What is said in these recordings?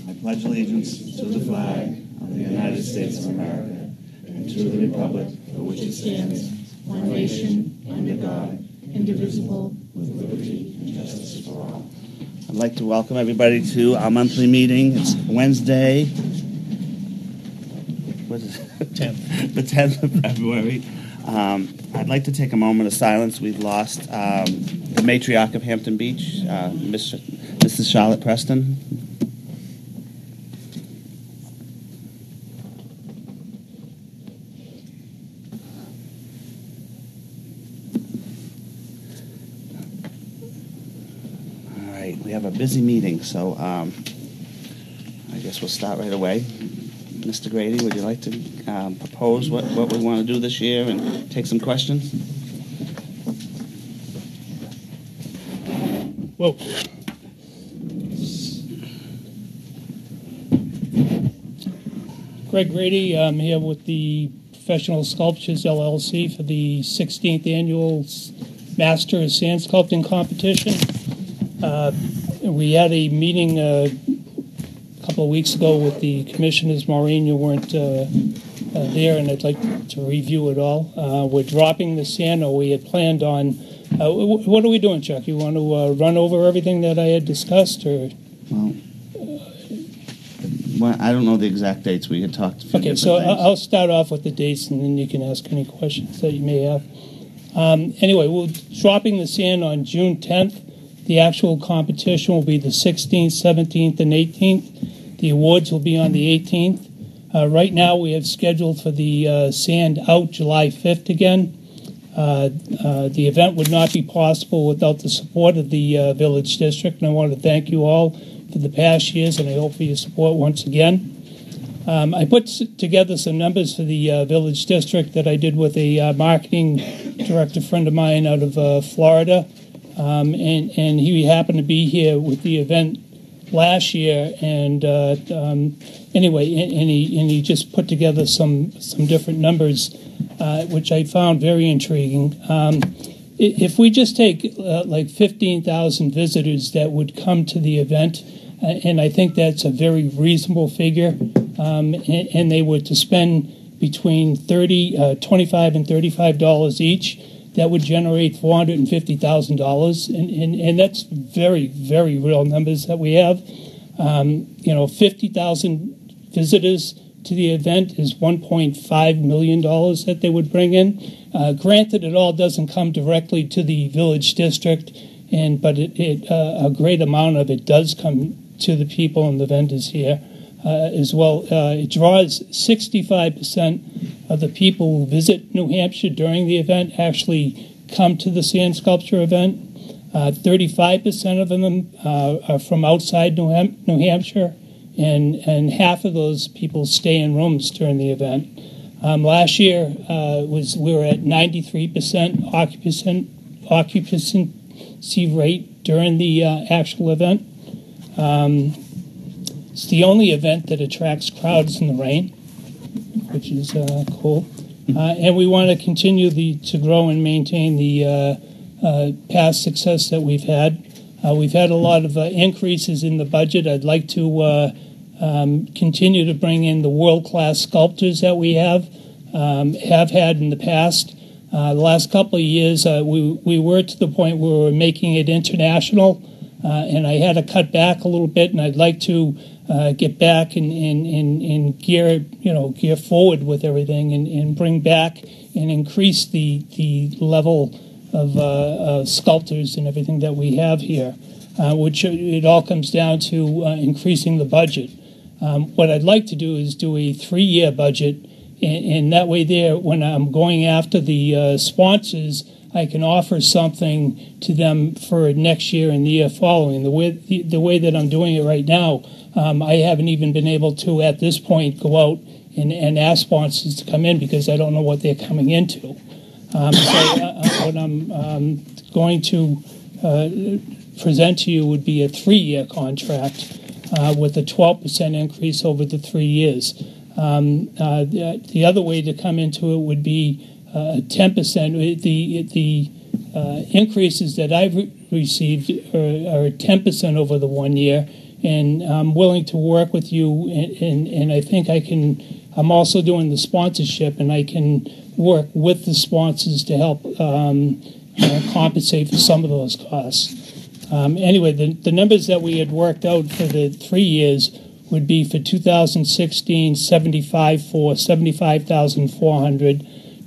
I pledge allegiance to the flag of the United States of America and to the republic for which it stands, one nation, under God, indivisible, with liberty and justice for all. I'd like to welcome everybody to our monthly meeting. It's Wednesday, what is it? 10th. The 10th of February. I'd like to take a moment of silence. We've lost the matriarch of Hampton Beach, Mrs. Charlotte Preston. All right, we have a busy meeting, so I guess we'll start right away. Mr. Grady, would you like to propose what we want to do this year and take some questions? Whoa. Greg Grady, I'm here with the Professional Sculptures LLC for the 16th Annual Master Sand Sculpting Competition. We had a meeting a couple of weeks ago with the commissioners. Maureen, you weren't there, and I'd like to review it all. We're dropping the sand, or we had planned on. What are we doing, Chuck? You want to run over everything that I had discussed, or? Well, I don't know the exact dates. We had talked. Okay, so I'll start off with the dates, and then you can ask any questions that you may have. Anyway, we're dropping the sand on June 10th. The actual competition will be the 16th, 17th, and 18th. The awards will be on the 18th. Right now, we have scheduled for the sand out July 5th again. The event would not be possible without the support of the Village District, and I want to thank you all for the past years, and I hope for your support once again. I put together some numbers for the Village District that I did with a marketing director friend of mine out of Florida. And he happened to be here with the event last year, and anyway, and he just put together some different numbers, which I found very intriguing. If we just take like 15,000 visitors that would come to the event, and I think that's a very reasonable figure, and they were to spend between $25 and $35 each. That would generate $450,000, and that's very, very real numbers that we have. 50,000 visitors to the event is $1.5 million that they would bring in. Granted, it all doesn't come directly to the Village District, but a great amount of it does come to the people and the vendors here as well. It draws 65% of the people who visit New Hampshire during the event actually come to the sand sculpture event. 35% of them are from outside New Hampshire, and half of those people stay in rooms during the event. Last year we were at 93% occupancy rate during the actual event. It's the only event that attracts crowds in the rain, which is cool. And we want to continue to grow and maintain the past success that we've had. We've had a lot of increases in the budget. I'd like to continue to bring in the world-class sculptors that we have had in the past. The last couple of years, we were to the point where we were making it international, and I had to cut back a little bit, and I'd like to get back and gear forward with everything and bring back and increase the level of sculptors and everything that we have here, which it all comes down to increasing the budget. What I'd like to do is do a 3-year budget, and that way there, when I'm going after the sponsors, I can offer something to them for next year and the year following. The way that I'm doing it right now, I haven't even been able to, at this point, go out and ask sponsors to come in because I don't know what they're coming into. What I'm going to present to you would be a 3-year contract with a 12% increase over the 3 years. The other way to come into it would be 10%. The increases that I've received are 10% over the 1 year, and I'm willing to work with you, and I think I'm also doing the sponsorship, and I can work with the sponsors to help compensate for some of those costs. Anyway, the numbers that we had worked out for the 3 years would be for 2016, 75,400.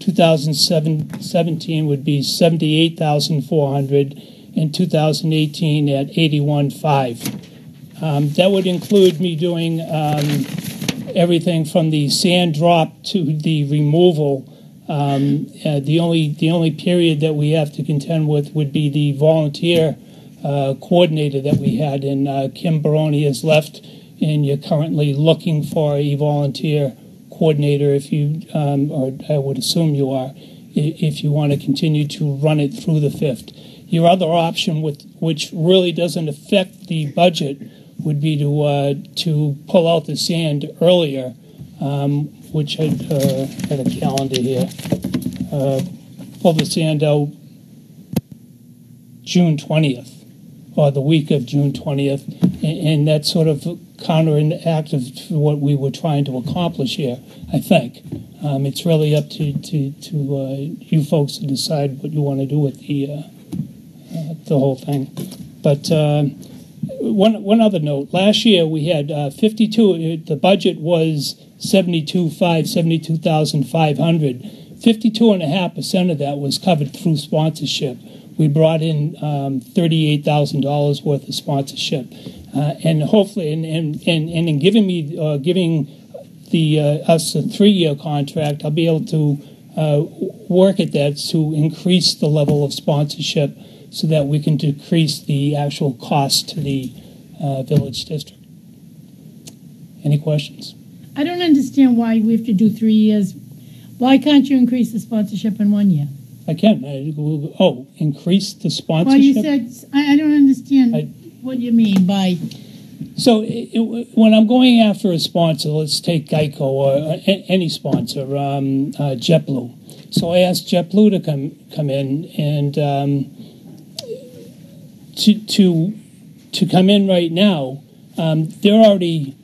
2017 would be 78,400, and 2018 at 81,500. That would include me doing everything from the sand drop to the removal. The only period that we have to contend with would be the volunteer coordinator that we had, and Kim Baroni has left, and you're currently looking for a volunteer coordinator if you, or I would assume you are, if you want to continue to run it through the 5th. Your other option, which really doesn't affect the budget, would be to pull out the sand earlier, which I had a calendar here. Pull the sand out June 20th, or the week of June 20th, and that's sort of counteractive to what we were trying to accomplish here, I think. It's really up to you folks to decide what you want to do with the whole thing. But one other note. Last year we had 52, the budget was 72,500. 52.5% of that was covered through sponsorship. We brought in $38,000 worth of sponsorship, and hopefully, and in giving us a 3-year contract, I'll be able to work at that to increase the level of sponsorship, so that we can decrease the actual cost to the village district. Any questions? I don't understand why we have to do 3 years. Why can't you increase the sponsorship in 1 year? I can. Increase the sponsorship? Well, you said, I don't understand what you mean by... So when I'm going after a sponsor, let's take Geico or any sponsor, JetBlue. So I asked JetBlue to come in and to come in right now. They're already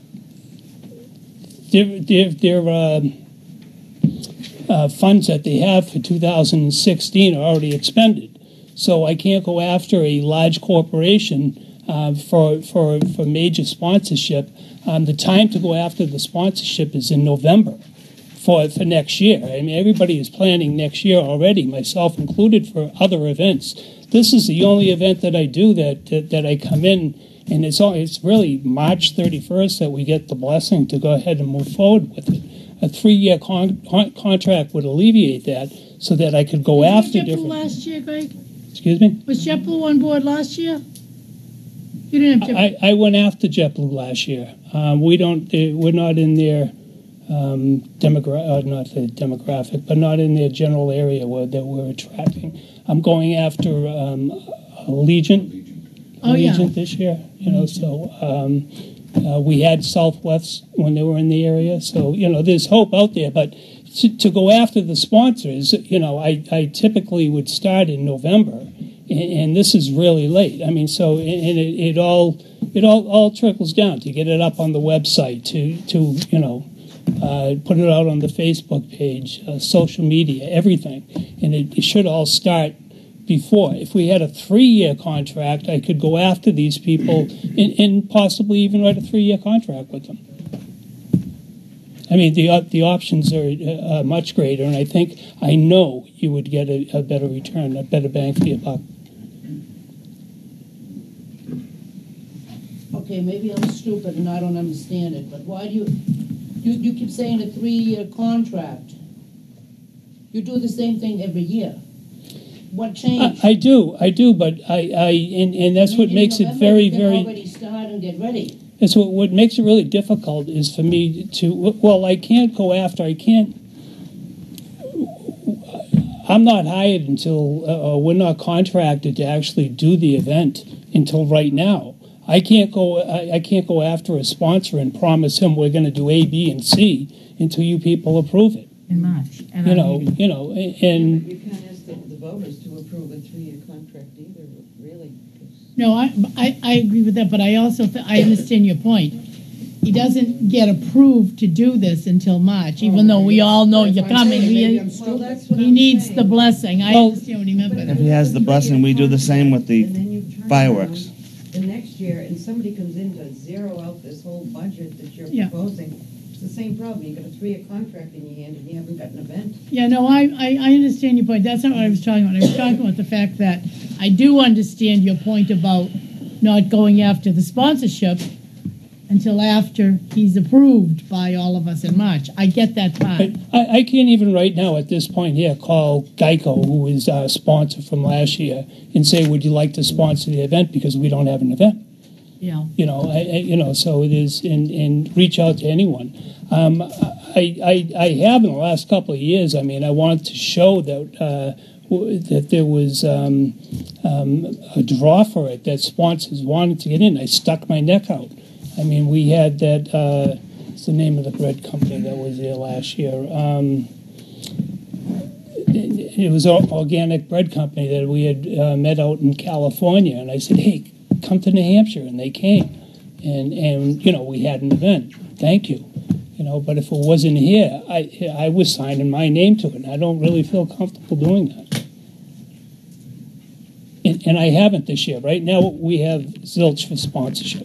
funds that they have for 2016 are already expended. So I can't go after a large corporation for major sponsorship. The time to go after the sponsorship is in November for next year. I mean, everybody is planning next year already, myself included, for other events. This is the only event that I do that I come in, and it's really March 31st that we get the blessing to go ahead and move forward with it. A 3-year contract would alleviate that, so that I could go after different... last year, Greg? Excuse me? Was JetBlue on board last year? You didn't have JetBlue. I went after JetBlue last year. We're not in their demographic, but not in their general area that we're attracting. I'm going after Allegiant. Allegiant this year, so we had Southwest when they were in the area, so there's hope out there. But to go after the sponsors, I typically would start in November, and this is really late. I mean, so and it all trickles down to get it up on the website, to put it out on the Facebook page, social media, everything, and it should all start before. If we had a 3-year contract, I could go after these people and possibly even write a 3-year contract with them. I mean, the options are much greater, and I know you would get a better return, a better bang for your buck. Okay, maybe I'm stupid and I don't understand it, but why do you keep saying a 3-year contract? You do the same thing every year. What changed? I do, but and that's what makes it very, very... already start and get ready. That's what makes it really difficult is for me to... I can't go after... I'm not hired until... we're not contracted to actually do the event until right now. I can't go after a sponsor and promise him we're going to do A, B, and C until you people approve it. In March. And You can't ask the voters to approve a 3-year contract either, really, because No, I agree with that, but I also, I understand your point. He doesn't get approved to do this until March, even though we all know you're coming. Well, that's what He I'm needs saying. the blessing. I Well- understand what he meant by If that. he has the blessing, we do the same with the And then you turn fireworks. around The next year, and somebody comes in to zero out this whole budget that you're Yeah. proposing, it's the same problem. You got a 3-year contract in your hand and you haven't got an event. Yeah, no, I understand your point. That's not what I was talking about. I was talking about the fact that I do understand your point about not going after the sponsorship until after he's approved by all of us in March. I get that part. But I can't even right now at this point here call Geico, who is our sponsor from last year, and say, would you like to sponsor the event, because we don't have an event. Yeah. You know, so it is, and reach out to anyone. I have in the last couple of years. I mean, I wanted to show that that there was a draw for it, that sponsors wanted to get in. I stuck my neck out. I mean, we had that. What's the name of the bread company that was there last year? It was an organic bread company that we had met out in California, and I said, "Hey, come to New Hampshire," and they came, and you know, we had an event. Thank you, you know. But if it wasn't here, I was signing my name to it, and I don't really feel comfortable doing that. And I haven't this year. Right now, we have zilch for sponsorship.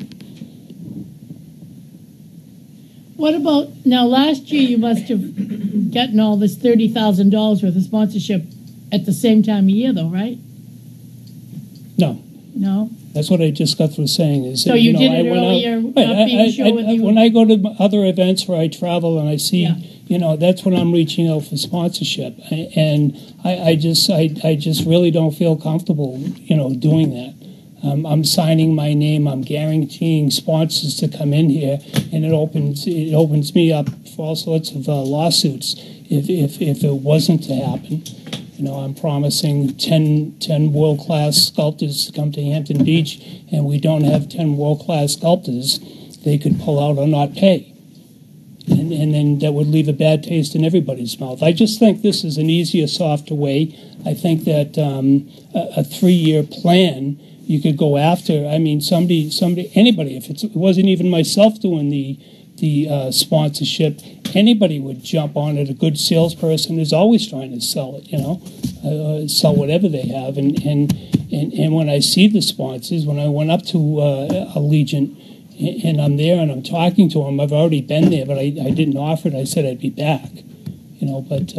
What about, now last year you must have gotten all this $30,000 worth of sponsorship at the same time of year though, right? No. No? That's what I just got through saying. Is So that, you did I it went out- earlier, Right, not being sure whether you- when I go to other events where I travel and I see, Yeah. you know, that's when I'm reaching out for sponsorship, and I just really don't feel comfortable, you know, doing that. I'm signing my name. I'm guaranteeing sponsors to come in here, and it opens me up for all sorts of lawsuits if it wasn't to happen. You know, I'm promising 10 world-class sculptors to come to Hampton Beach, and we don't have 10 world-class sculptors. They could pull out or not pay. And then that would leave a bad taste in everybody's mouth. I just think this is an easier, softer way. I think that a 3-year plan you could go after. I mean, anybody. If it wasn't even myself doing the sponsorship, anybody would jump on it. A good salesperson is always trying to sell it. You know, sell whatever they have. And when I see the sponsors, when I went up to Allegiant, and I'm there and I'm talking to them, I've already been there, but I didn't offer it. I said I'd be back. You know, but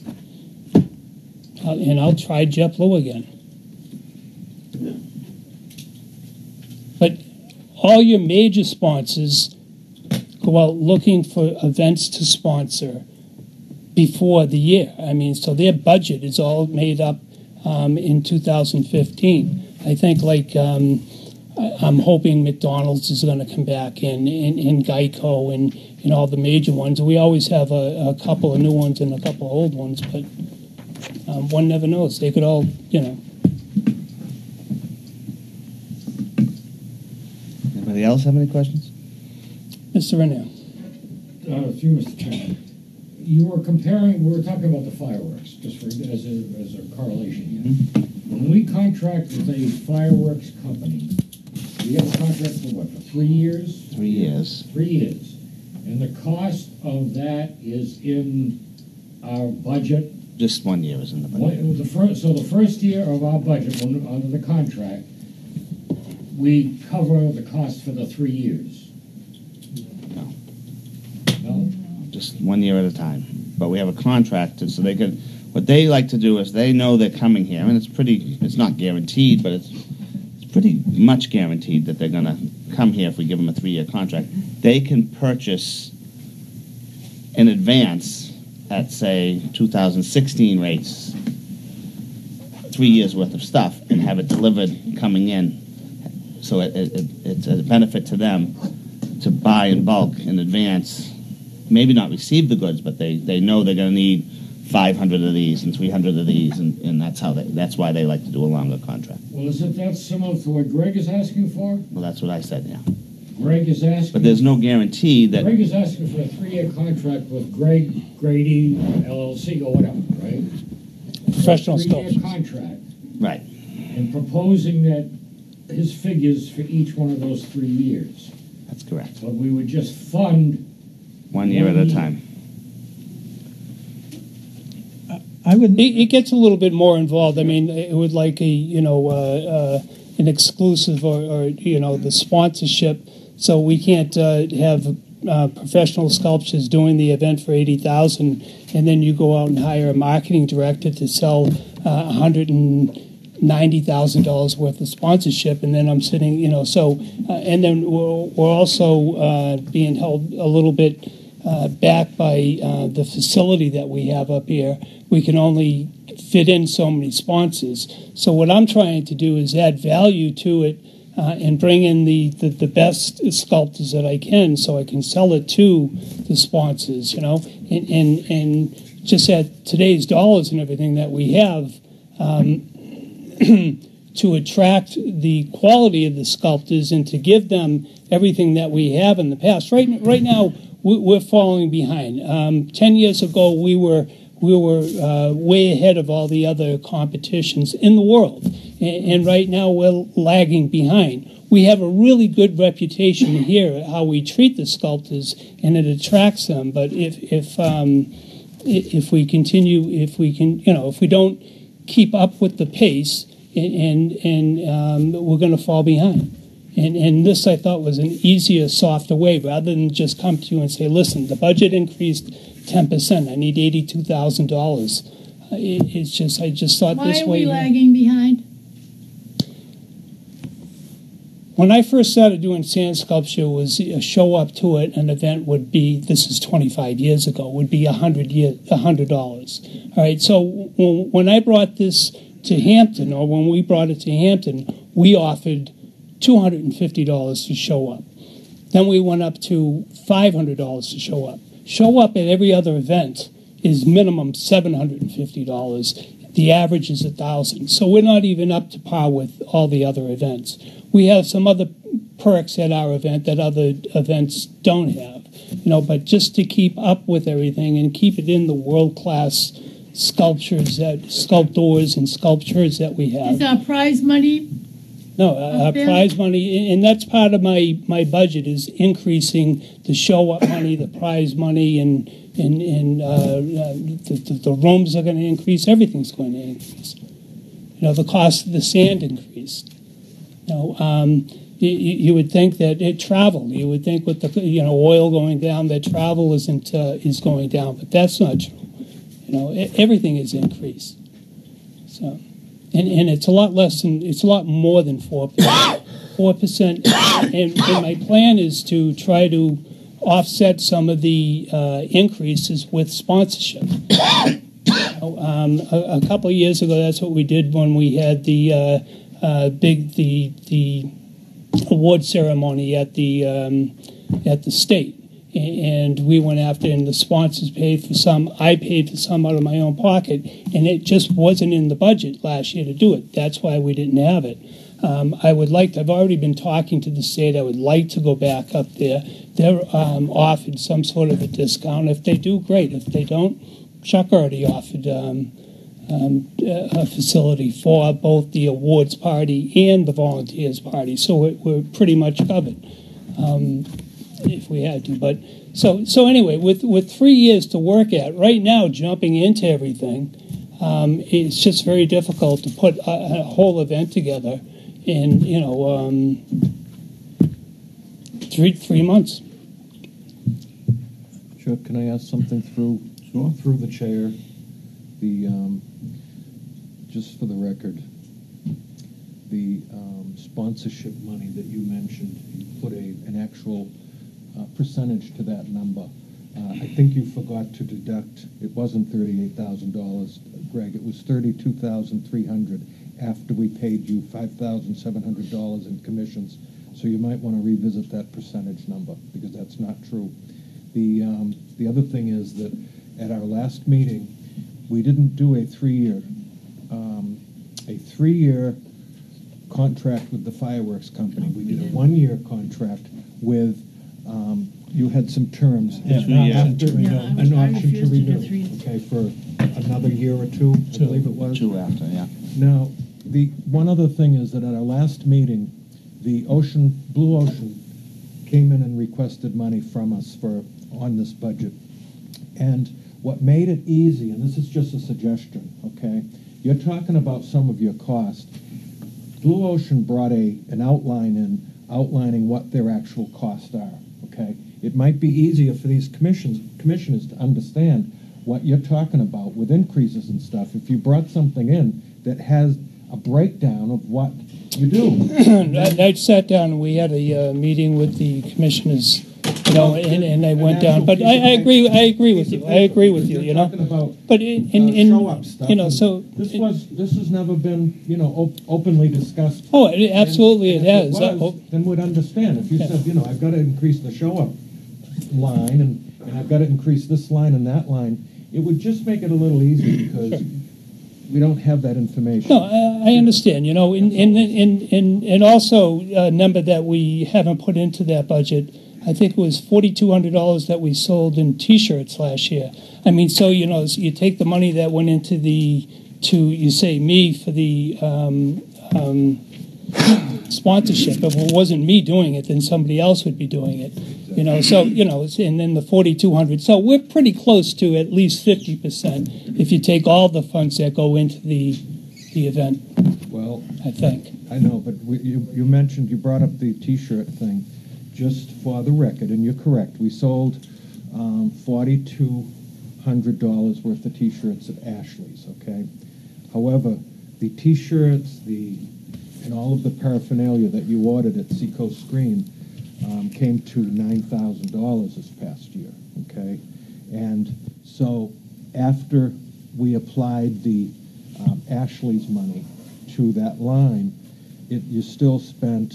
I'll try JetBlue again. But all your major sponsors go out looking for events to sponsor before the year. I mean, so their budget is all made up in 2015. I think, like, I'm hoping McDonald's is going to come back in Geico and all the major ones. We always have a couple of new ones and a couple of old ones, but one never knows. They could all, you know. Anybody else have any questions? Mr. Renier. A few, Mr. Chairman. You were comparing, we were talking about the fireworks, just for, as a correlation here. When we contract with a fireworks company, we have a contract for what, for 3 years? 3 years. 3 years. And the cost of that is in our budget. Just 1 year is in the budget. So the first year of our budget, under the contract, we cover the cost for the 3 years. No. No? Just 1 year at a time. But we have a contract, and so they could. What they like to do is they know they're coming here, and it's not guaranteed, but it's pretty much guaranteed that they're going to come here if we give them a 3-year contract. They can purchase in advance at, say, 2016 rates, 3 years worth of stuff, and have it delivered coming in. So it's a benefit to them to buy in bulk in advance. Maybe not receive the goods, but they know they're going to need 500 of these and 300 of these, and that's why they like to do a longer contract. Well, isn't that similar to what Greg is asking for? Well, that's what I said, yeah. Greg is asking. But there's no guarantee that. Greg is asking for a 3-year contract with Greg Grady LLC or whatever, right? Professional A 3-year sculptors. contract, Right. and proposing that his figures for each one of those 3 years. That's correct. But we would just fund 1 year at a time. I would. It gets a little bit more involved. I mean, it would like an exclusive or the sponsorship. So we can't have professional sculptors doing the event for $80,000, and then you go out and hire a marketing director to sell $190,000 worth of sponsorship, and then I'm sitting, and then we're also being held a little bit back by the facility that we have up here. We can only fit in so many sponsors. So what I'm trying to do is add value to it and bring in the best sculptors that I can, so I can sell it to the sponsors, and just at today's dollars and everything that we have, to attract the quality of the sculptors and to give them everything that we have in the past. Right now, we're falling behind. 10 years ago, we were way ahead of all the other competitions in the world, and right now we're lagging behind. We have a really good reputation here at how we treat the sculptors, and it attracts them. But if we continue, if we don't keep up with the pace, and we're going to fall behind. And this, I thought, was an easier, softer way, rather than just come to you and say, listen, the budget increased 10%. I need $82,000. It's just, I just thought Why this are way. we lagging behind? When I first started doing sand sculpture, was a show up to it. An event would be, this is 25 years ago, would be $100. All right. So when I brought this to Hampton, or when we brought it to Hampton, we offered $250 to show up. Then we went up to $500 to show up. Show up at every other event is minimum $750. The average is $1,000. So we're not even up to par with all the other events. We have some other perks at our event that other events don't have. But just to keep up with everything and keep it in the world-class sculptors and sculptors that we have. Is our prize money? No, our prize money, and that's part of my budget, is increasing the show-up money, the prize money, and the rooms are going to increase. Everything's going to increase. The cost of the sand increased. You would think that travel. You would think with the oil going down that travel is going down, but that's not true. Everything is increased. So. And it's a lot less than, it's a lot more than 4%. 4%. And my plan is to try to offset some of the increases with sponsorship. A couple of years ago, that's what we did when we had the award ceremony at the state. And we went after, and the sponsors paid for some. I paid for some out of my own pocket, and it just wasn't in the budget last year to do it. That's why we didn't have it. I've already been talking to the state. I would like to go back up there. They're offered some sort of a discount. If they do, great. If they don't, Chuck already offered a facility for both the awards party and the volunteers party. So we're pretty much covered. If we had to, but so anyway, with 3 years to work at right now, jumping into everything, it's just very difficult to put a whole event together in 3 months. Chuck, can I ask something through the chair? Just for the record, the sponsorship money that you mentioned, you put an actual percentage to that number. I think you forgot to deduct. It wasn't $38,000, Greg. It was $32,300 after we paid you $5,700 in commissions. So you might want to revisit that percentage number, because that's not true. The other thing is that at our last meeting, we didn't do a three-year contract with the fireworks company. We did a 1-year contract with. You had some terms. An option to renew. Okay, for another year or two, I believe it was. 2 after, yeah. Now, the one other thing is that at our last meeting, Blue Ocean came in and requested money from us on this budget. And what made it easy, and this is just a suggestion, okay? You're talking about some of your cost. Blue Ocean brought an outline in outlining what their actual costs are, okay? It might be easier for these commissioners to understand what you're talking about with increases and stuff if you brought something in that has a breakdown of what you do. I sat down and we had a meeting with the commissioners, you know, and I went down. But I agree with you. I agree with you. You know, but in show up stuff. You know, so this has never been, you know, openly discussed. Oh, absolutely, and it has. If it was, then we'd understand. If you said, you know, I've got to increase the show up line and I've got to increase this line and that line, it would just make it a little easier because we don't have that information. No, I understand. You know, and also a number that we haven't put into that budget. I think it was $4,200 that we sold in T-shirts last year. I mean, so you know, so you take the money that went into you say me for the sponsorship. If it wasn't me doing it, then somebody else would be doing it. You know, so you know, and then the 4,200. So we're pretty close to at least 50% if you take all the funds that go into the event. Well, I think. I know, but you brought up the T-shirt thing. Just for the record, and you're correct, we sold $4,200 worth of T-shirts at Ashley's. Okay. However, the T-shirts, and all of the paraphernalia that you ordered at Seacoast Screen came to $9,000 this past year, okay? And so after we applied the Ashley's money to that line, you still spent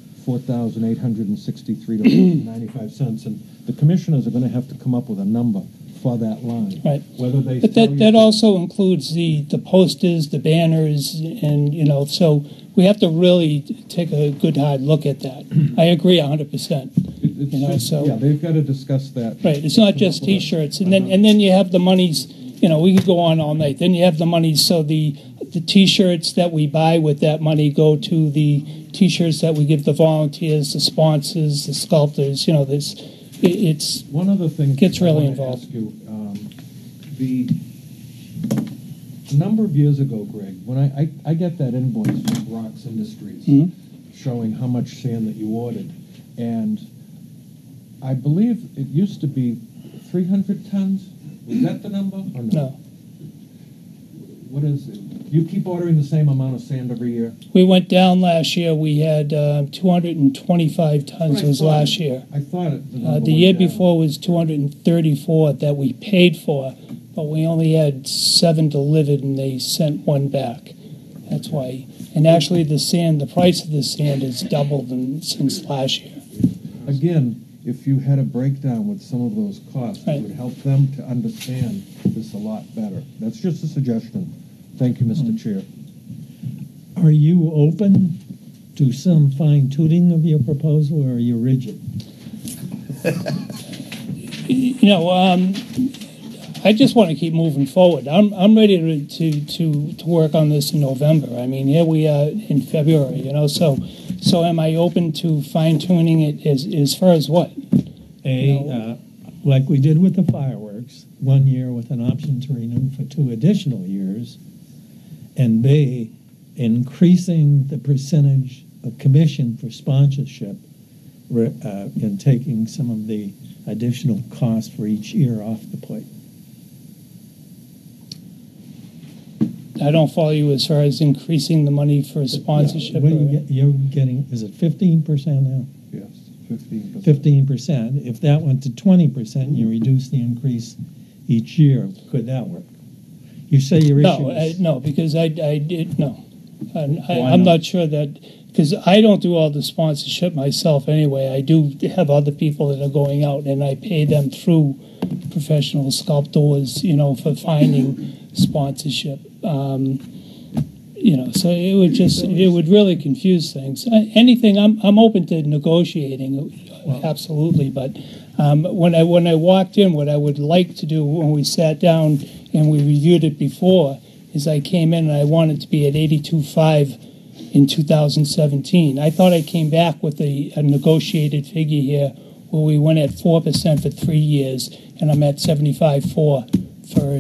$4,863.95, and the commissioners are going to have to come up with a number for that line. Right. Whether they but that also includes the posters, the banners, and you know, so we have to really take a good hard look at that. I agree 100%. You know, so yeah, they've got to discuss that. Right. It's not just T-shirts, and then you have the monies. You know, we could go on all night. Then you have the monies. So the T-shirts that we buy with that money go to the T-shirts that we give the volunteers, the sponsors, the sculptors. You know, it's one other thing gets really I want to involved. ask you, a number of years ago, Greg, when I get that invoice from Rocks Industries showing how much sand that you ordered, and I believe it used to be 300 tons. Was that the number or no? No. What is it? You keep ordering the same amount of sand every year? We went down last year. We had 225 tons was last year. I thought it. The year before was 234 that we paid for, but we only had 7 delivered, and they sent 1 back. That's why. And actually, the price of the sand has doubled since last year. Again, if you had a breakdown with some of those costs, right. It would help them to understand this a lot better. That's just a suggestion. Thank you, Mr. Chair. Are you open to some fine-tuning of your proposal, or are you rigid? You know, I just want to keep moving forward. I'm ready to work on this in November. I mean, here we are in February. You know, so am I open to fine-tuning it as far as what? Like we did with the fireworks, 1 year with an option to renew for 2 additional years, and B, increasing the percentage of commission for sponsorship and taking some of the additional cost for each year off the plate. I don't follow you as far as increasing the money for sponsorship. Yeah, you're getting, is it 15% now? Yes, 15%. 15%. If that went to 20%, you reduce the increase each year. Could that work? You say your issue is... No, because I did, no. I'm not sure that, because I don't do all the sponsorship myself anyway. I do have other people that are going out, and I pay them through professional sculptors, you know, for finding sponsorship. You know, so it would really confuse things. Anything, I'm open to negotiating, absolutely. But when I walked in, what I would like to do when we sat down and we reviewed it before is I came in and I wanted to be at 82.5, in 2017. I thought I came back with a negotiated figure here where we went at 4% for 3 years, and I'm at 75.4 for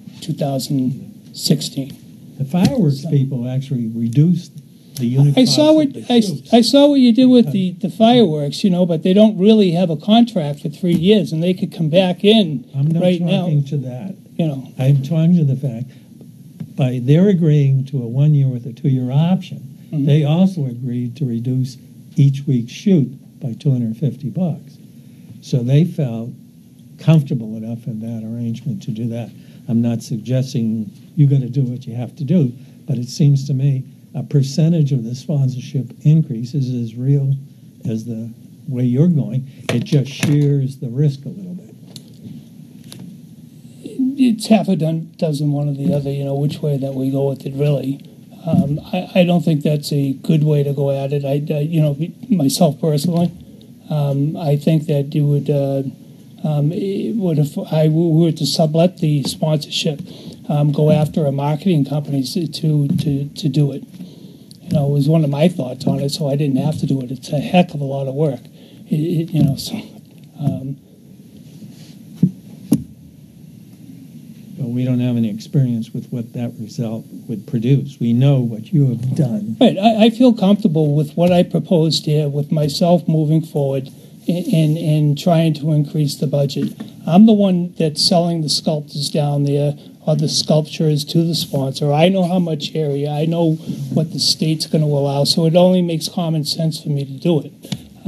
2016. The fireworks people actually reduced the unit I cost saw of what the I shoots. saw what you did with the fireworks, but they don't really have a contract for 3 years, and they could come back in I'm not right now. talking to that. You know, I'm talking to the fact, by their agreeing to a 1 year with a 2 year option, they also agreed to reduce each week's shoot by $250. So they felt comfortable enough in that arrangement to do that. I'm not suggesting you got to do what you have to do, but it seems to me a percentage of the sponsorship increase is as real as the way you're going. It just shares the risk a little bit. it's half a dozen one or the other, which way that we go with it, really. I don't think that's a good way to go at it. Myself personally, I think that you would, if I were to sublet the sponsorship, go after a marketing company to do it. It was one of my thoughts on it, so I didn't have to do it. It's a heck of a lot of work, But we don't have any experience with what that result would produce. We know what you have done. Right. I feel comfortable with what I proposed here, with myself moving forward and trying to increase the budget. I'm the one that's selling the sculptures down there, or the sculptures to the sponsor. I know how much area. I know what the state's going to allow, so it only makes common sense for me to do it.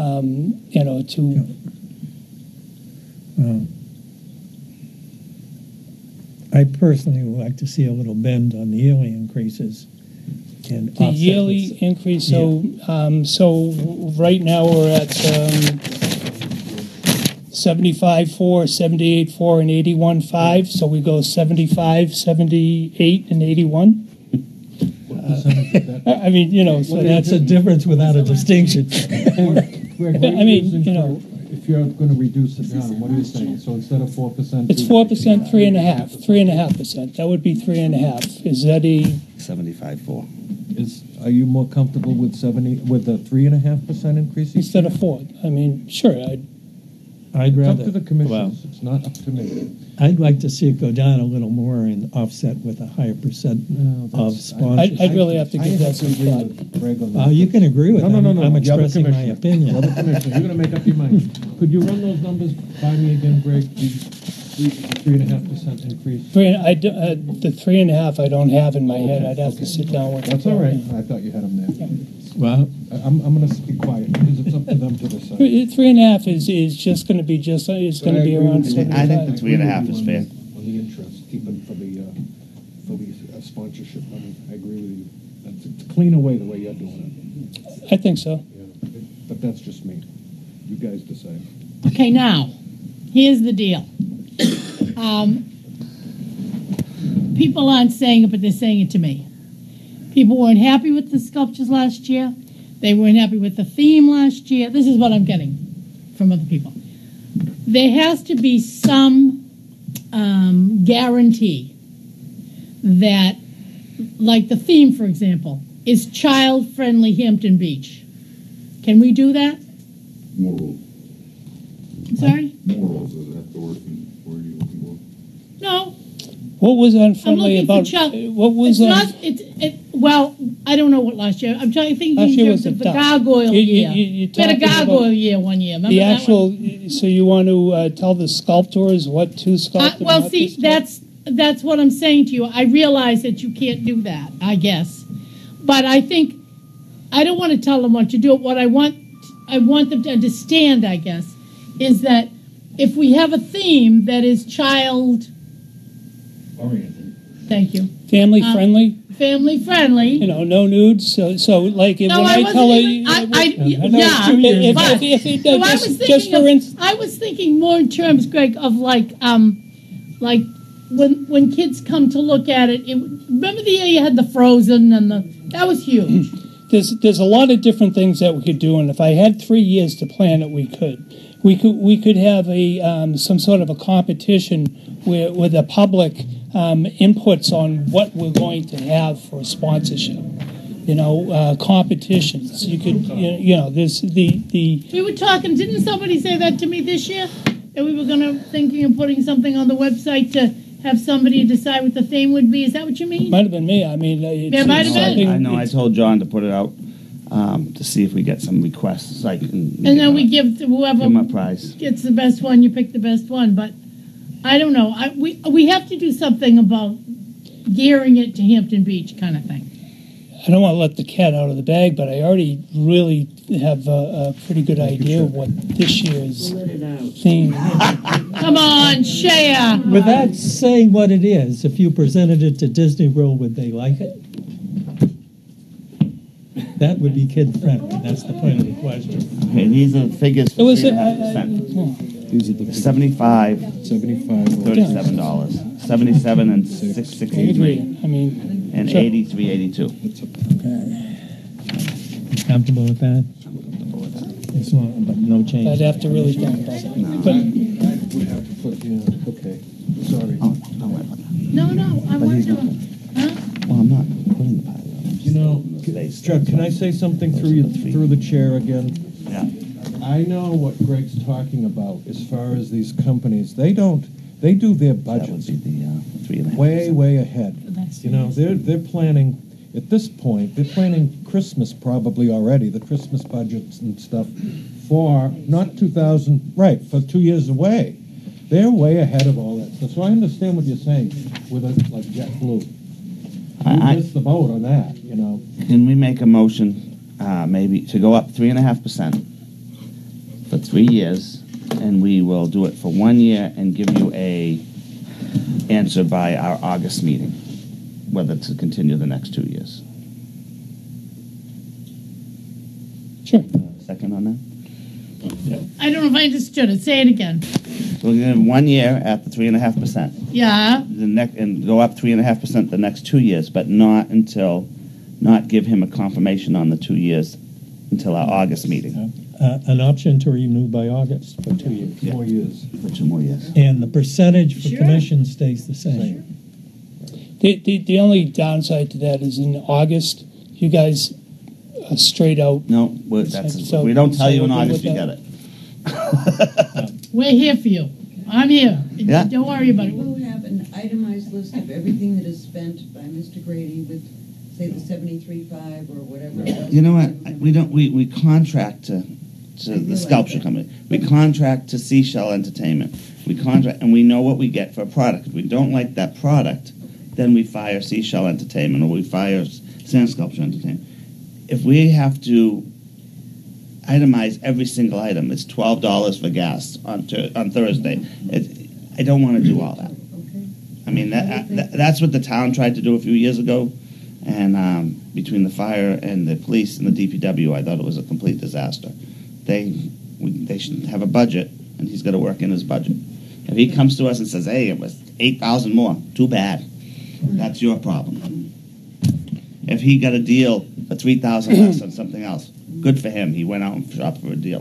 I personally would like to see a little bend on the yearly increases. And The yearly increase, so right now we're at 75.4, 78.4, and 81.5, so we go 75, 78, and 81. I mean, so That's a difference without a distinction. If you're going to reduce it down, what are you saying? So instead of 4%, it's 4%, 3.5%. That would be 3.5. Is that a 75.4. Are you more comfortable with the 3.5% increase? instead of 4? I mean, sure. I'd It's rather. up to the commissioners. It's not up to me. I'd like to see it go down a little more and offset with a higher percent of sponsorship. I'd really have to give that some agree thought. with Greg on that. You can agree with No. that. I'm You're the expressing my commissioner. opinion. You're the commissioner. You're going to make up your mind. Could you run those numbers by me again, Greg? The 3.5% increase. The 3.5 I don't have in my head. I'd have to sit down with. That's all right. I thought you had them there. Well, I'm going to be quiet because it's up to them to decide. 3.5 is just going to be it's going to be around I think the 75. 3.5 is fair. On the interest, keeping for the sponsorship money. I agree with you. It's a cleaner way the way you're doing I think so. it. Yeah. But that's just me. You guys decide. Okay, now, here's the deal. People aren't saying it, but they're saying it to me. People weren't happy with the sculptures last year. They weren't happy with the theme last year. This is what I'm getting from other people. There has to be some guarantee that, like the theme, for example, is child-friendly Hampton Beach. Can we do that? Morals. Sorry? Morals, is that the word you're looking for? No. What was I'm unfriendly looking about? for child. What was It's not. Well, I don't know what last year. I'm thinking Last in year terms was of a the duck. gargoyle You- year. you We had a talking about gargoyle year one year. Remember the that actual? one? So you want to tell the sculptors what to sculpt? and Well, not see, to sculpt? that's what I'm saying to you. I realize that you can't do that. I guess, but I think I don't want to tell them what to do. What I want them to understand, I guess, is that if we have a theme that is child, Oriented. thank you, family friendly. family friendly. No nudes. So like No, when I I wasn't tell her, even. you know, I if- it So I does, was just thinking for instance. I was thinking more in terms, Greg, of like when kids come to look at it. Remember the year you had the Frozen and that was huge. There's a lot of different things that we could do, and if I had 3 years to plan it, we could. We could have some sort of a competition where the public inputs on what we're going to have for sponsorship. competitions. You could, there's the We were talking, didn't somebody say that to me this year? That we were thinking of putting something on the website to have somebody decide what the theme would be? Is that what you mean? might have been me. I mean, It might have been. something- I know, I told John to put it out, to see if we get some requests, like. And then we give to whoever Give him a prize. gets the best one, you pick the best one. But I don't know. We have to do something about gearing it to Hampton Beach kind of thing. I don't want to let the cat out of the bag, but I already really have a pretty good idea of what this year's Let it out. theme. Come on, share. Without saying what it is, if you presented it to Disney World, would they like it? That would be kid-friendly. That's the point of the question. Okay, these are figures It for was 3.5%. These are the $75, 75. $37, 77 and I 663, agree. I mean, and so- 83.82. Comfortable with that? As long, but no I'd change. have to really think about it. No. But Would have to put, yeah, okay, sorry. Oh, don't worry about that. No, I But want he's to. not- Huh? Well, I'm not putting the patio. I'm just You know, taking the space. Chuck, can I say something through the chair again? Yeah. I know what Greg's talking about as far as these companies. They do their That would budgets be the 3.5%. way ahead. That's You know, they're planning, at this point, they're planning Christmas probably already, the Christmas budgets and stuff for, not 2000, right, for 2 years away. They're way ahead of all that stuff. So I understand what you're saying with like JetBlue. I- You missed the boat on that, you know. Can we make a motion, maybe, to go up 3.5% for 3 years, and we will do it for 1 year and give you a answer by our August meeting, whether to continue the next 2 years. sure. Second on that? I don't know if I understood it. Say it again. So we're gonna have 1 year at the 3.5%. Yeah. And go up 3.5% the next 2 years, but not give him a confirmation on the 2 years until our August meeting, An option to renew by August for 2 years. Yeah. 4 years. for 2 more years. And the percentage for Sure. commission stays the same. The only downside to that is in August, you guys are straight out. No, So- if we don't tell you in so we're good August, you with get it. We're here for you. I'm here. Yeah. Don't worry about it. We'll have an itemized list of everything that is spent by Mr. Grady with, say, the 73.5 or whatever. else. You know what? We contract to the sculpture company. We contract to Seashell Entertainment. We contract, and we know what we get for a product. If we don't like that product, then we fire Seashell Entertainment or we fire Sand Sculpture Entertainment. If we have to itemize every single item, it's $12 for gas on Thursday. I don't want to do all that. Okay. I mean, that's what the town tried to do a few years ago, and between the fire and the police and the DPW, I thought it was a complete disaster. They should have a budget, and he's got to work in his budget. If he comes to us and says, "Hey, it was 8,000 more," too bad. That's your problem. If he got a deal for 3,000 less on something else, good for him. He went out and shopped for a deal.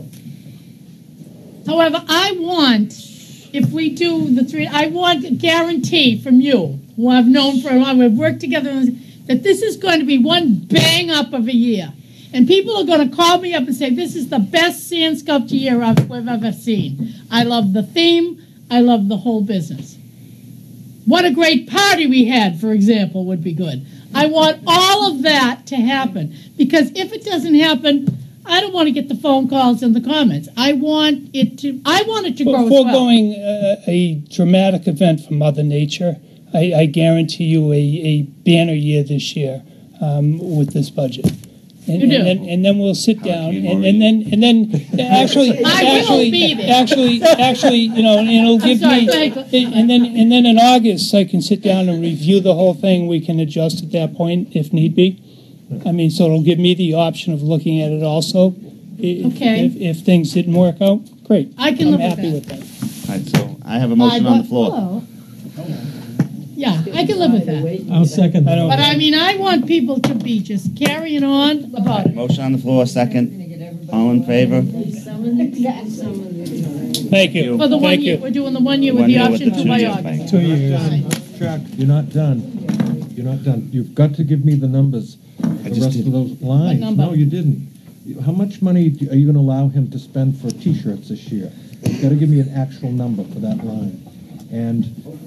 However, I want, if we do the three, I want a guarantee from you, who I've known for a while, we've worked together, on this, that this is going to be one bang up of a year. And people are going to call me up and say, this is the best sand sculpture year we've ever seen. I love the theme. I love the whole business. What a great party we had, for example, would be good. I want all of that to happen, because if it doesn't happen, I don't want to get the phone calls and the comments. I want it to grow as well. Foregoing a dramatic event from Mother Nature, I guarantee you a banner year this year with this budget. And, You do. and then we'll sit down Hurricane and then actually I will be there. actually you know, and it'll give sorry, me thank you. and then in August I can sit down and review the whole thing. We can adjust at that point if need be. I mean, so it'll give me the option of looking at it also. Okay. If things didn't work out, great. I can I'm live with happy that. with that. All right, so I have a motion on the floor. Hello. Yeah, I can live with that. I'll second I don't- But I mean, I want people to be just carrying on about it. Motion on the floor, second. All in favor? Thank you. For the 1 Thank year, you. we're doing the 1 year with 1 the year with option the to buy 2 years August. Two years. Right. Chuck, you're not done. You're not done. You've got to give me the numbers the just rest of did. those lines. number? No, you didn't. How much money are you gonna allow him to spend for T-shirts this year? You've gotta give me an actual number for that line. And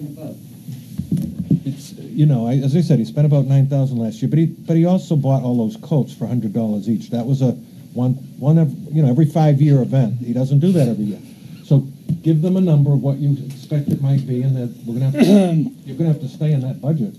it's, as I said, he spent about $9,000 last year, but he also bought all those coats for $100 each. That was a every 5-year event. He doesn't do that every year. So give them a number of what you expect it might be, and that you're gonna have to stay in that budget.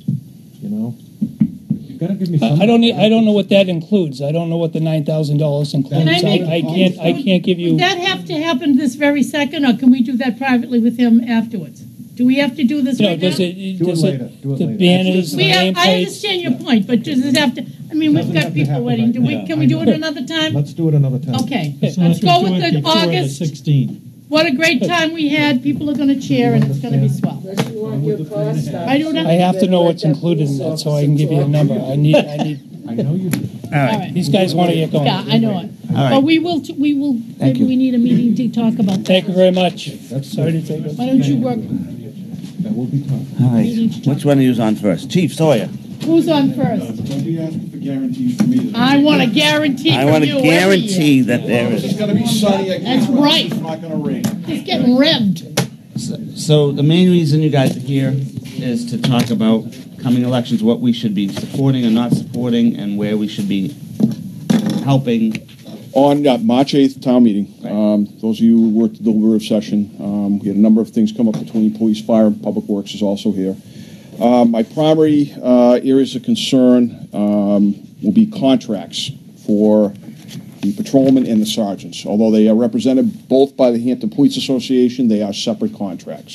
You've got to give me some. I don't know what that includes. I don't know what the $9,000 includes. Can I make- I can't give you. Would that have to happen this very second, or can we do that privately with him afterwards? Do we have to do this right now? Does it? Do it Does later. Do it the later. banners, the I nameplates? understand your point, but does it have to, I mean, we've Doesn't got have to people happen waiting. right now. Can we do it another time? Let's do it another time. Okay, As let's long go as we with do it the before August. 16th. What a great time we had. People are gonna cheer and it's gonna be swell. Unless you want your cost up. I don't know. I have to know what's included in that, so I can give you a number. I need. I know you do. All All right. right. These guys want to get going. Yeah, I know it. right. But we will, maybe you. we need a meeting to talk about that. Thank you very much. That's Sorry to take up. Why don't you work, That will be tough. All right. Which one are you on first? Chief Sawyer. who's on first? Don't be asking for guarantees from me. that- I want a guarantee I from want you to every guarantee year. that there It's is. gonna be sunny. I can't That's promise right. It's not gonna rain. It's getting revved. So the main reason you guys are here is to talk about coming elections, what we should be supporting or not supporting, and where we should be helping. On March 8th town meeting, Right. those of you who were at the deliberative session, we had a number of things come up between police, fire, and public works is also here. My primary areas of concern will be contracts for the patrolmen and the sergeants. Although they are represented both by the Hampton Police Association, they are separate contracts.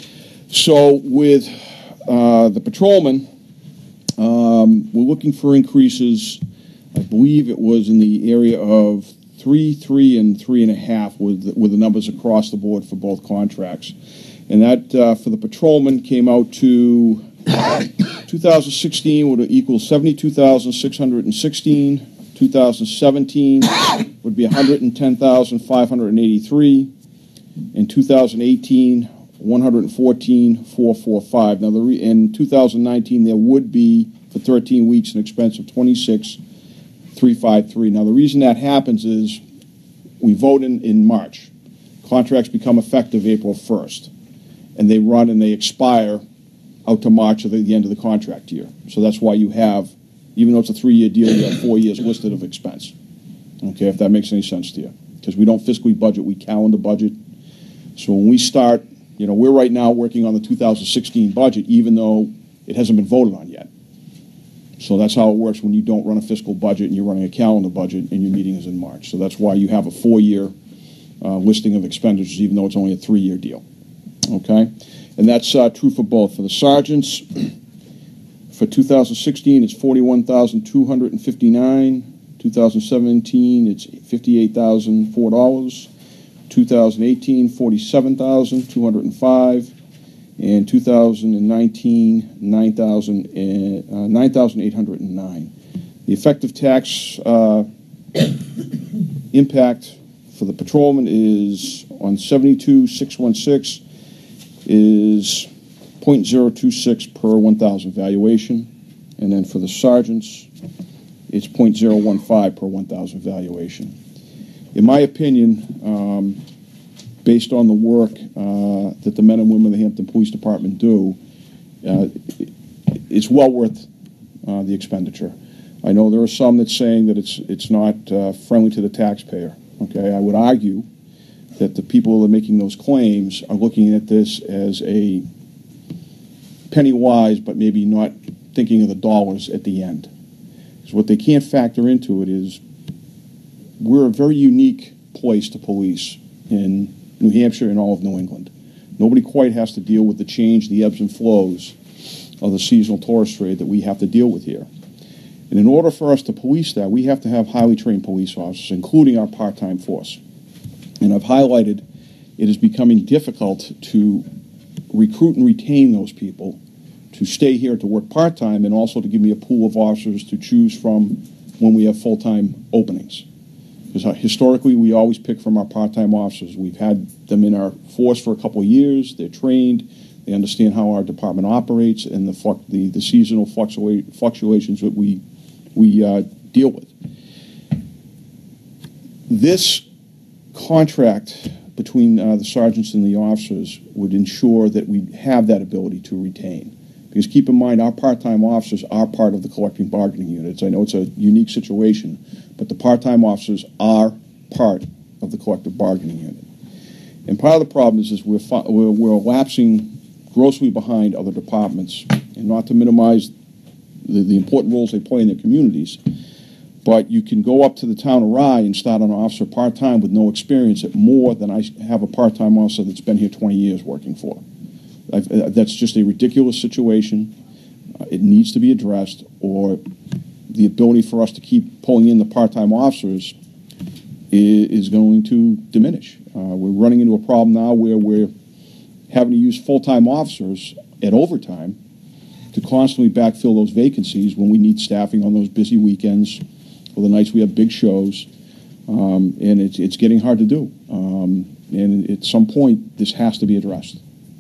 So with the patrolmen, we're looking for increases. I believe it was in the area of 3, 3, and 3.5 with the numbers across the board for both contracts. And that for the patrolmen came out to 2016 would equal 72,616. 2017 would be 110,583. In 2018, 114,445. Now, in 2019, there would be for 13 weeks an expense of 26,353. Now, the reason that happens is we vote in March. Contracts become effective April 1st, and they run and they expire out to March of the end of the contract year. So that's why you have, even though it's a 3-year deal, you have 4 years listed of expense. Okay, if that makes any sense to you. Because we don't fiscally budget, we calendar budget. So when we start, we're right now working on the 2016 budget, even though it hasn't been voted on yet. So that's how it works when you don't run a fiscal budget and you're running a calendar budget and your meeting is in March. So that's why you have a 4-year listing of expenditures, even though it's only a 3-year deal. Okay? And that's true for both. For the sergeants, for 2016, it's $41,259. 2017, it's $58,004. 2018, $47,205. And 2019, $9,809. The effective tax impact for the patrolman is on 72,616 is 0.026 per 1,000 valuation, and then for the sergeants, it's 0.015 per 1,000 valuation. In my opinion, based on the work that the men and women of the Hampton Police Department do, it's well worth the expenditure. I know there are some that's saying that it's not friendly to the taxpayer. Okay, I would argue that the people that are making those claims are looking at this as a penny wise, but maybe not thinking of the dollars at the end. So what they can't factor into it is we're a very unique place to police in New Hampshire and all of New England. Nobody quite has to deal with the change, the ebbs and flows of the seasonal tourist trade that we have to deal with here. And in order for us to police that, we have to have highly trained police officers, including our part-time force. And I've highlighted it is becoming difficult to recruit and retain those people to stay here to work part-time and also to give me a pool of officers to choose from when we have full-time openings. Because historically, we always pick from our part-time officers. We've had them in our force for a couple of years. They're trained. They understand how our department operates and the seasonal fluctuations that we deal with. This contract between the sergeants and the officers would ensure that we have that ability to retain. Because keep in mind, our part-time officers are part of the collective bargaining units. I know it's a unique situation, but the part-time officers are part of the collective bargaining unit. And part of the problem is we're lapsing grossly behind other departments, and not to minimize the important roles they play in their communities, but you can go up to the town of Rye and start an officer part-time with no experience at more than I have a part-time officer that's been here 20 years working for. That's just a ridiculous situation. It needs to be addressed, or the ability for us to keep pulling in the part-time officers is going to diminish. We're running into a problem now where we're having to use full-time officers at overtime to constantly backfill those vacancies when we need staffing on those busy weekends or the nights we have big shows, and it's getting hard to do. And at some point, this has to be addressed.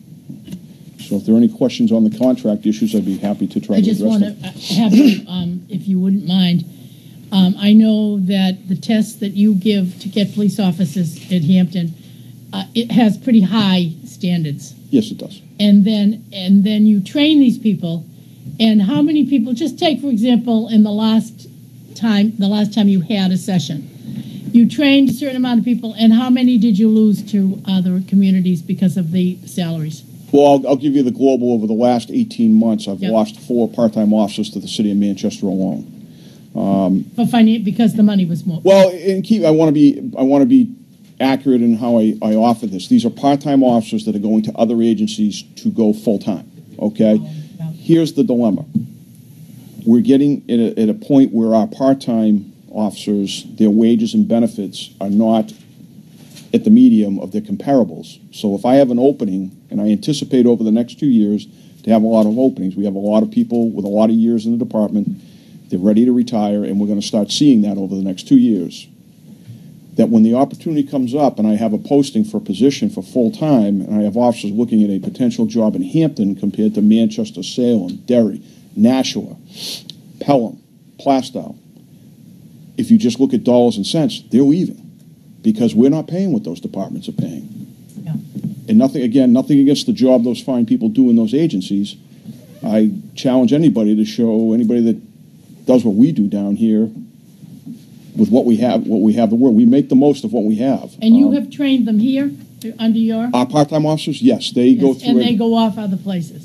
So if there are any questions on the contract issues, I'd be happy to try to address them. I just want to have you, if you wouldn't mind, I know that the test that you give to get police officers at Hampton, it has pretty high standards. Yes, it does. And then you train these people, and how many people, just take for example, in the last time you had a session, you trained a certain amount of people, and how many did you lose to other communities because of the salaries? Well, I'll give you the global. Over the last 18 months, I've Yep. lost 4 part-time officers to the city of Manchester alone. Because the money was more. Well, and I want to be accurate in how I offer this. These are part-time officers that are going to other agencies to go full-time. Okay, here's the dilemma. We're getting at a point where our part-time officers, their wages and benefits are not at the medium of their comparables. So if I have an opening, and I anticipate over the next 2 years to have a lot of openings, we have a lot of people with a lot of years in the department, they're ready to retire, and we're going to start seeing that over the next 2 years. That when the opportunity comes up and I have a posting for a position for full-time, and I have officers looking at a potential job in Hampton compared to Manchester, Salem, Derry, Nashua, Pelham, Plastow, if you just look at dollars and cents, they're leaving because we're not paying what those departments are paying. Yeah. And nothing against the job those fine people do in those agencies. I challenge anybody to show anybody that does what we do down here with what we have the world. We make the most of what we have. And you have trained them here under your? Our part-time officers, yes, they go through. And they go off other places.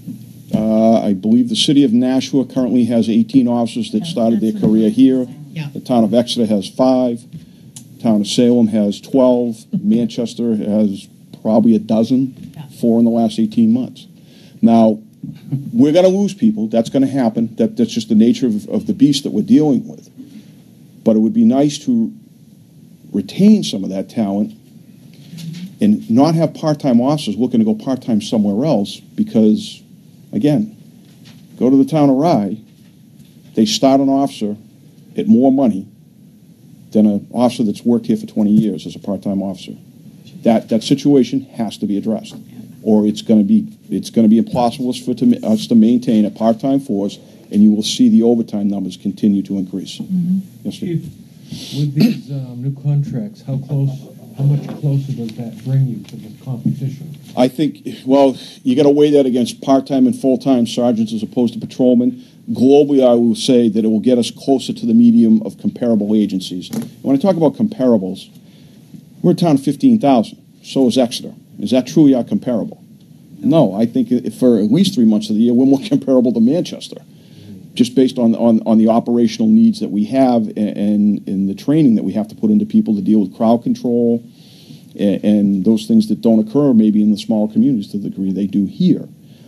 I believe the city of Nashua currently has 18 officers that started their career here. Yeah. The town of Exeter has 5. The town of Salem has 12. Manchester has probably a dozen, 4 in the last 18 months. Now, we're going to lose people. That's going to happen. That's just the nature of the beast that we're dealing with. But it would be nice to retain some of that talent and not have part-time officers looking to go part-time somewhere else because, again, go to the town of Rye, they start an officer at more money than an officer that's worked here for 20 years as a part-time officer. That situation has to be addressed, or it's going to be impossible for us to maintain a part-time force, and you will see the overtime numbers continue to increase. Mm-hmm. Yes, sir. Chief, with these new contracts, how much closer does that bring you to the competition? I think, well, you got to weigh that against part-time and full-time sergeants as opposed to patrolmen. Globally, I will say that it will get us closer to the medium of comparable agencies. When I talk about comparables, we're a town of 15,000. So is Exeter. Is that truly our comparable? No, I think for at least 3 months of the year, we're more comparable to Manchester, just based on the operational needs that we have and the training that we have to put into people to deal with crowd control and those things that don't occur maybe in the smaller communities to the degree they do here.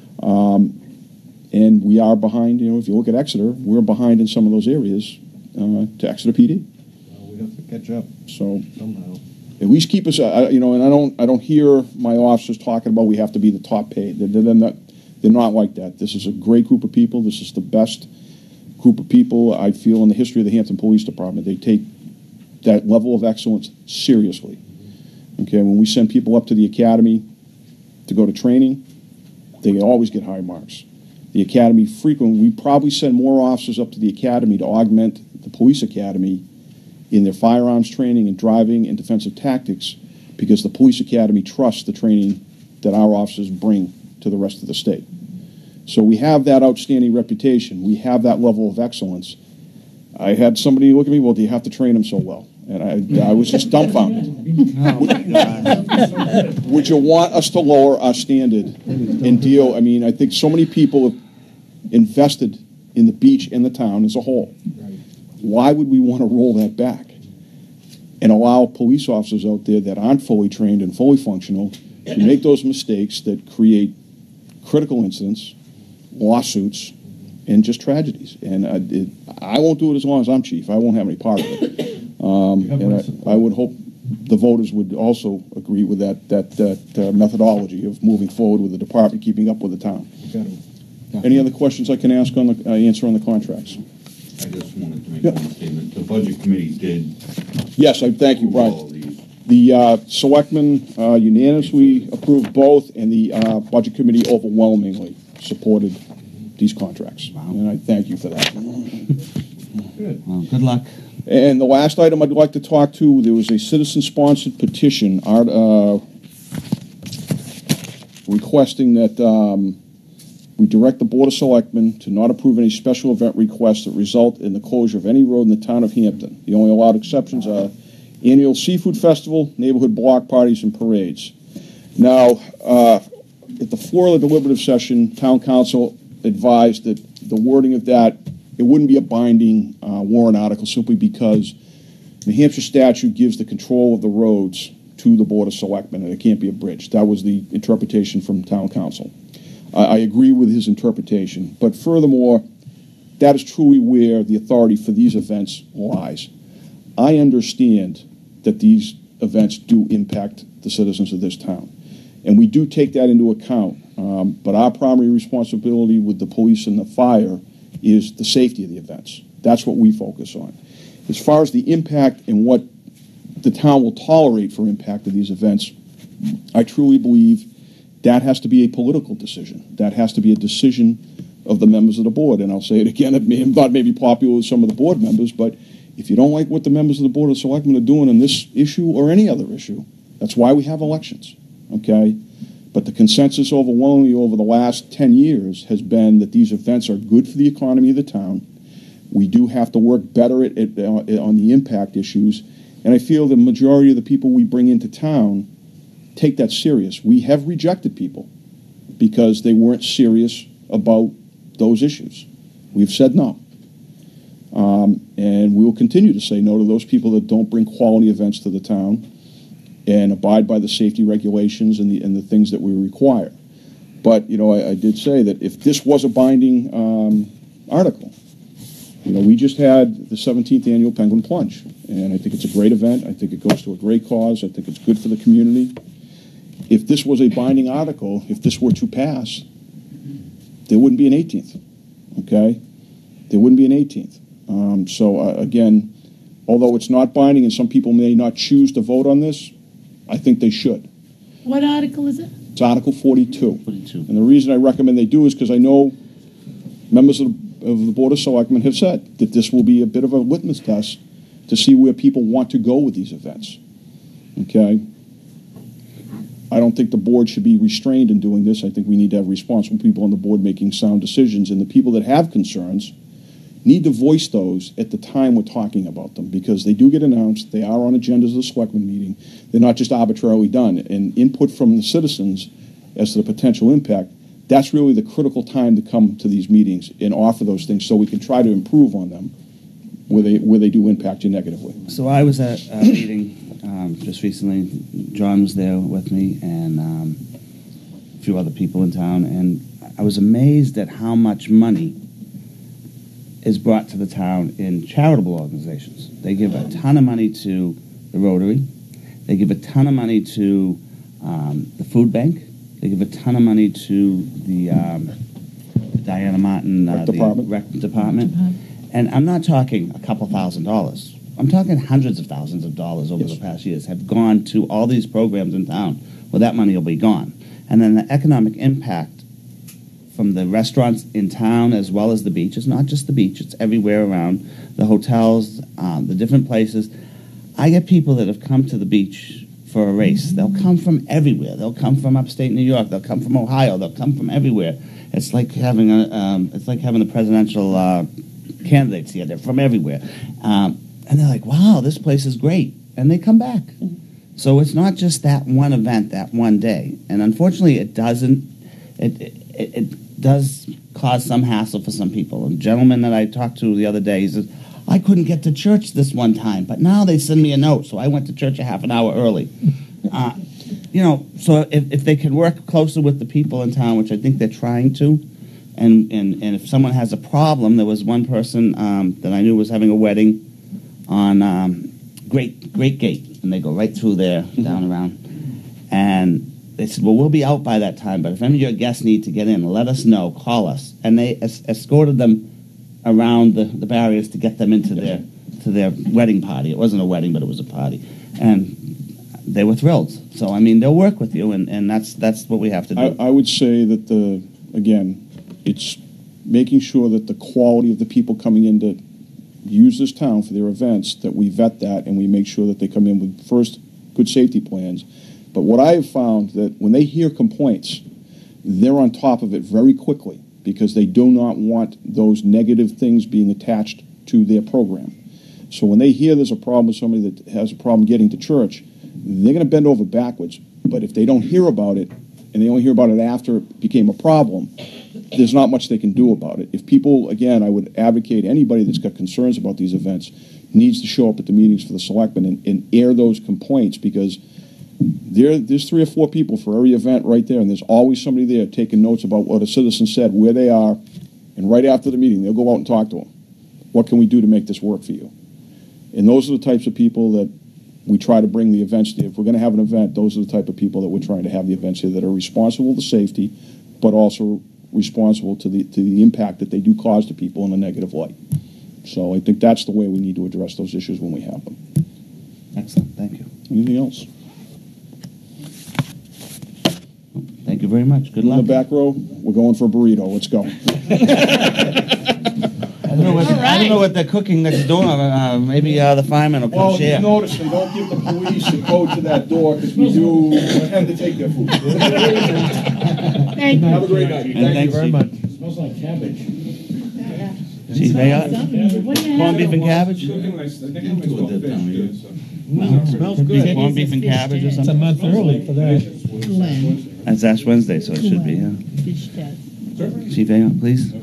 And we are behind, if you look at Exeter, we're behind in some of those areas to Exeter PD. We have to catch up So somehow. at least keep us, and I don't hear my officers talking about we have to be the top paid. They're not like that. This is a great group of people. This is the best group of people I feel in the history of the Hampton Police Department. They take that level of excellence seriously. Okay, when we send people up to the academy to go to training, they always get high marks. the academy frequently. We probably send more officers up to the academy to augment the police academy in their firearms training and driving and defensive tactics, because the police academy trusts the training that our officers bring to the rest of the state. So we have that outstanding reputation. We have that level of excellence. I had somebody look at me, well, do you have to train them so well? And I was just dumbfounded. Would you want us to lower our standard and deal? I mean, I think so many people have invested in the beach and the town as a whole. Why would we want to roll that back and allow police officers out there that aren't fully trained and fully functional to make those mistakes that create critical incidents, lawsuits, and just tragedies? And I won't do it as long as I'm chief. I won't have any part of it. And I would hope the voters would also agree with that methodology of moving forward with the department, keeping up with the town. Any other questions I can ask on the answer on the contracts? I just wanted to make one statement. The budget committee did. Yes, I thank you, all Brian. these. The selectmen unanimously approved both, and the budget committee overwhelmingly supported these contracts. And I thank you for that. Good. Well, good luck. And the last item I'd like to talk to, there was a citizen-sponsored petition requesting that we direct the Board of Selectmen to not approve any special event requests that result in the closure of any road in the town of Hampton. The only allowed exceptions are annual seafood festival, neighborhood block parties, and parades. Now, at the floor of the deliberative session, Town Council advised that the wording of that, it wouldn't be a binding warrant article, simply because New Hampshire statute gives the control of the roads to the Board of Selectmen, and it can't be abridged. That was the interpretation from Town Council. I agree with his interpretation, but furthermore, that is truly where the authority for these events lies. I understand that these events do impact the citizens of this town, and we do take that into account, but our primary responsibility with the police and the fire is the safety of the events. That's what we focus on. As far as the impact and what the town will tolerate for impact of these events, I truly believe that has to be a political decision. That has to be a decision of the members of the board. And I'll say it again, it may be popular with some of the board members, but if you don't like what the members of the Board of Selectmen are doing on this issue or any other issue, that's why we have elections, okay? But the consensus overwhelmingly over the last 10 years has been that these events are good for the economy of the town. We do have to work better on the impact issues, and I feel the majority of the people we bring into town take that serious. We have rejected people because they weren't serious about those issues. We've said no. And we will continue to say no to those people that don't bring quality events to the town and abide by the safety regulations and the things that we require. But, you know, I did say that if this was a binding article, you know, we just had the 17th annual Penguin Plunge, and I think it's a great event. I think it goes to a great cause. I think it's good for the community. If this was a binding article, if this were to pass, there wouldn't be an 18th, okay? There wouldn't be an 18th. Again, although it's not binding and some people may not choose to vote on this, I think they should. What article is it? It's Article 42. 42. And the reason I recommend they do is because I know members of the Board of Selectmen have said that this will be a bit of a litmus test to see where people want to go with these events, okay? I don't think the board should be restrained in doing this. I think we need to have responsible people on the board making sound decisions, and the people that have concerns need to voice those at the time we're talking about them, because they do get announced, they are on agendas of the selectmen meeting, they're not just arbitrarily done. And input from the citizens as to the potential impact, that's really the critical time to come to these meetings and offer those things so we can try to improve on them where they do impact you negatively. So I was at a meeting just recently. John was there with me, and a few other people in town, and I was amazed at how much money is brought to the town in charitable organizations. They give a ton of money to the Rotary. They give a ton of money to the food bank. They give a ton of money to the Diana Martin rec department. And I'm not talking a couple $1,000s. I'm talking hundreds of thousands of dollars over the past years have gone to all these programs in town. Well, that money will be gone. And then the economic impact from the restaurants in town as well as the beach. It's not just the beach, it's everywhere around, the hotels, the different places. I get people that have come to the beach for a race. They'll come from everywhere. They'll come from upstate New York. They'll come from Ohio. They'll come from everywhere. It's like having the presidential candidates here. They're from everywhere, and they're like, "Wow, this place is great," and they come back. So it's not just that one event, that one day, and unfortunately, it doesn't. It does cause some hassle for some people. A gentleman that I talked to the other day, he says, I couldn't get to church this one time, but now they send me a note, so I went to church a half an hour early. So if they can work closer with the people in town, which I think they're trying to, and if someone has a problem, there was one person that I knew was having a wedding on Great Gate, and they go right through there, down around, and they said, well, we'll be out by that time, but if any of your guests need to get in, let us know, call us. And they escorted them around the barriers to get them into their wedding party. It wasn't a wedding, but it was a party. And they were thrilled. So, I mean, they'll work with you, and that's what we have to do. I would say that, it's making sure that the quality of the people coming in to use this town for their events, that we vet that and we make sure that they come in with, first, good safety plans. But what I have found that when they hear complaints, they're on top of it very quickly because they do not want those negative things being attached to their program. So when they hear there's a problem with somebody that has a problem getting to church, they're going to bend over backwards. But if they don't hear about it, and they only hear about it after it became a problem, there's not much they can do about it. If people, again, I would advocate anybody that's got concerns about these events needs to show up at the meetings for the selectmen and air those complaints because there's 3 or 4 people for every event right there, and there's always somebody there taking notes about what a citizen said, where they are, and right after the meeting, they'll go out and talk to them. What can we do to make this work for you? And those are the types of people that we try to bring the events to. If we're going to have an event, those are the type of people that we're trying to have the events here that are responsible to safety, but also responsible to the impact that they do cause to people in a negative light. So I think that's the way we need to address those issues when we have them. Excellent, thank you. Anything else? Thank you very much. Good luck. In the back row, we're going for a burrito. Let's go. I don't know what they're cooking next door. Maybe the firemen will come Well, share. you notice they don't give the police a code to that door because we do tend to take their food. Thank you. Have a great night. And Thank you very much. It smells like cabbage. Chief, corned beef and cabbage? Smells good. Corned beef and cabbage or It's a something? month early for that. Len, That's Ash Wednesday, so it should be, yeah. fish test. Chief Aon, please.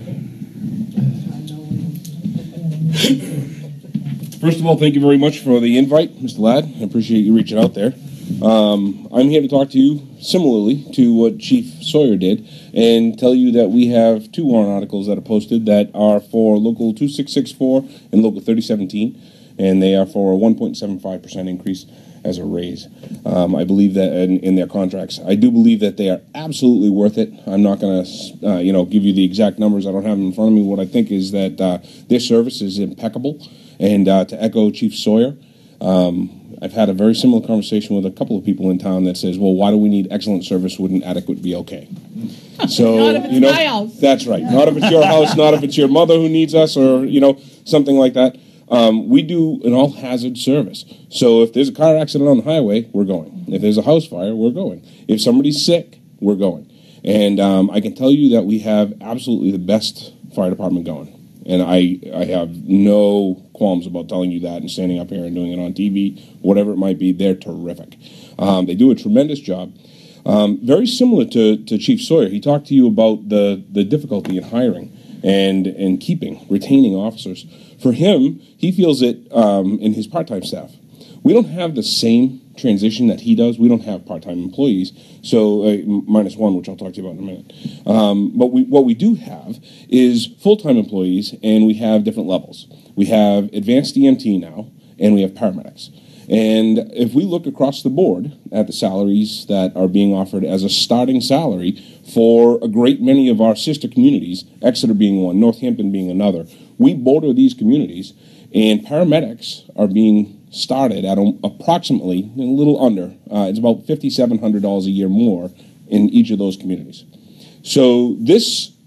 First of all, thank you very much for the invite, Mr. Ladd. I appreciate you reaching out there. I'm here to talk to you similarly to what Chief Sawyer did and tell you that we have 2 warrant articles that are posted that are for Local 2664 and Local 3017, and they are for a 1.75% increase as a raise. I believe that in their contracts. I do believe that they are absolutely worth it. I'm not going to, give you the exact numbers. I don't have them in front of me. What I think is that their service is impeccable. And to echo Chief Sawyer, I've had a very similar conversation with a couple of people in town that says, well, why do we need excellent service? Wouldn't adequate be okay? So, Not if it's my house. That's right. Not if it's your house, not if it's your mother who needs us or, something like that. We do an all-hazard service. So if there's a car accident on the highway, we're going. If there's a house fire, we're going. If somebody's sick, we're going. And I can tell you that we have absolutely the best fire department going. And I have no qualms about telling you that and standing up here and doing it on TV, whatever it might be. They're terrific. They do a tremendous job. Very similar to Chief Sawyer. He talked to you about the difficulty in hiring and retaining officers. For him, he feels it in his part-time staff. We don't have the same transition that he does. We don't have part-time employees, so minus one, which I'll talk to you about in a minute. But what we do have is full-time employees, and we have different levels. We have advanced EMT now, and we have paramedics. And if we look across the board at the salaries that are being offered as a starting salary for a great many of our sister communities, Exeter being one, Northampton being another, we border these communities, and paramedics are being started at approximately, a little under, it's about $5,700 a year more in each of those communities. So this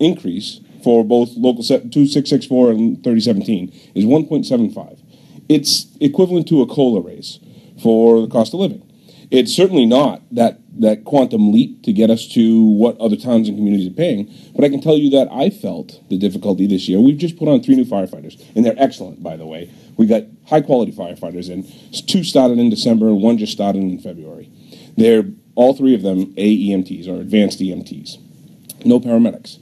increase for both Local 2664 and 3017 is 1.75. It's equivalent to a COLA raise for the cost of living. It's certainly not that quantum leap to get us to what other towns and communities are paying, but I can tell you that I felt the difficulty this year. We've just put on 3 new firefighters, and they're excellent, by the way. We got high-quality firefighters in. 2 started in December, and 1 just started in February. They're, all 3 of them, AEMTs, or advanced EMTs. No paramedics.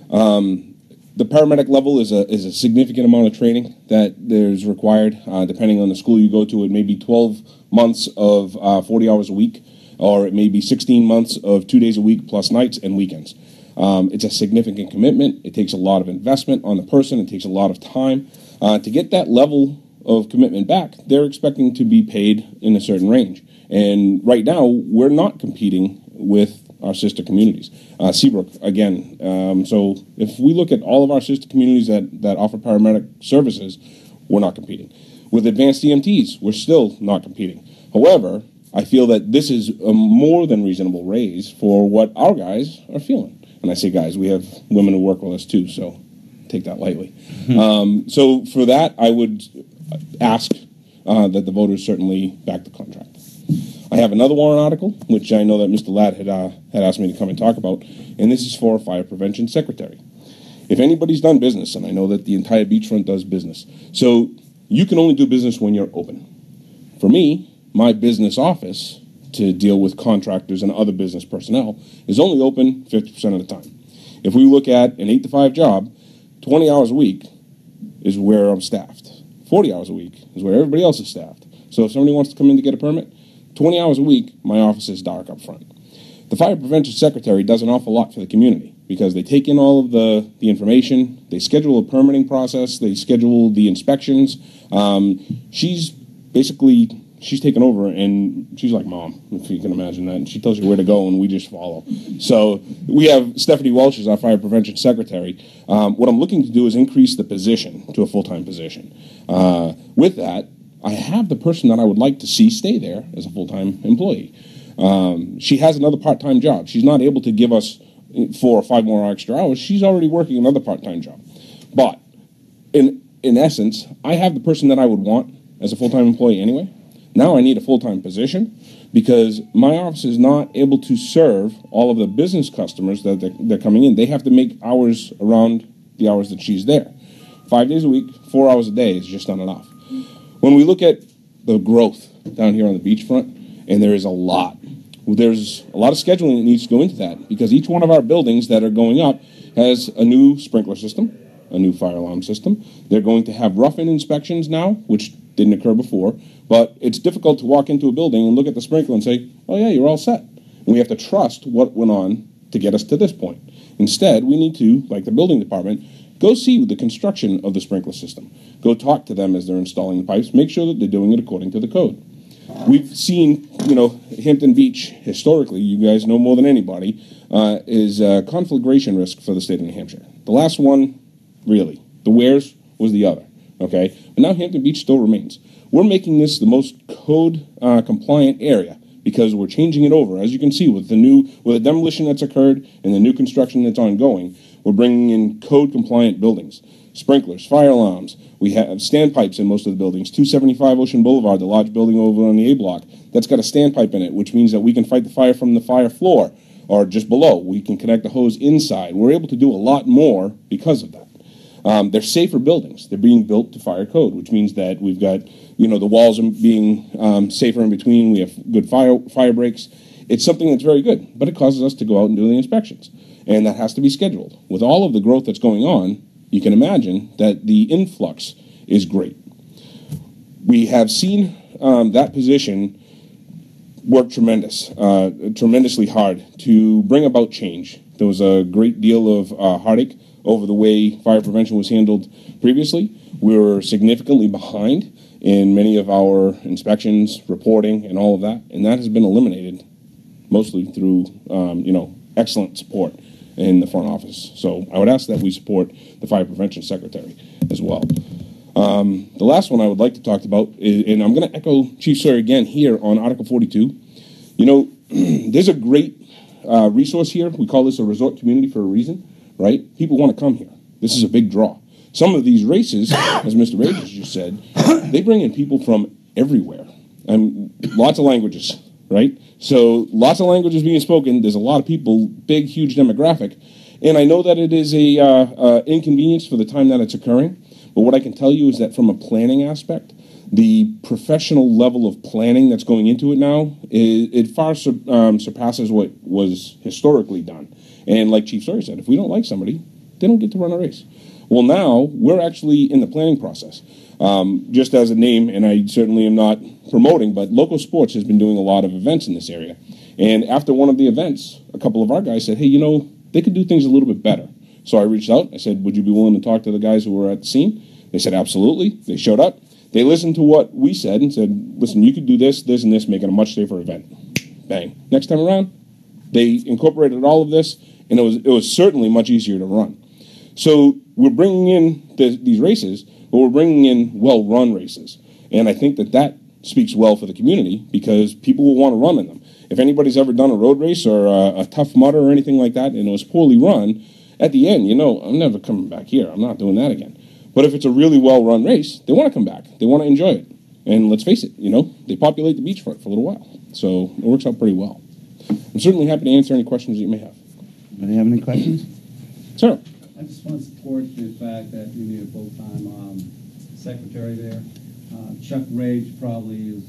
The paramedic level is a significant amount of training that there's required. Depending on the school you go to, it may be 12 months of 40 hours a week, or it may be 16 months of 2 days a week plus nights and weekends. It's a significant commitment. It takes a lot of investment on the person. It takes a lot of time. To get that level of commitment back, they're expecting to be paid in a certain range. And right now, we're not competing with our sister communities. Seabrook, again. So if we look at all of our sister communities that offer paramedic services, we're not competing. With advanced EMTs, we're still not competing. However, I feel that this is a more than reasonable raise for what our guys are feeling. And I say guys, we have women who work with us too, so take that lightly. So for that, I would ask that the voters certainly back the contract. I have another warrant article, which I know that Mr. Ladd had asked me to come and talk about, and this is for a fire prevention secretary. If anybody's done business, and I know that the entire beachfront does business, so you can only do business when you're open. For me, my business office, to deal with contractors and other business personnel, is only open 50% of the time. If we look at an 8-to-5 job, 20 hours a week is where I'm staffed. 40 hours a week is where everybody else is staffed. So if somebody wants to come in to get a permit, 20 hours a week, my office is dark up front. The fire prevention secretary does an awful lot for the community because they take in all of the information, they schedule a permitting process, they schedule the inspections. She's taken over, and she's like mom, if you can imagine that, and she tells you where to go, and we just follow. So we have Stephanie Welch as our fire prevention secretary. What I'm looking to do is increase the position to a full-time position. With that, I have the person that I would like to see stay there as a full-time employee. She has another part-time job. She's not able to give us 4 or 5 more extra hours. She's already working another part-time job. But in essence, I have the person that I would want as a full-time employee anyway. Now I need a full-time position because my office is not able to serve all of the business customers that they're coming in. They have to make hours around the hours that she's there. 5 days a week, 4 hours a day is just not enough. When we look at the growth down here on the beachfront, and there's a lot of scheduling that needs to go into that because each one of our buildings that are going up has a new sprinkler system, a new fire alarm system. They're going to have rough-in inspections now, which didn't occur before, but it's difficult to walk into a building and look at the sprinkler and say, oh yeah, you're all set. And we have to trust what went on to get us to this point. Instead, we need to, like the building department, go see the construction of the sprinkler system. Go talk to them as they're installing the pipes. Make sure that they're doing it according to the code. We've seen, Hampton Beach, historically, you guys know more than anybody, is a conflagration risk for the state of New Hampshire. The last one, really, the Wares was the other, okay? But now Hampton Beach still remains. We're making this the most code compliant area because we're changing it over. As you can see, with the demolition that's occurred and the new construction that's ongoing, we're bringing in code compliant buildings. Sprinklers, fire alarms. We have standpipes in most of the buildings. 275 Ocean Boulevard, the large building over on the A block, that's got a standpipe in it, which means that we can fight the fire from the fire floor or just below. We can connect the hose inside. We're able to do a lot more because of that. They're safer buildings. They're being built to fire code, which means that we've got, the walls being safer in between. We have good fire breaks. It's something that's very good, but it causes us to go out and do the inspections. And that has to be scheduled. With all of the growth that's going on, you can imagine that the influx is great. We have seen that position work tremendously hard to bring about change. There was a great deal of heartache over the way fire prevention was handled previously. We were significantly behind in many of our inspections, reporting, and all of that, and that has been eliminated mostly through, excellent support in the front office. So I would ask that we support the fire prevention secretary as well. The last one I would like to talk about is, and I'm going to echo Chief Sawyer again here on Article 42. There's a great resource here. We call this a resort community for a reason. right? People want to come here. This is a big draw. Some of these races, as Mr. Rages just said, they bring in people from everywhere. And lots of languages, right? So lots of languages being spoken. There's a lot of people, big, huge demographic. And I know that it is a inconvenience for the time that it's occurring. But what I can tell you is that from a planning aspect, the professional level of planning that's going into it now, it far surpasses what was historically done. And like Chief Sawyer said, if we don't like somebody, they don't get to run a race. Well, now we're actually in the planning process. Just as a name, and I certainly am not promoting, but Local Sports has been doing a lot of events in this area. And after one of the events, a couple of our guys said, hey, you know, they could do things a little bit better. So I reached out. I said, would you be willing to talk to the guys who were at the scene? They said, absolutely. They showed up. They listened to what we said and said, listen, you could do this, this, and this, make it a much safer event. Bang. Next time around, they incorporated all of this, and it was certainly much easier to run. So we're bringing in these races, but we're bringing in well-run races. And I think that speaks well for the community because people will want to run in them. If anybody's ever done a road race or a Tough Mudder or anything like that and it was poorly run, at the end, you know, I'm never coming back here. I'm not doing that again. But if it's a really well-run race, they want to come back. They want to enjoy it. And let's face it, you know, they populate the beachfront for a little while. So it works out pretty well. I'm certainly happy to answer any questions that you may have. Do you have any questions? Sir. I just want to support the fact that you need a full-time secretary there. Chuck Rage probably is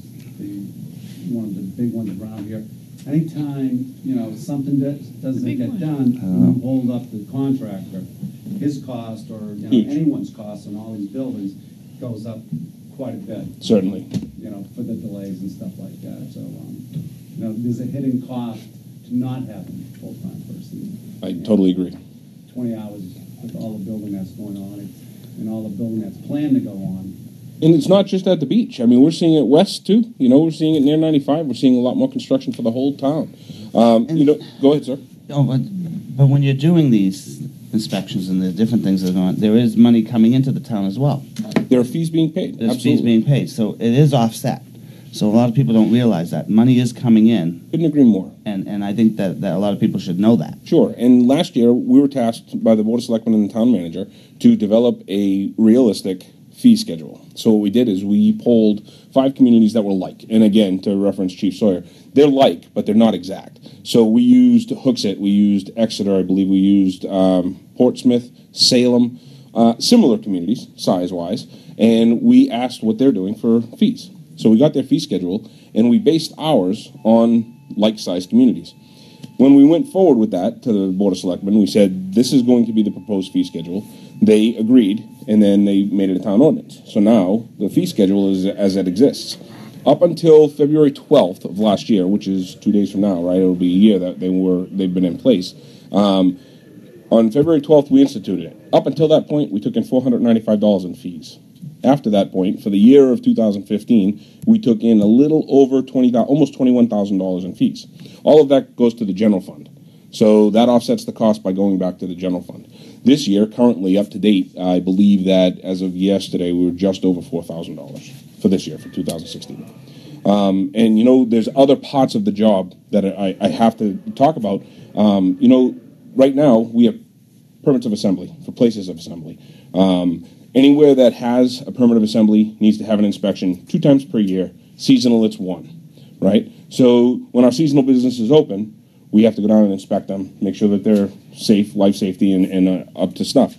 one of the big ones around here. Anytime, you know, something that doesn't get done, you hold up the contractor. His cost or anyone's cost on all these buildings goes up quite a bit. Certainly. You know, for the delays and stuff like that. So, you know, there's a hidden cost to not having a full-time person. I totally agree. 20 hours with all the building that's going on and all the building that's planned to go on. And it's not just at the beach. I mean, we're seeing it west, too. You know, we're seeing it near 95. We're seeing a lot more construction for the whole town. You know, go ahead, sir. Oh, but when you're doing these inspections and the different things that are going on, there is money coming into the town as well. There are fees being paid. There's fees being paid. So it is offset. So a lot of people don't realize that. Money is coming in. Couldn't agree more. And I think that a lot of people should know that. Sure. And last year, we were tasked by the Board of Selectmen and the town manager to develop a realistic fee schedule. So what we did is we polled 5 communities that were like. And again, to reference Chief Sawyer, they're like, but they're not exact. So we used Hooksett, we used Exeter, I believe we used Portsmouth, Salem, similar communities, size-wise, and we asked what they're doing for fees. So we got their fee schedule, and we based ours on like-sized communities. When we went forward with that to the Board of Selectmen, we said, this is going to be the proposed fee schedule. They agreed, and then they made it a town ordinance. So now the fee schedule is as it exists. Up until February 12th of last year, which is 2 days from now, right? It'll be a year that they've been in place. On February 12th, we instituted it. Up until that point, we took in $495 in fees. After that point, for the year of 2015, we took in a little over almost $21,000 in fees. All of that goes to the general fund. So that offsets the cost by going back to the general fund. This year, currently up to date, I believe that as of yesterday, we were just over $4,000 for this year, for 2016. And, you know, there's other parts of the job that I have to talk about. You know, right now, we have permits of assembly for places of assembly. Anywhere that has a permit of assembly needs to have an inspection 2 times per year. Seasonal, it's 1, right? So when our seasonal business is open, we have to go down and inspect them, make sure that they're safe, life safety, and up to snuff.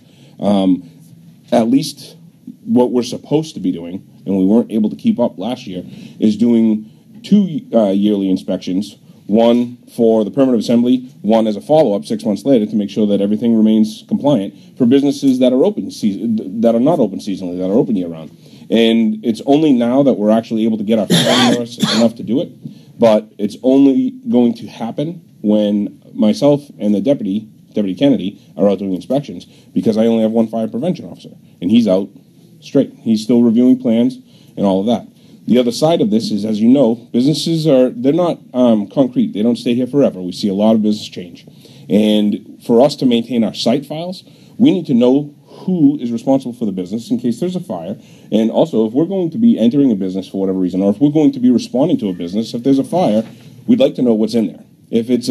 At least what we're supposed to be doing, and we weren't able to keep up last year, is doing 2 yearly inspections, 1 for the permit of assembly, 1 as a follow-up 6 months later to make sure that everything remains compliant for businesses that are open, that are not open seasonally, that are open year-round. And it's only now that we're actually able to get our funding enough to do it, but it's only going to happen when myself and the Deputy Kennedy, are out doing inspections, because I only have 1 fire prevention officer, and he's out straight. He's still reviewing plans and all of that. The other side of this is, as you know, businesses they're not concrete. They don't stay here forever. We see a lot of business change. And for us to maintain our site files, we need to know who is responsible for the business in case there's a fire. And also, if we're going to be entering a business for whatever reason, or if we're going to be responding to a business, if there's a fire, we'd like to know what's in there. If it's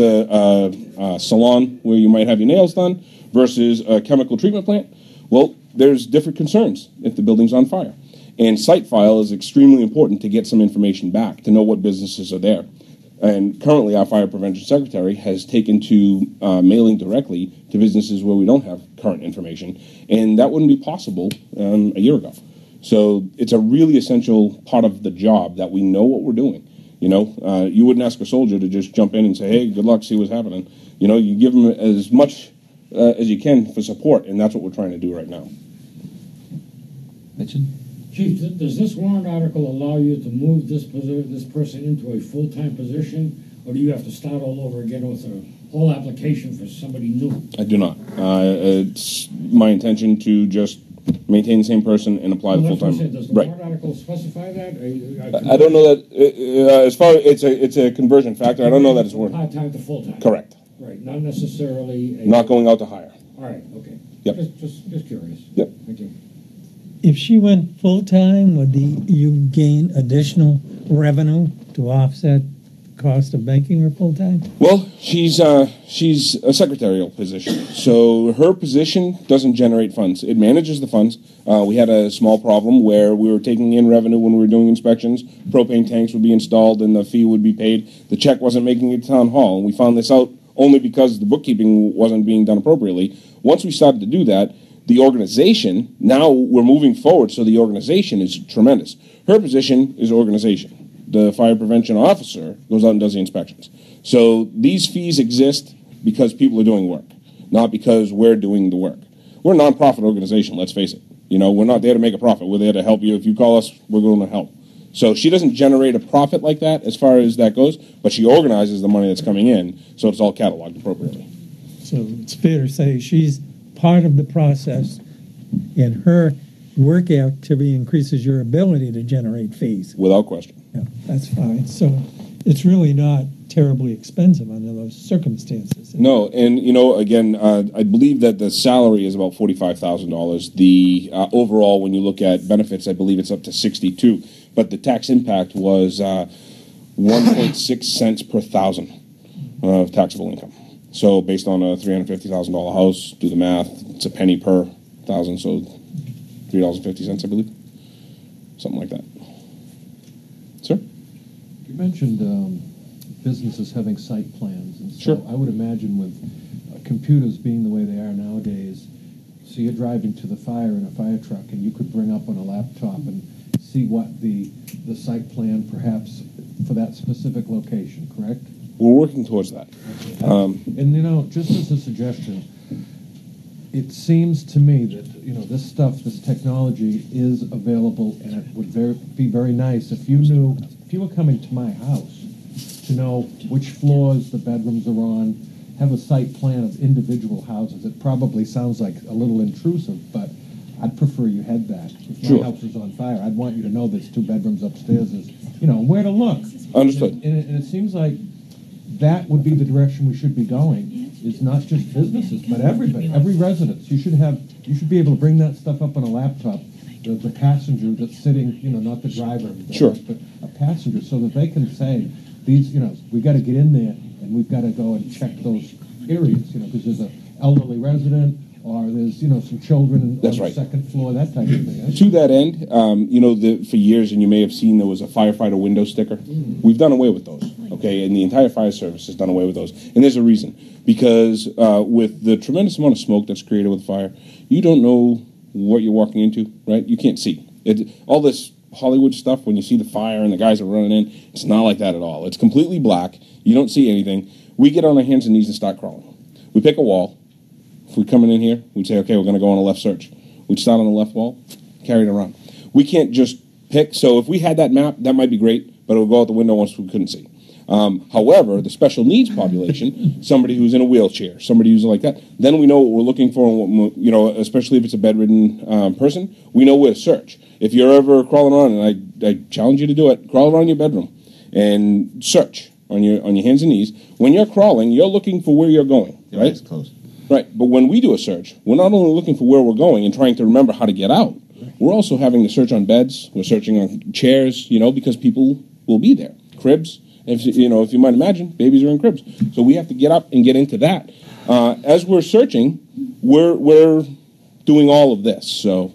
a salon where you might have your nails done versus a chemical treatment plant, well, there's different concerns if the building's on fire. And site file is extremely important to get some information back, to know what businesses are there. And currently, our fire prevention secretary has taken to mailing directly to businesses where we don't have current information, and that wouldn't be possible a year ago. So it's a really essential part of the job that we know what we're doing. You know, you wouldn't ask a soldier to just jump in and say, hey, good luck, see what's happening. You know, you give them as much as you can for support, and that's what we're trying to do right now. Mitchell? Chief, does this warrant article allow you to move this person into a full-time position, or do you have to start all over again with a whole application for somebody new? I do not. It's my intention to just maintain the same person and apply the full-time. Does the warrant article specify that? I don't know that, as far as it's a conversion factor, I don't know that it's worth. Part-time to full-time? Correct. Right, not necessarily. Not going out to hire. All right, okay. Yep. Just curious. Yep. Thank you. If she went full-time, would you gain additional revenue to offset the cost of making her full-time? Well, she's a secretarial position, so her position doesn't generate funds. It manages the funds. We had a small problem where we were taking in revenue when we were doing inspections. Propane tanks would be installed and the fee would be paid. The check wasn't making it to town hall, and we found this out only because the bookkeeping wasn't being done appropriately. Once we started to do that, the organization, now we're moving forward, so the organization is tremendous. Her position is organization. The fire prevention officer goes out and does the inspections. So these fees exist because people are doing work, not because we're doing the work. We're a nonprofit organization, let's face it. You know, we're not there to make a profit. We're there to help you. If you call us, we're going to help. So she doesn't generate a profit like that as far as that goes, but she organizes the money that's coming in, so it's all cataloged appropriately. So it's fair to say she's part of the process, and her work activity increases your ability to generate fees. Without question. Yeah, that's fine. So it's really not terribly expensive under those circumstances. No, and you know, again, I believe that the salary is about $45,000. The overall, when you look at benefits, I believe it's up to $62,000. But the tax impact was 1.6 cents per thousand of taxable income. So based on a $350,000 house, do the math, it's a penny per thousand, so $3.50, I believe. Something like that. Sir? You mentioned businesses having site plans. And so Sure. I would imagine with computers being the way they are nowadays, so you're driving to the fire in a fire truck and you could bring up on a laptop and see what the site plan perhaps for that specific location, correct? We're working towards that. And you know, just as a suggestion, it seems to me that you know this stuff, this technology is available, and it would be very nice if you were coming to my house to know which floors the bedrooms are on, have a site plan of individual houses. It probably sounds like a little intrusive, but I'd prefer you had that. If my Sure. house was on fire, I'd want you to know there's 2 bedrooms upstairs, is where to look. Understood. And it seems like that would be the direction we should be going, is not just businesses, but everybody, every residence. You should be able to bring that stuff up on a laptop, the passenger that's sitting, not the driver, Sure. but a passenger, so that they can say, we got to get in there and we've got to go and check those areas, because there's an elderly resident, or there's, some children That's on right. the second floor, that type of thing. To that end, for years, and you may have seen, there was a firefighter window sticker. We've done away with those, okay? And the entire fire service has done away with those. And there's a reason. Because with the tremendous amount of smoke that's created with fire, you don't know what you're walking into, right? You can't see. All this Hollywood stuff, when you see the fire and the guys are running in, it's not like that at all. It's completely black. You don't see anything. We get on our hands and knees and start crawling. We pick a wall. If we're coming in here, we'd say, okay, we're going to go on a left search. We'd start on the left wall, carry it around. We can't just pick. So if we had that map, that might be great, but it would go out the window once we couldn't see. However, the special needs population, somebody who's in a wheelchair, somebody who's like that, then we know what we're looking for, and especially if it's a bedridden person, we know where to search. If you're ever crawling around, and I challenge you to do it, crawl around your bedroom and search on your hands and knees. When you're crawling, you're looking for where you're going, right? It's close. Right, but when we do a search, we're not only looking for where we're going and trying to remember how to get out, we're also having to search on beds, we're searching on chairs, because people will be there, cribs, If you might imagine, babies are in cribs. So we have to get up and get into that. As we're searching, we're doing all of this. So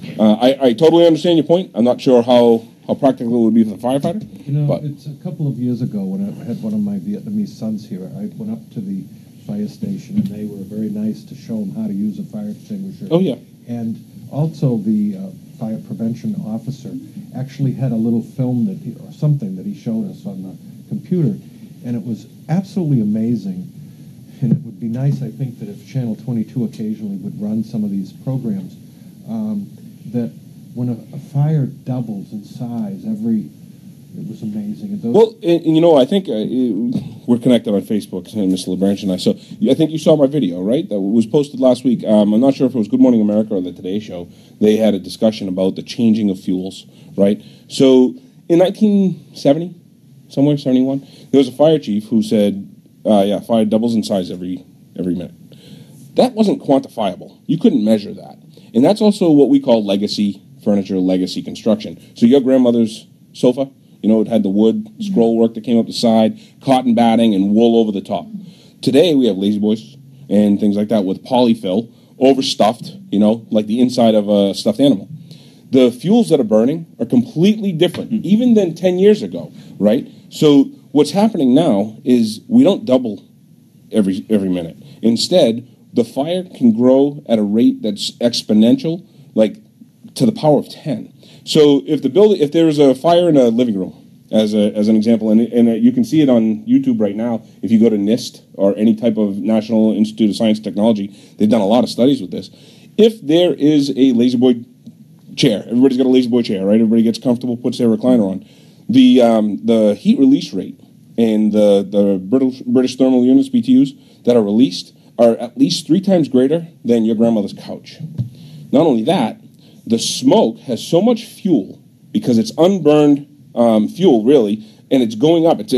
I totally understand your point. I'm not sure how practical it would be for the firefighter. But It's a couple of years ago when I had one of my Vietnamese sons here. I went up to the fire station, and they were very nice to show him how to use a fire extinguisher. Oh, yeah. And also the fire prevention officer actually had a little film or something that he showed us on the computer, and it was absolutely amazing. And it would be nice, I think, that if Channel 22 occasionally would run some of these programs, that when a fire doubles in size it was amazing. And I think we're connected on Facebook, Mr. LeBranch and I. So I think you saw my video, right? That was posted last week. I'm not sure if it was Good Morning America or the Today Show. They had a discussion about the changing of fuels, right? So in 1970, somewhere 71, there was a fire chief who said, fire doubles in size every minute. That wasn't quantifiable. You couldn't measure that. And that's also what we call legacy furniture, legacy construction. So your grandmother's sofa, it had the wood scroll work that came up the side, cotton batting, and wool over the top. Today, we have lazy boys and things like that with polyfill, overstuffed, like the inside of a stuffed animal. The fuels that are burning are completely different, even than 10 years ago, right? So what's happening now is we don't double every minute. Instead, the fire can grow at a rate that's exponential, like to the power of 10. So if there's a fire in a living room, as an example, and you can see it on YouTube right now, if you go to NIST or any type of National Institute of Science and Technology, they've done a lot of studies with this. If there is a lazy boy chair, everybody's got a lazy boy chair, right? Everybody gets comfortable, puts their recliner on. The heat release rate and the British thermal units, BTUs, that are released are at least 3 times greater than your grandmother's couch. Not only that, the smoke has so much fuel because it's unburned fuel, really, and it's going up.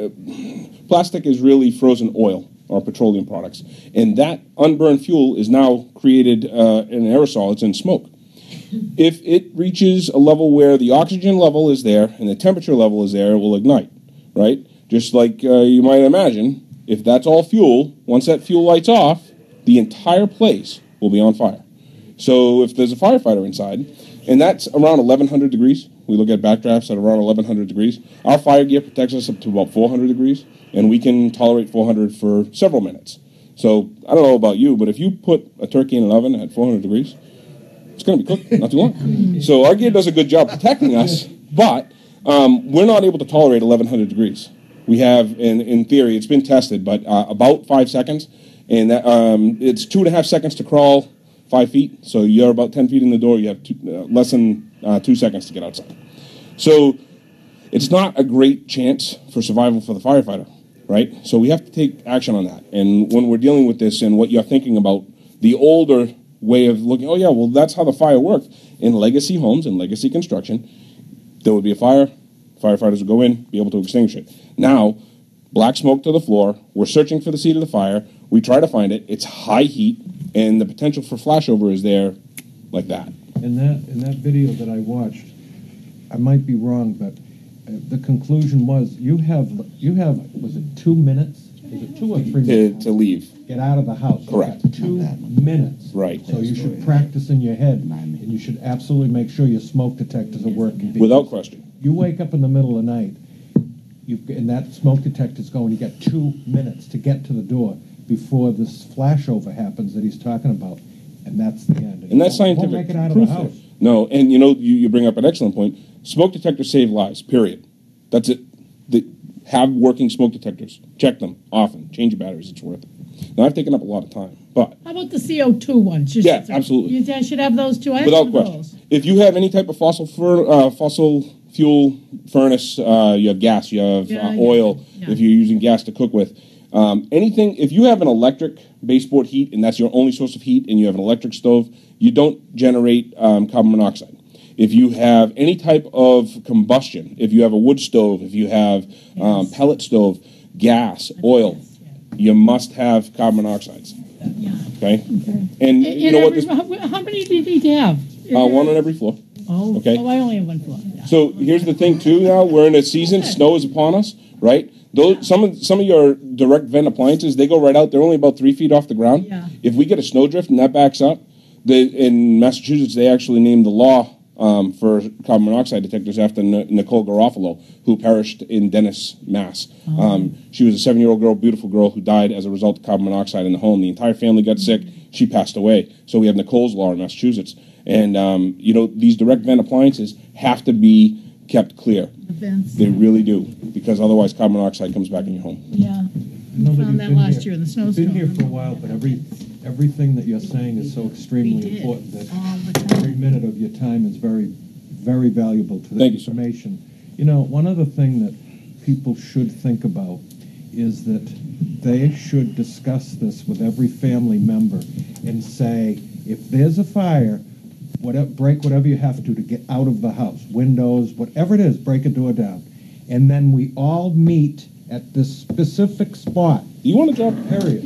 Plastic is really frozen oil or petroleum products, and that unburned fuel is now created in an aerosol. It's in smoke. If it reaches a level where the oxygen level is there and the temperature level is there, it will ignite, right? Just like you might imagine, if that's all fuel, once that fuel lights off, the entire place will be on fire. So if there's a firefighter inside, and that's around 1,100 degrees, we look at backdrafts at around 1,100 degrees, our fire gear protects us up to about 400 degrees, and we can tolerate 400 for several minutes. So I don't know about you, but if you put a turkey in an oven at 400 degrees, it's going to be cooked not too long. So our gear does a good job protecting us, but we're not able to tolerate 1,100 degrees. We have, in theory, it's been tested, but about 5 seconds, and that, it's 2.5 seconds to crawl 5 feet. So you're about 10 feet in the door. You have less than 2 seconds to get outside. So it's not a great chance for survival for the firefighter, right? So we have to take action on that. And when we're dealing with this and what you're thinking about, the older way of looking, oh yeah, well that's how the fire worked. In legacy homes and legacy construction, there would be a fire, firefighters would go in, be able to extinguish it. Now, black smoke to the floor, we're searching for the seat of the fire, we try to find it, it's high heat, and the potential for flashover is there like that. In that video that I watched, I might be wrong, but the conclusion was you have was it 2 minutes? Is it 2 or 3 minutes to leave? Get out of the house. Correct. 2 minutes. Right. So you should practice in your head, and you should absolutely make sure your smoke detectors are working. Without question. You wake up in the middle of the night, and that smoke detector's going. You got 2 minutes to get to the door before this flashover happens that he's talking about, and that's the end. And that's scientific Won't make it out of proof the house. there. No, and you bring up an excellent point. Smoke detectors save lives, period. That's it. Have working smoke detectors. Check them often. Change your batteries. It's worth it. Now, I've taken up a lot of time, but... How about the CO2 ones? Yeah, absolutely. You should have those too. Without question. If you have any type of fossil fuel furnace, you have gas, you have oil, if you're using gas to cook with, anything, if you have an electric baseboard heat and that's your only source of heat and you have an electric stove, you don't generate carbon monoxide. If you have any type of combustion, if you have a wood stove, if you have pellet stove, gas, oil, you must have carbon monoxides. Okay? And you know what? How many do you need to have? One on every floor. Oh, okay. I only have one floor. Yeah. So here's the thing, too, now. We're in a season, snow is upon us, right? Those some of your direct vent appliances, they go right out. They're only about 3 feet off the ground. Yeah. If we get a snowdrift and that backs up, in Massachusetts they actually named the law for carbon monoxide detectors after Nicole Garofalo, who perished in Dennis, Mass. She was a 7-year-old girl, beautiful girl, who died as a result of carbon monoxide in the home. The entire family got sick. She passed away. So we have Nicole's law in Massachusetts. And, these direct vent appliances have to be kept clear. The vents. They really do, because otherwise carbon monoxide comes back in your home. Yeah. I know that Found you've that been last here- year in the You've snowstorm. been here for a while, but everything that you're saying is so We extremely did. important that All the time. every minute of your time is very, very valuable to the Thank you, sir. information. One other thing that people should think about is that they should discuss this with every family member and say, if there's a fire, break whatever you have to get out of the house, windows, whatever it is, break a door down. And then we all meet at this specific spot. You want to drop? Period.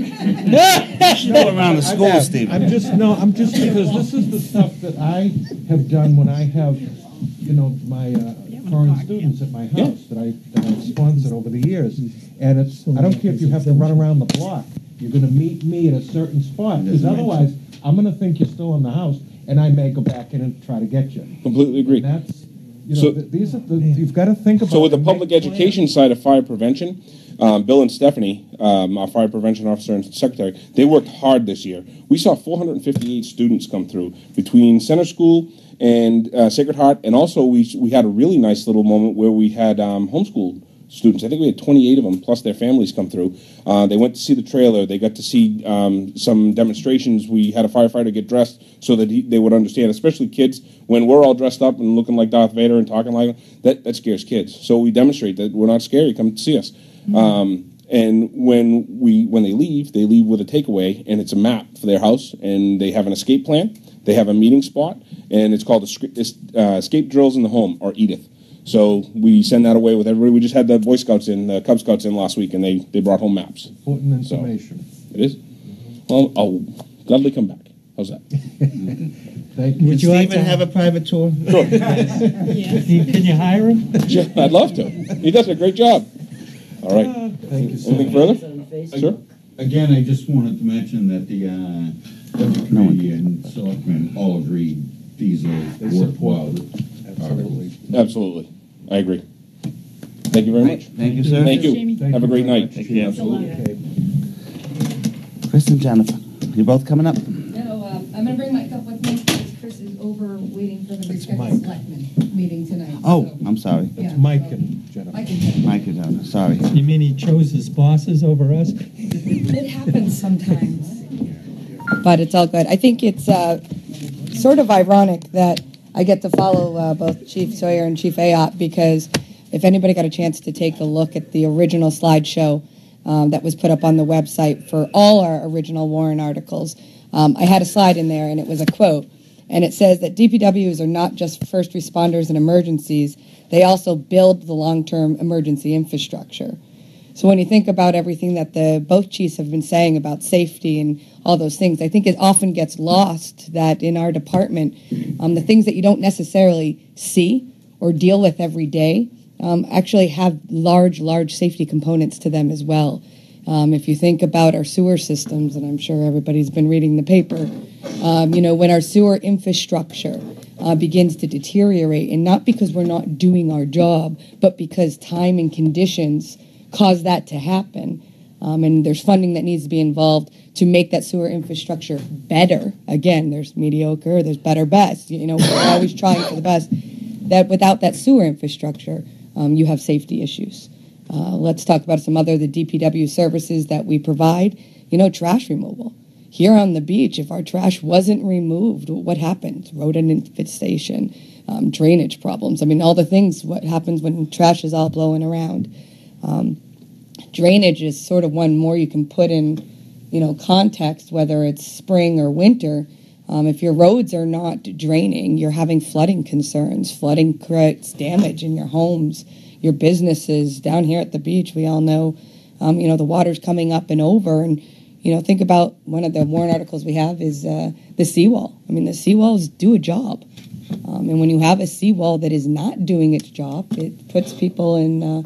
Go around the school, Steve. I'm just because this is the stuff that I have done when I have, my foreign students at my house that I've sponsored over the years. And I don't care if you have to run around the block. You're going to meet me at a certain spot, because otherwise I'm going to think you're still in the house, and I may go back in and try to get you. Completely agree. And that's, So- these are you've got to think about. So with the and public make education side of fire prevention, Bill and Stephanie, our fire prevention officer and secretary, they worked hard this year. We saw 458 students come through between Center School and Sacred Heart, and also we had a really nice little moment where we had homeschool students. I think we had 28 of them, plus their families come through. They went to see the trailer. They got to see some demonstrations. We had a firefighter get dressed so that they would understand, especially kids. When we're all dressed up and looking like Darth Vader and talking like that scares kids. So we demonstrate that we're not scary. Come see us. And when they leave with a takeaway, and it's a map for their house, and they have an escape plan. They have a meeting spot, and it's called Escape Drills in the Home, or EDITH. So we send that away with everybody. We just had the Boy Scouts the Cub Scouts in last week, and they brought home maps. important information. It is? Well, I'll gladly come back. How's that? Thank you. Would you like to have a private tour? Sure. Can you hire him? Yeah, I'd love to. He does a great job. All right. Thank you so Anything further? Sure. Again, I just wanted to mention that the budget committee and selectmen all agreed these are worthwhile. Absolutely. Absolutely. I agree. Thank you very much. Thank you, sir. Thank you. Jamie. Have a great night. Take care. Okay. Chris and Jennifer, you both coming up? No, I'm gonna bring my cup with me, because Chris is over waiting for the Mike. rescheduled selectmen meeting tonight. Oh, so- I'm sorry. Yeah. Mike and Jennifer. I can, Mike and Jennifer, sorry. You mean he chose his bosses over us? it happens sometimes. But it's all good. I think it's sort of ironic that I get to follow both Chief Sawyer and Chief Ayotte, because if anybody got a chance to take a look at the original slideshow that was put up on the website for all our original Warren articles, I had a slide in there, and it was a quote. And it says that DPWs are not just first responders in emergencies, they also build the long-term emergency infrastructure. So when you think about everything that both chiefs have been saying about safety and all those things, I think it often gets lost that in our department, the things that you don't necessarily see or deal with every day actually have large safety components to them as well. If you think about our sewer systems, and I'm sure everybody's been reading the paper, when our sewer infrastructure begins to deteriorate, and not because we're not doing our job, but because time and conditions cause that to happen. And there's funding that needs to be involved to make that sewer infrastructure better. Again, there's mediocre, there's better, best. We're always trying for the best. That without that sewer infrastructure, you have safety issues. Let's talk about some other the DPW services that we provide. Trash removal. Here on the beach, if our trash wasn't removed, what happens? Rodent infestation, drainage problems. I mean, all the things, what happens when trash is all blowing around. Drainage is sort of one more you can put in, context, whether it's spring or winter. If your roads are not draining, you're having flooding concerns. Flooding creates damage in your homes, your businesses. Down here at the beach, we all know, the water's coming up and over. And, think about one of the Warren articles we have is the seawall. I mean, the seawalls do a job. And when you have a seawall that is not doing its job, it puts people in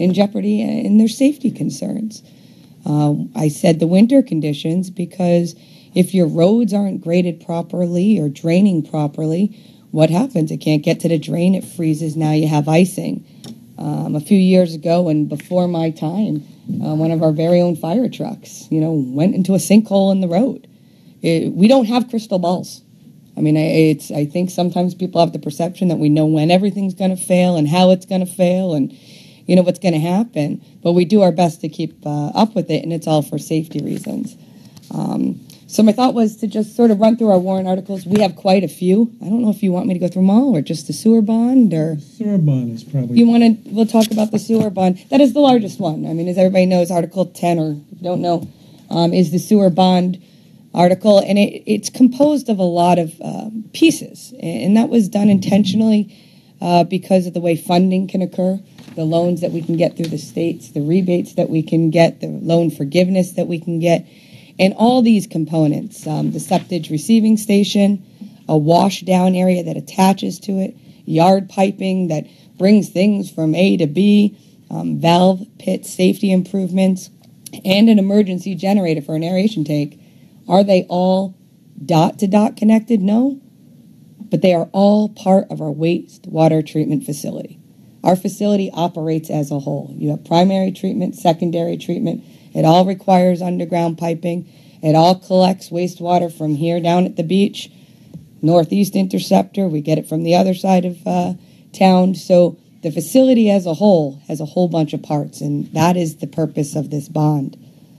in jeopardy and there's safety concerns. I said the winter conditions because if your roads aren't graded properly or draining properly, what happens? It can't get to the drain, it freezes, now you have icing. A few years ago and before my time, one of our very own fire trucks, went into a sinkhole in the road. We don't have crystal balls. I mean, I think sometimes people have the perception that we know when everything's going to fail and how it's going to fail and, what's going to happen. But we do our best to keep up with it, and it's all for safety reasons. So my thought was to just sort of run through our warrant articles. We have quite a few. I don't know if you want me to go through them all or just the sewer bond or... Sewer bond is probably... We'll talk about the sewer bond. That is the largest one. I mean, as everybody knows, Article 10, or if you don't know, is the sewer bond article. And it's composed of a lot of pieces. And that was done intentionally because of the way funding can occur, the loans that we can get through the states, the rebates that we can get, the loan forgiveness that we can get. And all these components, the septage receiving station, a wash down area that attaches to it, yard piping that brings things from A to B, valve pit safety improvements, and an emergency generator for an aeration tank. Are they all dot-to-dot connected? No. But they are all part of our wastewater treatment facility. Our facility operates as a whole. You have primary treatment, secondary treatment. It all requires underground piping. It all collects wastewater from here down at the beach, Northeast Interceptor. We get it from the other side of town. So the facility as a whole has a whole bunch of parts, and that is the purpose of this bond.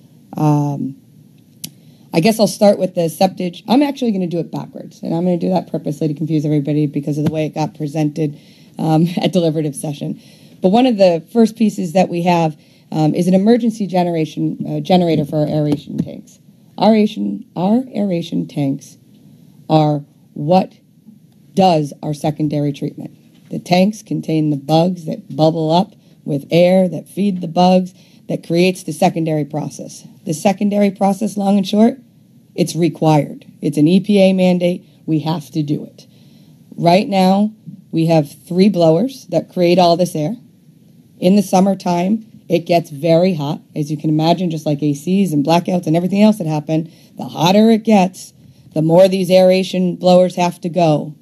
I guess I'll start with the septage. I'm actually going to do it backwards, and I'm going to do that purposely to confuse everybody because of the way it got presented at deliberative session. But one of the first pieces that we have is an emergency generator for our aeration tanks. Our aeration tanks are what does our secondary treatment. The tanks contain the bugs that bubble up with air, that feed the bugs, that creates the secondary process. The secondary process, long and short, it's required. It's an EPA mandate. We have to do it. Right now, we have 3 blowers that create all this air. In the summertime, it gets very hot. As you can imagine, just like ACs and blackouts and everything else that happen, the hotter it gets, the more these aeration blowers have to go.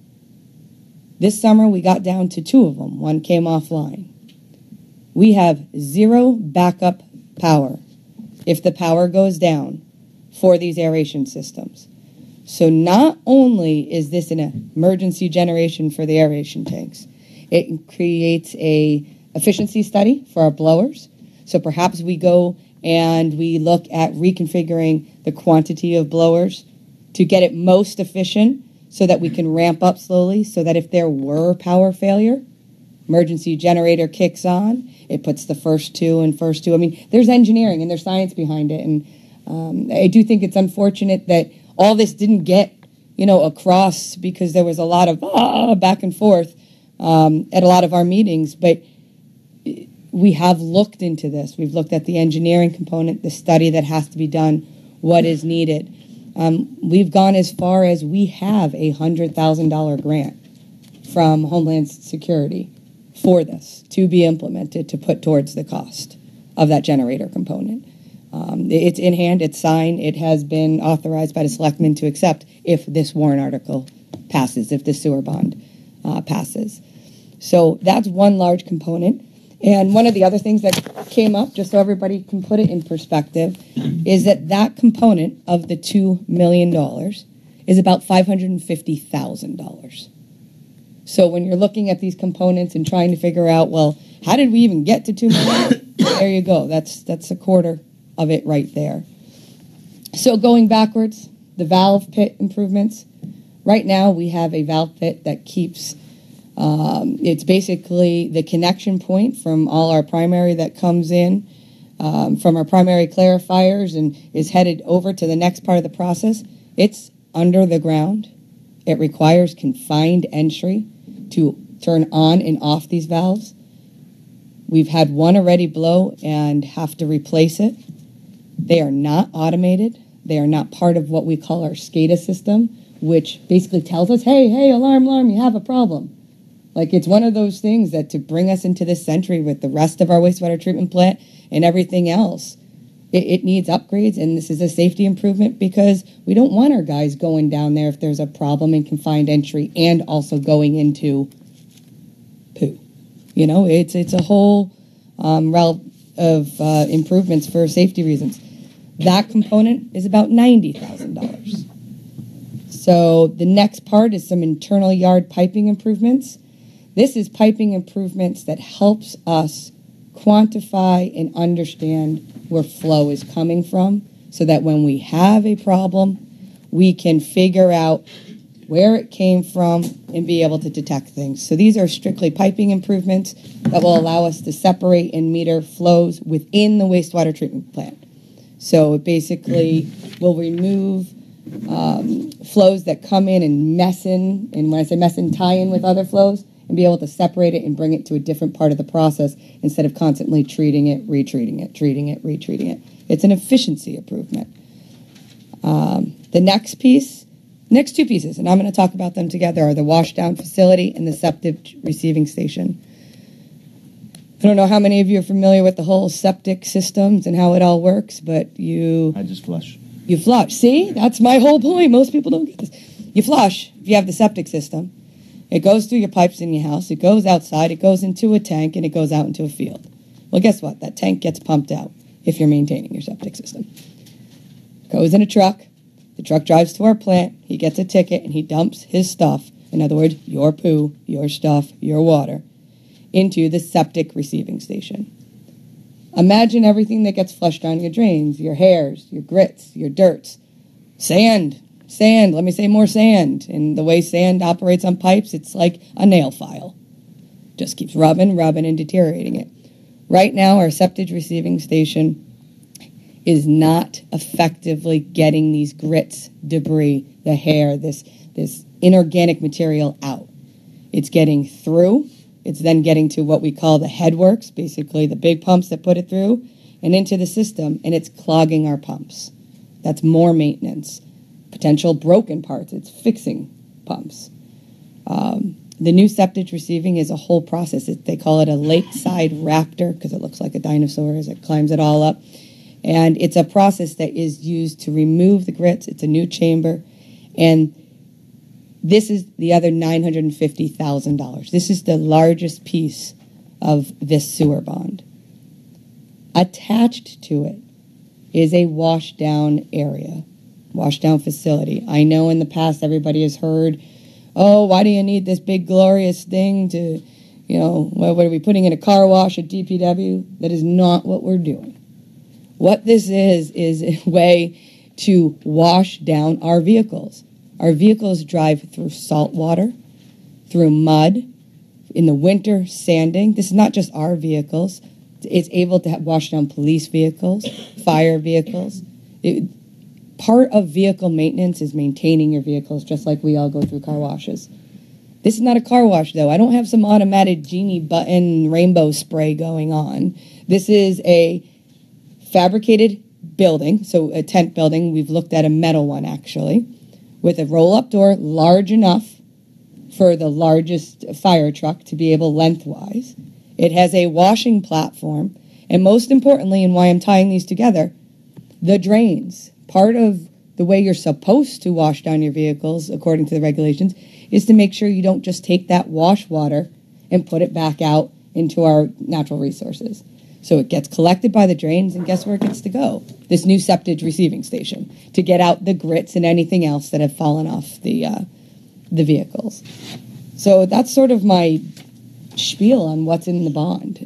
This summer, we got down to 2 of them. One came offline. We have 0 backup power if the power goes down for these aeration systems. So not only is this an emergency generation for the aeration tanks, it creates a efficiency study for our blowers. So perhaps we go and we look at reconfiguring the quantity of blowers to get it most efficient so that we can ramp up slowly so that if there were power failure, emergency generator kicks on, it puts the first 2 and first 2. I mean, there's engineering and there's science behind it. And I do think it's unfortunate that all this didn't get, across because there was a lot of back and forth at a lot of our meetings. But we have looked into this. We've looked at the engineering component, the study that has to be done, what is needed. We've gone as far as we have a $100,000 grant from Homeland Security for this to be implemented to put towards the cost of that generator component. It's in hand, it's signed, it has been authorized by the selectmen to accept if this warrant article passes, if the sewer bond passes. So that's one large component. And one of the other things that came up, just so everybody can put it in perspective, is that component of the $2 million is about $550,000. So when you're looking at these components and trying to figure out, well, how did we even get to $2 million? There you go. That's a quarter of it right there. So going backwards, the valve pit improvements. Right now we have a valve pit that keeps, it's basically the connection point from all our primary that comes in from our primary clarifiers and is headed over to the next part of the process. It's under the ground. It requires confined entry to turn on and off these valves. We've had one already blow and have to replace it. They are not automated. They are not part of what we call our SCADA system, which basically tells us, hey, alarm, you have a problem. Like, it's one of those things that to bring us into this century with the rest of our wastewater treatment plant and everything else, it needs upgrades, and this is a safety improvement because we don't want our guys going down there if there's a problem in confined entry and also going into poo. You know, it's a whole realm of improvements for safety reasons. That component is about $90,000. So the next part is some internal yard piping improvements. This is piping improvements that helps us quantify and understand where flow is coming from so that when we have a problem, we can figure out where it came from and be able to detect things. So these are strictly piping improvements that will allow us to separate and meter flows within the wastewater treatment plant. So it basically will remove flows that come in and mess in, and when I say mess in, tie in with other flows, and be able to separate it and bring it to a different part of the process instead of constantly treating it, retreating it, treating it, retreating it. It's an efficiency improvement. The next two pieces, and I'm going to talk about them together, are the washdown facility and the septic receiving station. I don't know how many of you are familiar with the whole septic systems and how it all works, but I just flush. You flush. See? That's my whole point. Most people don't get this. You flush if you have the septic system. It goes through your pipes in your house. It goes outside. It goes into a tank, and it goes out into a field. Well, guess what? That tank gets pumped out if you're maintaining your septic system. Goes in a truck. The truck drives to our plant. He gets a ticket, and he dumps his stuff, in other words, your poo, your stuff, your water, into the septic receiving station. Imagine everything that gets flushed down your drains, your hairs, your grits, your dirts, sand, let me say more sand. And the way sand operates on pipes, it's like a nail file. Just keeps rubbing, and deteriorating it. Right now, our septic receiving station is not effectively getting these grits, debris, the hair, this inorganic material out. It's getting through. It's then getting to what we call the headworks, basically the big pumps that put it through, and into the system, and it's clogging our pumps. That's more maintenance. Potential broken parts, it's fixing pumps. The new septic receiving is a whole process. They call it a lakeside raptor because it looks like a dinosaur as it climbs it all up. And it's a process that is used to remove the grits. It's a new chamber. And this is the other $950,000. This is the largest piece of this sewer bond. Attached to it is a washdown area, washdown facility. I know in the past everybody has heard, oh, why do you need this big glorious thing to, what are we putting in a car wash at DPW? That is not what we're doing. What this is a way to wash down our vehicles. Our vehicles drive through salt water, through mud, in the winter, sanding. This is not just our vehicles. It's able to wash down police vehicles, fire vehicles. Part of vehicle maintenance is maintaining your vehicles, just like we all go through car washes. This is not a car wash, though. I don't have some automatic genie button rainbow spray going on. This is a fabricated building, so a tent building. We've looked at a metal one, actually, with a roll-up door large enough for the largest fire truck to be able lengthwise. It has a washing platform, and most importantly, and why I'm tying these together, the drains. Part of the way you're supposed to wash down your vehicles, according to the regulations, is to make sure you don't just take that wash water and put it back out into our natural resources. So it gets collected by the drains, and guess where it gets to go? This new septic receiving station to get out the grits and anything else that have fallen off the vehicles. So that's sort of my spiel on what's in the bond.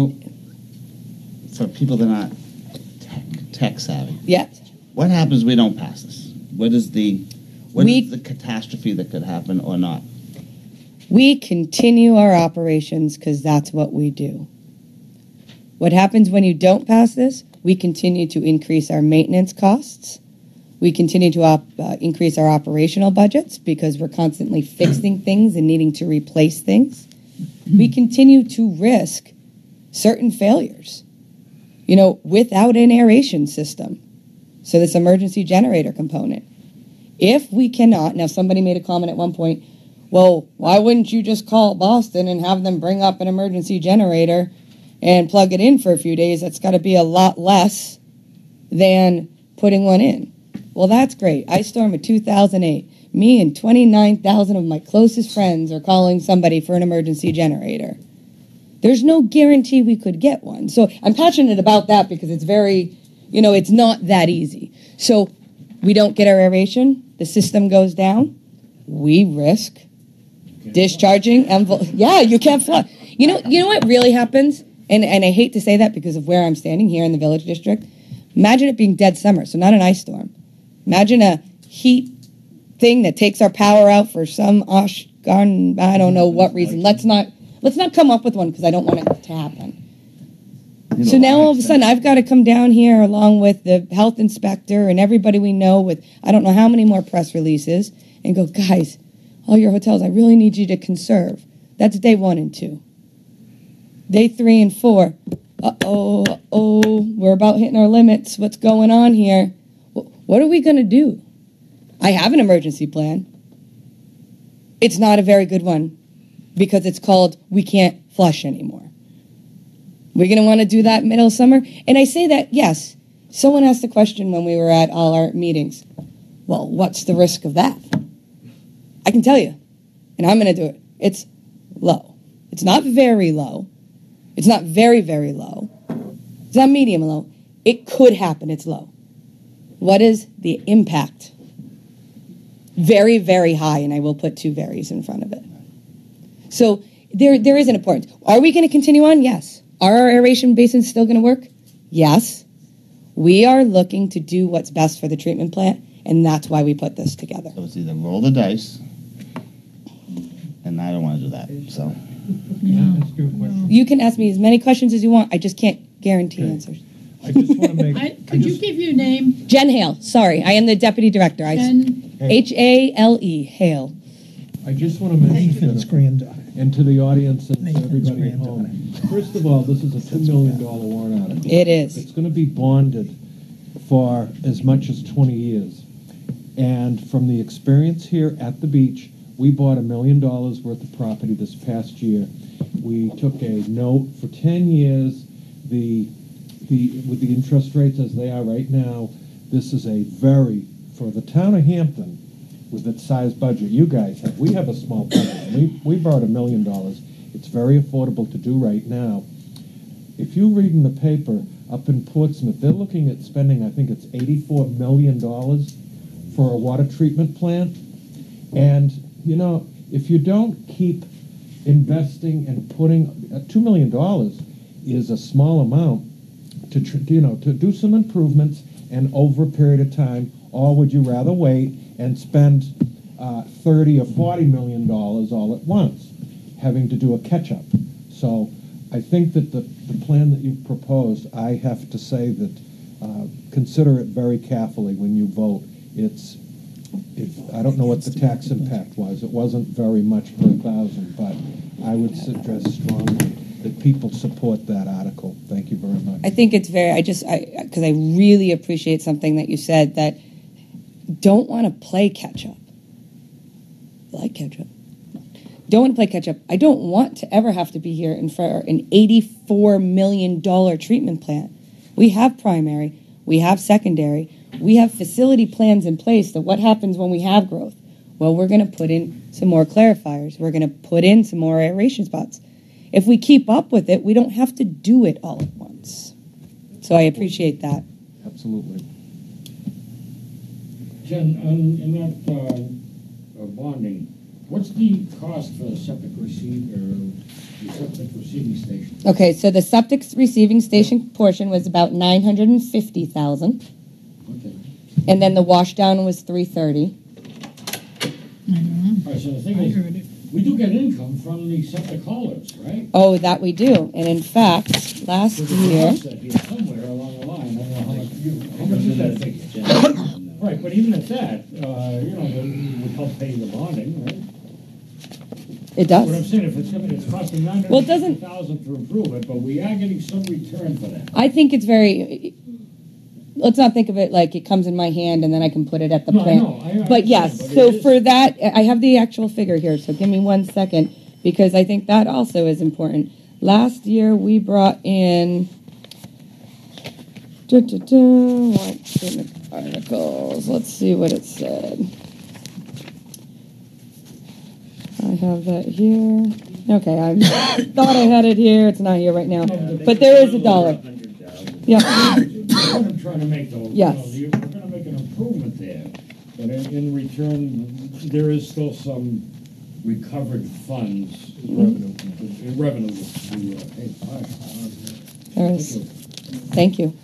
For people that are not tech savvy. Yes. What happens if we don't pass this? What is the catastrophe that could happen or not? We continue our operations because that's what we do. What happens when you don't pass this? We continue to increase our maintenance costs. We continue to increase our operational budgets because we're constantly fixing things and needing to replace things. We continue to risk certain failures, without an aeration system. So this emergency generator component. If we cannot, now somebody made a comment at one point, Well, why wouldn't you just call Boston and have them bring up an emergency generator and plug it in for a few days? That's got to be a lot less than putting one in. Well, that's great. Ice storm of 2008. Me and 29,000 of my closest friends are calling somebody for an emergency generator. There's no guarantee we could get one. So I'm passionate about that because it's very, it's not that easy. So we don't get our aeration, the system goes down, we risk discharging. Yeah, you can't flush. You know what really happens? And I hate to say that because of where I'm standing here in the Village District. Imagine it being dead summer, so not an ice storm. Imagine a heat thing that takes our power out for some I don't know what reason. Let's not come up with one because I don't want it to happen. So now all of a sudden I've got to come down here along with the health inspector and everybody we know with I don't know how many more press releases and go, guys, all your hotels, I really need you to conserve. That's day 1 and 2. Day 3 and 4, we're about hitting our limits. What's going on here? What are we going to do? I have an emergency plan. It's not a very good one because it's called we can't flush anymore. We're going to want to do that middle of summer? And I say that, yes. Someone asked the question when we were at all our meetings. Well, what's the risk of that? I can tell you, and I'm going to do it. It's low. It's not very low. It's not very, very low. It's not medium low. It could happen. It's low. What is the impact? Very, very high, and I will put 2 varies in front of it. So there is an importance. Are we going to continue on? Yes. Are our aeration basins still going to work? Yes. We are looking to do what's best for the treatment plant, and that's why we put this together. So it's either roll the dice, and I don't want to do that. So you can ask me as many questions as you want. I just can't guarantee answers. I just want to make. Could you give your name? Jen Hale. Sorry, I am the deputy director. Jen Hale. Hale. I just want to mention and to the audience and to everybody at home. First of all, this is a $2 million warrant article. It is. It's going to be bonded for as much as 20 years. And from the experience here at the beach, we bought $1 million worth of property this past year. We took a note for 10 years. With the interest rates as they are right now, this is for the town of Hampton, with its size budget you guys have. We have a small budget. We borrowed $1 million. It's very affordable to do right now. If you read in the paper, up in Portsmouth, they're looking at spending, I think it's $84 million for a water treatment plant. And, if you don't keep investing and putting, $2 million is a small amount to do some improvements and over a period of time, or would you rather wait and spend $30 or $40 million all at once, having to do a catch-up? So I think that the plan that you've proposed, I have to say that consider it very carefully when you vote. I don't know what the tax impact was. It wasn't very much per 1,000, but I would suggest strongly that people support that article. Thank you very much. I think it's because I really appreciate something that you said, that don't want to play catch-up. I like catch-up. Don't want to play catch-up. I don't want to ever have to be here for an $84 million treatment plant. We have primary. We have secondary. We have facility plans in place that what happens when we have growth? Well, we're going to put in some more clarifiers. We're going to put in some more aeration spots. If we keep up with it, we don't have to do it all at once. So I appreciate that. Absolutely. Jen, in that bonding, what's the cost for the septic receiving station? Okay, so the septic receiving station portion was about $950,000. Okay. And then the washdown was $330,000. All right, so the thing is, we do get income from the septic haulers, right? Oh, that we do. And in fact, last year. Somewhere along the line, I don't know how much is that figure? Right, but even at that, it would help pay the bonding, right? It does. What I'm saying, if it's costing $950,000 to improve it, but we are getting some return for that. I think it's very. let's not think of it like it comes in my hand and then I can put it at the No, plant. no, I But yes, understand, but so it is- for that, I have the actual figure here, so give me 1 second, because I think that also is important. Last year, we brought in, what's in the articles? Let's see what it said. I have that here. Okay, I thought I had it here. It's not here right now. But there is a dollar. Yeah. What I'm trying to make though, Yes. we're gonna make an improvement there, but in return, there is still some recovered funds. Revenue to pay fire. There is. Thank you.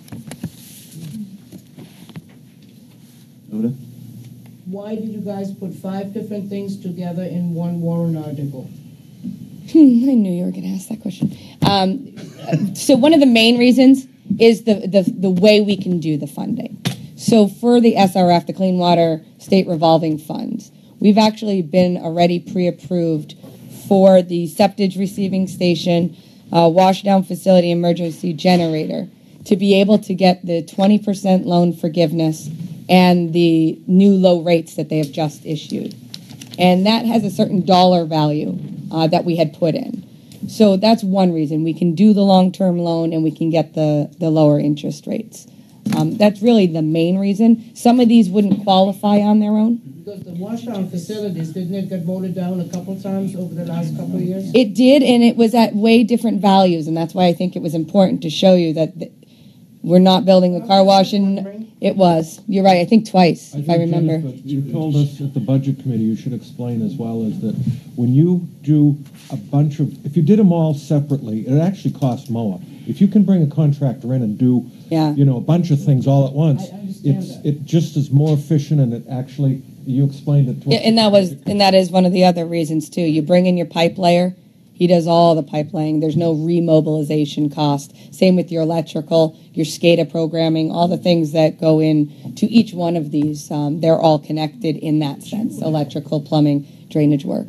Why did you guys put 5 different things together in one warrant article? I knew you were going to ask that question. So one of the main reasons is the way we can do the funding. So for the SRF, the Clean Water State Revolving Funds, we've actually been already pre-approved for the septage receiving station, washdown facility emergency generator, to be able to get the 20% loan forgiveness and the new low rates that they have just issued. And that has a certain dollar value that we had put in. So that's one reason. We can do the long-term loan and we can get the lower interest rates. That's really the main reason. Some of these wouldn't qualify on their own. Because the washdown facilities, didn't it get voted down a couple times over the last couple of years? It did, and it was at way different values, and that's why I think it was important to show you that we're not building a car wash, and it was. You're right, I think twice, if I remember. Jennifer, you told us at the budget committee, you should explain as well, is that when you do a bunch of, if you did them all separately, it actually costs more. If you can bring a contractor in and do, a bunch of things all at once, it just is more efficient, and it actually, you explained it to us. Yeah, and that is one of the other reasons too. You bring in your pipe layer, he does all the pipe laying. There's no remobilization cost. Same with your electrical, your SCADA programming, all the things that go in to each one of these. They're all connected in that sense: electrical, plumbing, drainage work.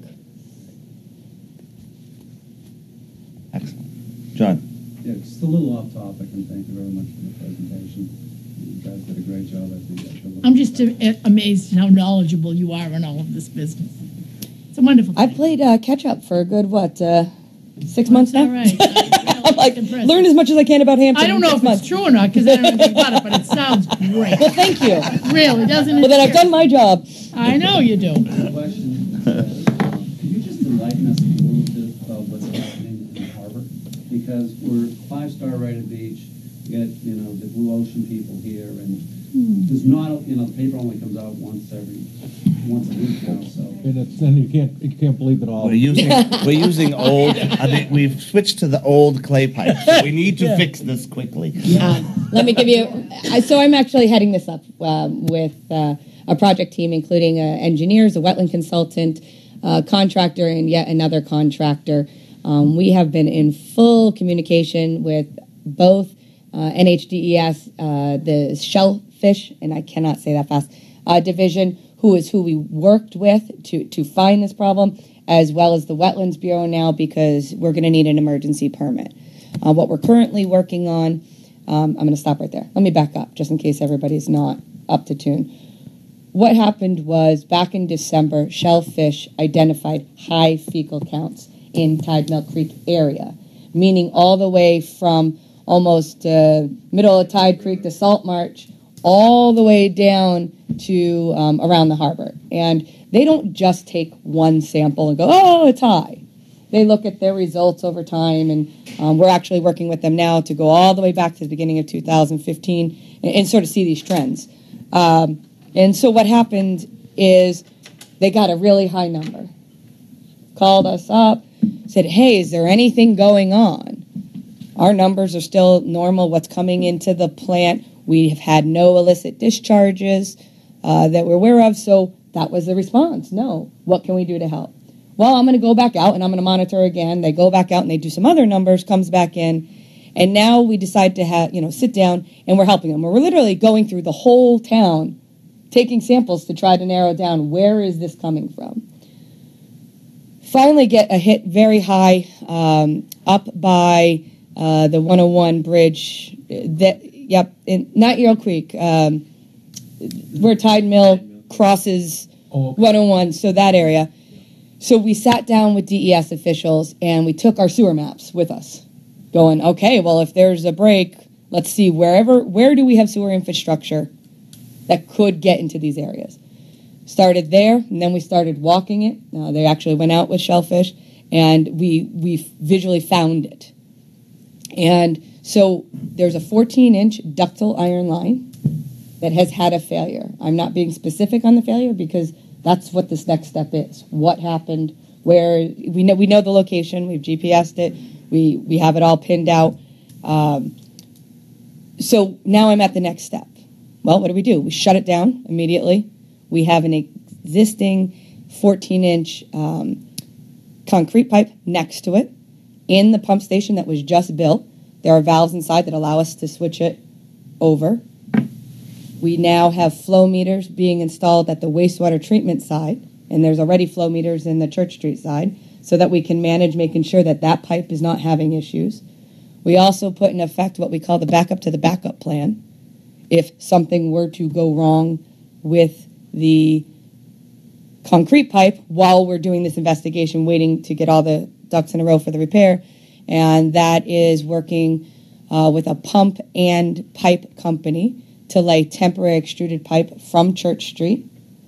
Excellent, John. Yeah, just a little off topic, and thank you very much for the presentation. You guys did a great job. I think. I'm just amazed at how knowledgeable you are in all of this business. It's a wonderful thing. I played catch up for a good 6 months now. All right. I'm like, learn as much as I can about Hampton. I don't know if it's true or not because I don't know anything about it, but it sounds great. Well, thank you. Really, doesn't it? Well, then I've done my job. I know you do. Question: Can you just enlighten us a little bit of what's happening in the harbor? Because we're 5-star rated beach. You get the blue ocean people here, and there's not the paper only comes out once a week now. So And then you can't believe it all. We're using old. I mean, we've switched to the old clay pipe. So we need to fix this quickly. Let me give you. So I'm actually heading this up with a project team, including engineers, a wetland consultant, contractor, and yet another contractor. We have been in full communication with both NHDES, the shellfish, and I cannot say that fast, division, who we worked with to find this problem, as well as the Wetlands Bureau now, because we're going to need an emergency permit. What we're currently working on, I'm going to stop right there. Let me back up, just in case everybody's not up to tune. What happened was, back in December, shellfish identified high fecal counts in Tide Mill Creek area, meaning all the way from almost middle of Tide Creek to Salt Marsh, all the way down to around the harbor. And they don't just take one sample and go, oh, it's high. They look at their results over time, and we're actually working with them now to go all the way back to the beginning of 2015 and sort of see these trends. And so what happened is they got a really high number, called us up, said, hey, is there anything going on? Our numbers are still normal. What's coming into the plant? We have had no illicit discharges that we're aware of. So that was the response. No. What can we do to help? Well, I'm going to go back out and I'm going to monitor again. They go back out and they do some other numbers, comes back in. And now we decide to sit down and we're helping them. We're literally going through the whole town, taking samples to try to narrow down where is this coming from. Finally get a hit very high up by the 101 bridge. That Yep, not Earl Creek. Where Tide Mill crosses 101, so that area. So we sat down with DES officials and we took our sewer maps with us, going, okay, well, if there's a break, let's see where do we have sewer infrastructure that could get into these areas. Started there, and then we started walking it. They actually went out with Shellfish, and we visually found it. And so there's a 14-inch ductile iron line that has had a failure. I'm not being specific on the failure because that's what this next step is. What happened? Where we know the location. We've GPSed it. We have it all pinned out. So now I'm at the next step. Well, what do? We shut it down immediately. We have an existing 14-inch concrete pipe next to it in the pump station that was just built. There are valves inside that allow us to switch it over. We now have flow meters being installed at the wastewater treatment side, and there's already flow meters in the Church Street side, so that we can manage making sure that that pipe is not having issues. We also put in effect what we call the backup to the backup plan. If something were to go wrong with the concrete pipe while we're doing this investigation, waiting to get all the ducks in a row for the repair, and that is working with a pump and pipe company to lay temporary extruded pipe from Church Street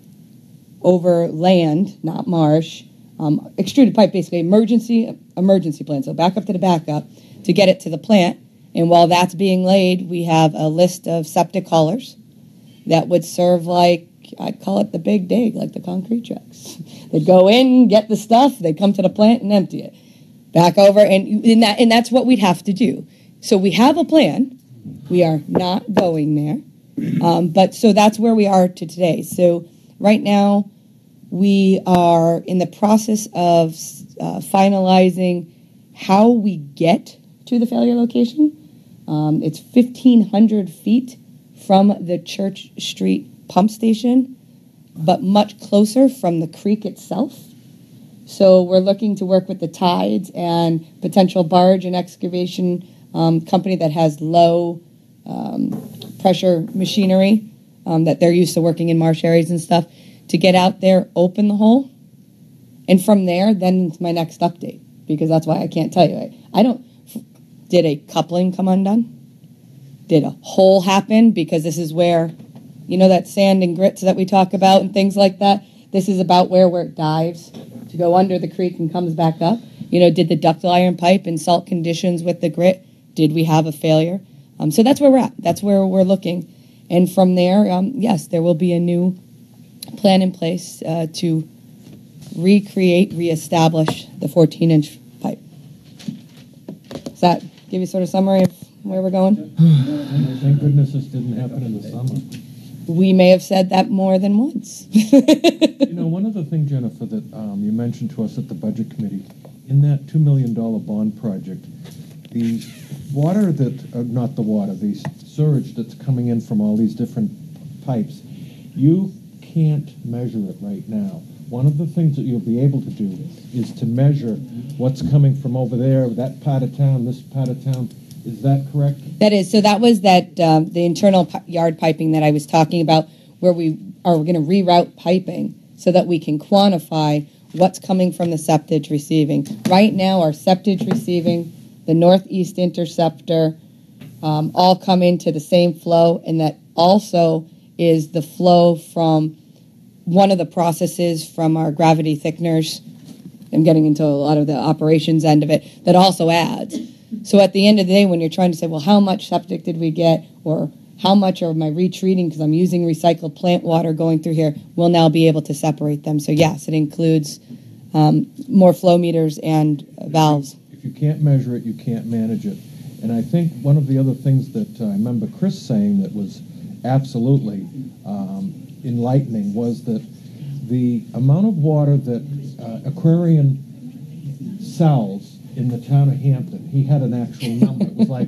over land, not marsh. Extruded pipe, basically emergency plan, so back up to the backup to get it to the plant. And while that's being laid, we have a list of septic haulers that would serve like, I'd call it the big dig, like the concrete trucks. They'd go in, get the stuff, they'd come to the plant and empty it. Back over, and that's what we'd have to do. So we have a plan. We are not going there. But so that's where we are to today. So right now, we are in the process of finalizing how we get to the failure location. It's 1,500 feet from the Church Street pump station, but much closer from the creek itself. So we're looking to work with the Tides and potential barge and excavation company that has low pressure machinery that they're used to working in marsh areas and stuff, to get out there, open the hole, and from there, then it's my next update, because that's why I can't tell you. Did a coupling come undone? Did a hole happen? Because this is where, that sand and grits that we talk about and things like that, this is about where it dives to go under the creek and comes back up. Did the ductile iron pipe in salt conditions with the grit, did we have a failure? So that's where we're at. That's where we're looking. And from there, yes, there will be a new plan in place to reestablish the 14-inch pipe. Does that give you sort of summary of where we're going? Thank goodness this didn't happen in the summer. We may have said that more than once. One other thing, Jennifer, that you mentioned to us at the Budget Committee, in that $2 million bond project, the water the sewage that's coming in from all these different pipes, you can't measure it right now. One of the things that you'll be able to do is to measure what's coming from over there, that part of town, this part of town. Is that correct? That is. So that was the internal yard piping that I was talking about, where we are going to reroute piping so that we can quantify what's coming from the septage receiving. Right now, our septage receiving, the northeast interceptor, all come into the same flow, and that also is the flow from one of the processes from our gravity thickeners. I'm getting into a lot of the operations end of it, that also adds. So at the end of the day, when you're trying to say, well, how much septic did we get, or how much am I retreating because I'm using recycled plant water going through here, we'll now be able to separate them. So yes, it includes more flow meters and valves. If you can't measure it, you can't manage it. And I think one of the other things that I remember Chris saying that was absolutely enlightening was that the amount of water that Aquarian sells in the town of Hampton, he had an actual number. It was like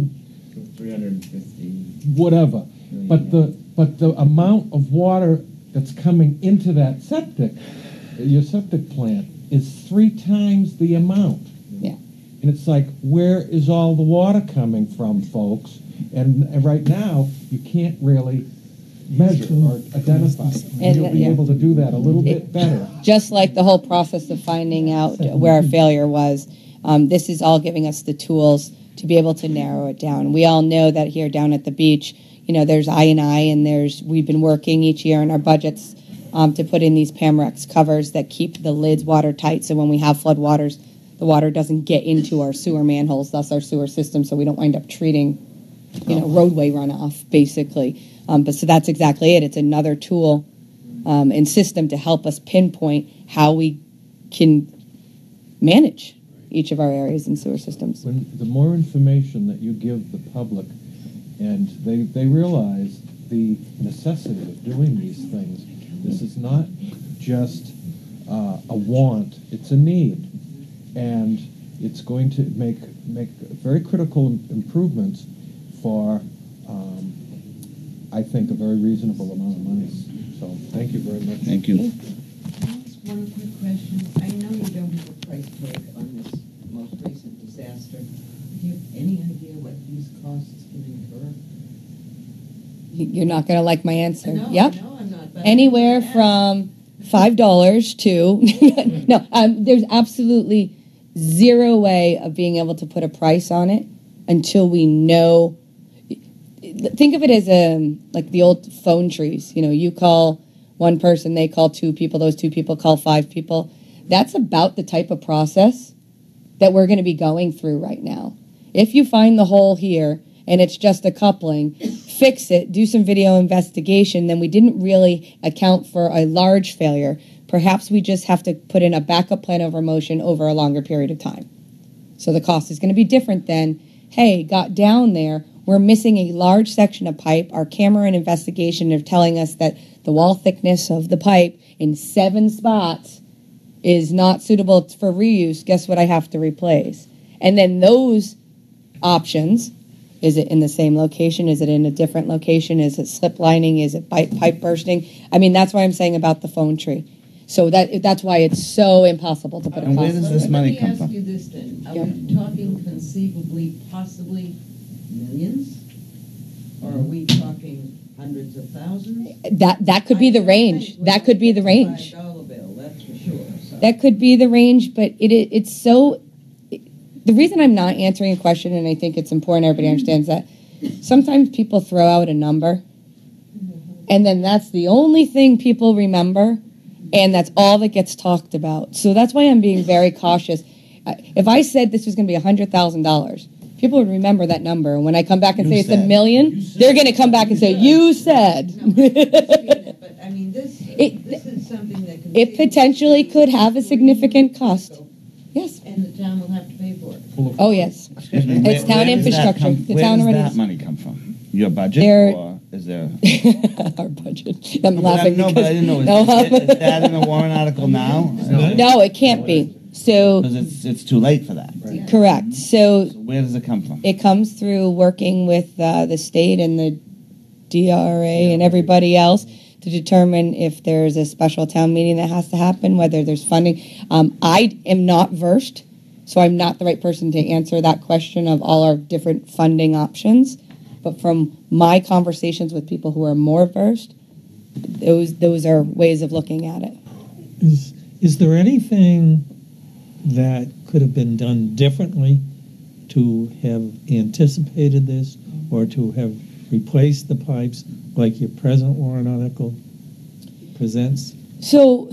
350. Whatever. But the amount of water that's coming into that your septic plant, is 3 times the amount. Yeah. And it's like, where is all the water coming from, folks? And right now, you can't really measure or identify. And you'll be yeah. able to do that a little bit better. Just like the whole process of finding out where our failure was, this is all giving us the tools to be able to narrow it down. We all know that here down at the beach, there's I&I, and we've been working each year in our budgets to put in these Pamerex covers that keep the lids watertight, so when we have flood waters, the water doesn't get into our sewer manholes, thus our sewer system, so we don't wind up treating, roadway runoff, basically. But so that's exactly it. It's another tool and system to help us pinpoint how we can manage each of our areas and sewer systems. The more information that you give the public, and they realize the necessity of doing these things, this is not just a want, it's a need. And it's going to make very critical improvements for, I think, a very reasonable amount of money. So thank you very much. Thank you. Just one quick question. I know you don't have a price tag on this most recent disaster. Do you have any idea what these costs can incur? You're not going to like my answer. No, Yep. no, I'm not. But Anywhere from $5 to no. There's absolutely zero way of being able to put a price on it until we know. Think of it as like the old phone trees. You call one person, they call two people, those two people call five people. That's about the type of process that we're going to be going through right now. If you find the hole here and it's just a coupling, fix it, do some video investigation, then we didn't really account for a large failure. Perhaps we just have to put in a backup plan of motion over a longer period of time. So the cost is going to be different than, hey, got down there, we're missing a large section of pipe. Our camera and investigation are telling us that the wall thickness of the pipe in 7 spots is not suitable for reuse. Guess what I have to replace? And then those options, is it in the same location? Is it in a different location? Is it slip lining? Is it pipe bursting? I mean, that's what I'm saying about the phone tree. So that's why it's so impossible to put a cost. And where does this money come Let from? me ask you this then. Are we talking conceivably, possibly millions? Or are we talking hundreds of thousands? That could be the range. That could be the range. $5 bill, that's for sure. So. That could be the range, but it's so. The reason I'm not answering a question, and I think it's important everybody understands that, sometimes people throw out a number, and then that's the only thing people remember, and that's all that gets talked about. So that's why I'm being very cautious. If I said this was going to be $100,000, people would remember that number. And when I come back and say it's $1 million, they're going to come back and say, you said. But I mean, this is something that can It potentially could have a significant cost. Yes. And the town will have to pay for it. Oh, yes. Excuse me, It's town infrastructure. The Where town does already that has- money come from? Your budget, There- or is there? Our budget. I'm laughing. No, but I didn't know. Is that in the warrant article now? No, it can't be. So Because it's too late for that. correct. So Where does it come from? it comes through working with the state and the DRA and everybody else to determine if there's a special town meeting that has to happen, whether there's funding. I am not versed, so I'm not the right person to answer that question of all our different funding options. But from my conversations with people who are more versed, those are ways of looking at it. Is there anything that could have been done differently to have anticipated this or to have replaced the pipes like your present warrant article presents? So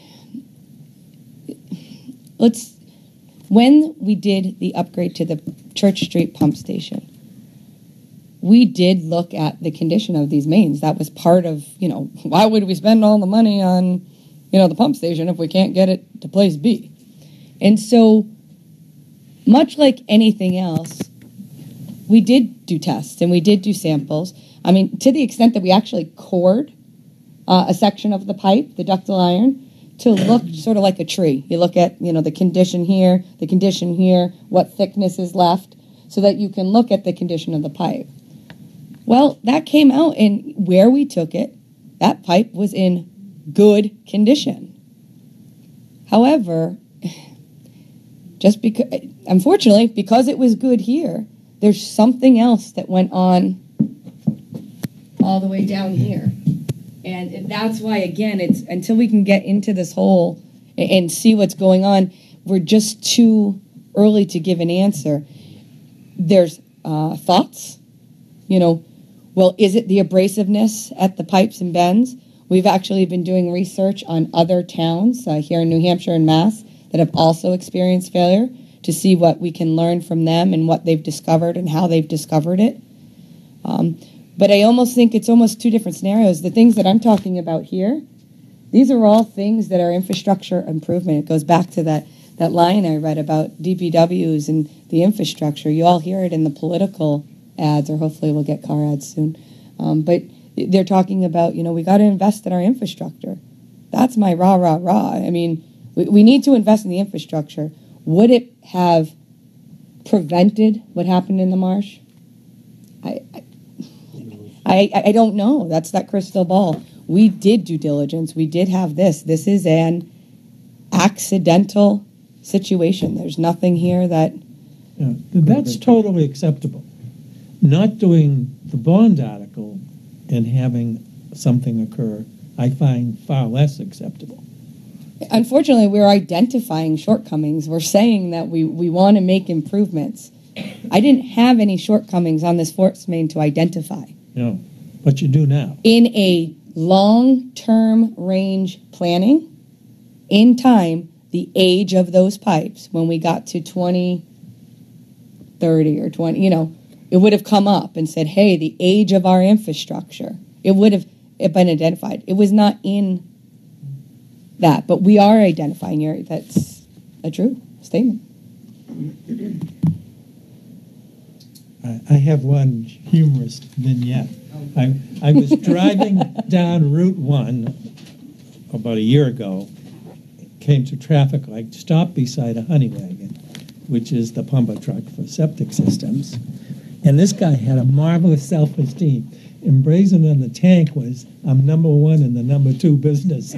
when we did the upgrade to the Church Street pump station, we did look at the condition of these mains. That was part of, why would we spend all the money on, the pump station if we can't get it to place B? And so, much like anything else, we did do tests and we did do samples. I mean, to the extent that we actually cored a section of the pipe, the ductile iron, to look sort of like a tree. You look at, the condition here, what thickness is left, so that you can look at the condition of the pipe. Well, that came out, and where we took it, that pipe was in good condition. However, unfortunately, because it was good here, there's something else that went on all the way down here. And that's why, again, it's until we can get into this hole and see what's going on, we're just too early to give an answer. There's thoughts, well, is it the abrasiveness at the pipes and bends? We've actually been doing research on other towns here in New Hampshire and Mass that have also experienced failure to see what we can learn from them and what they've discovered and how they've discovered it. But I almost think it's almost two different scenarios. The things that I'm talking about here, these are all things that are infrastructure improvement. It goes back to that line I read about DPWs and the infrastructure. You all hear it in the political ads, or hopefully we'll get car ads soon. But they're talking about, we got to invest in our infrastructure. That's my rah, rah, rah. I mean, we need to invest in the infrastructure. Would it have prevented what happened in the marsh? I don't know. That's that crystal ball. We did due diligence. We did have this. This is an accidental situation. There's nothing here that... Yeah, that's totally acceptable. Not doing the bond article and having something occur, I find far less acceptable. Unfortunately, we're identifying shortcomings. We're saying that we want to make improvements. I didn't have any shortcomings on this force main to identify. No, but you do now. In a long-term range planning, in time, the age of those pipes, when we got to 2030 or 20, it would have come up and said, hey, the age of our infrastructure. It would have been identified. It was not in that, but we are identifying here. That's a true statement. I have one humorous vignette. I was driving down Route 1 about a year ago, came to traffic light, stopped beside a honey wagon, which is the pumper truck for septic systems. And this guy had a marvelous self-esteem. Emblazoned on the tank was, I'm number one in the number two business.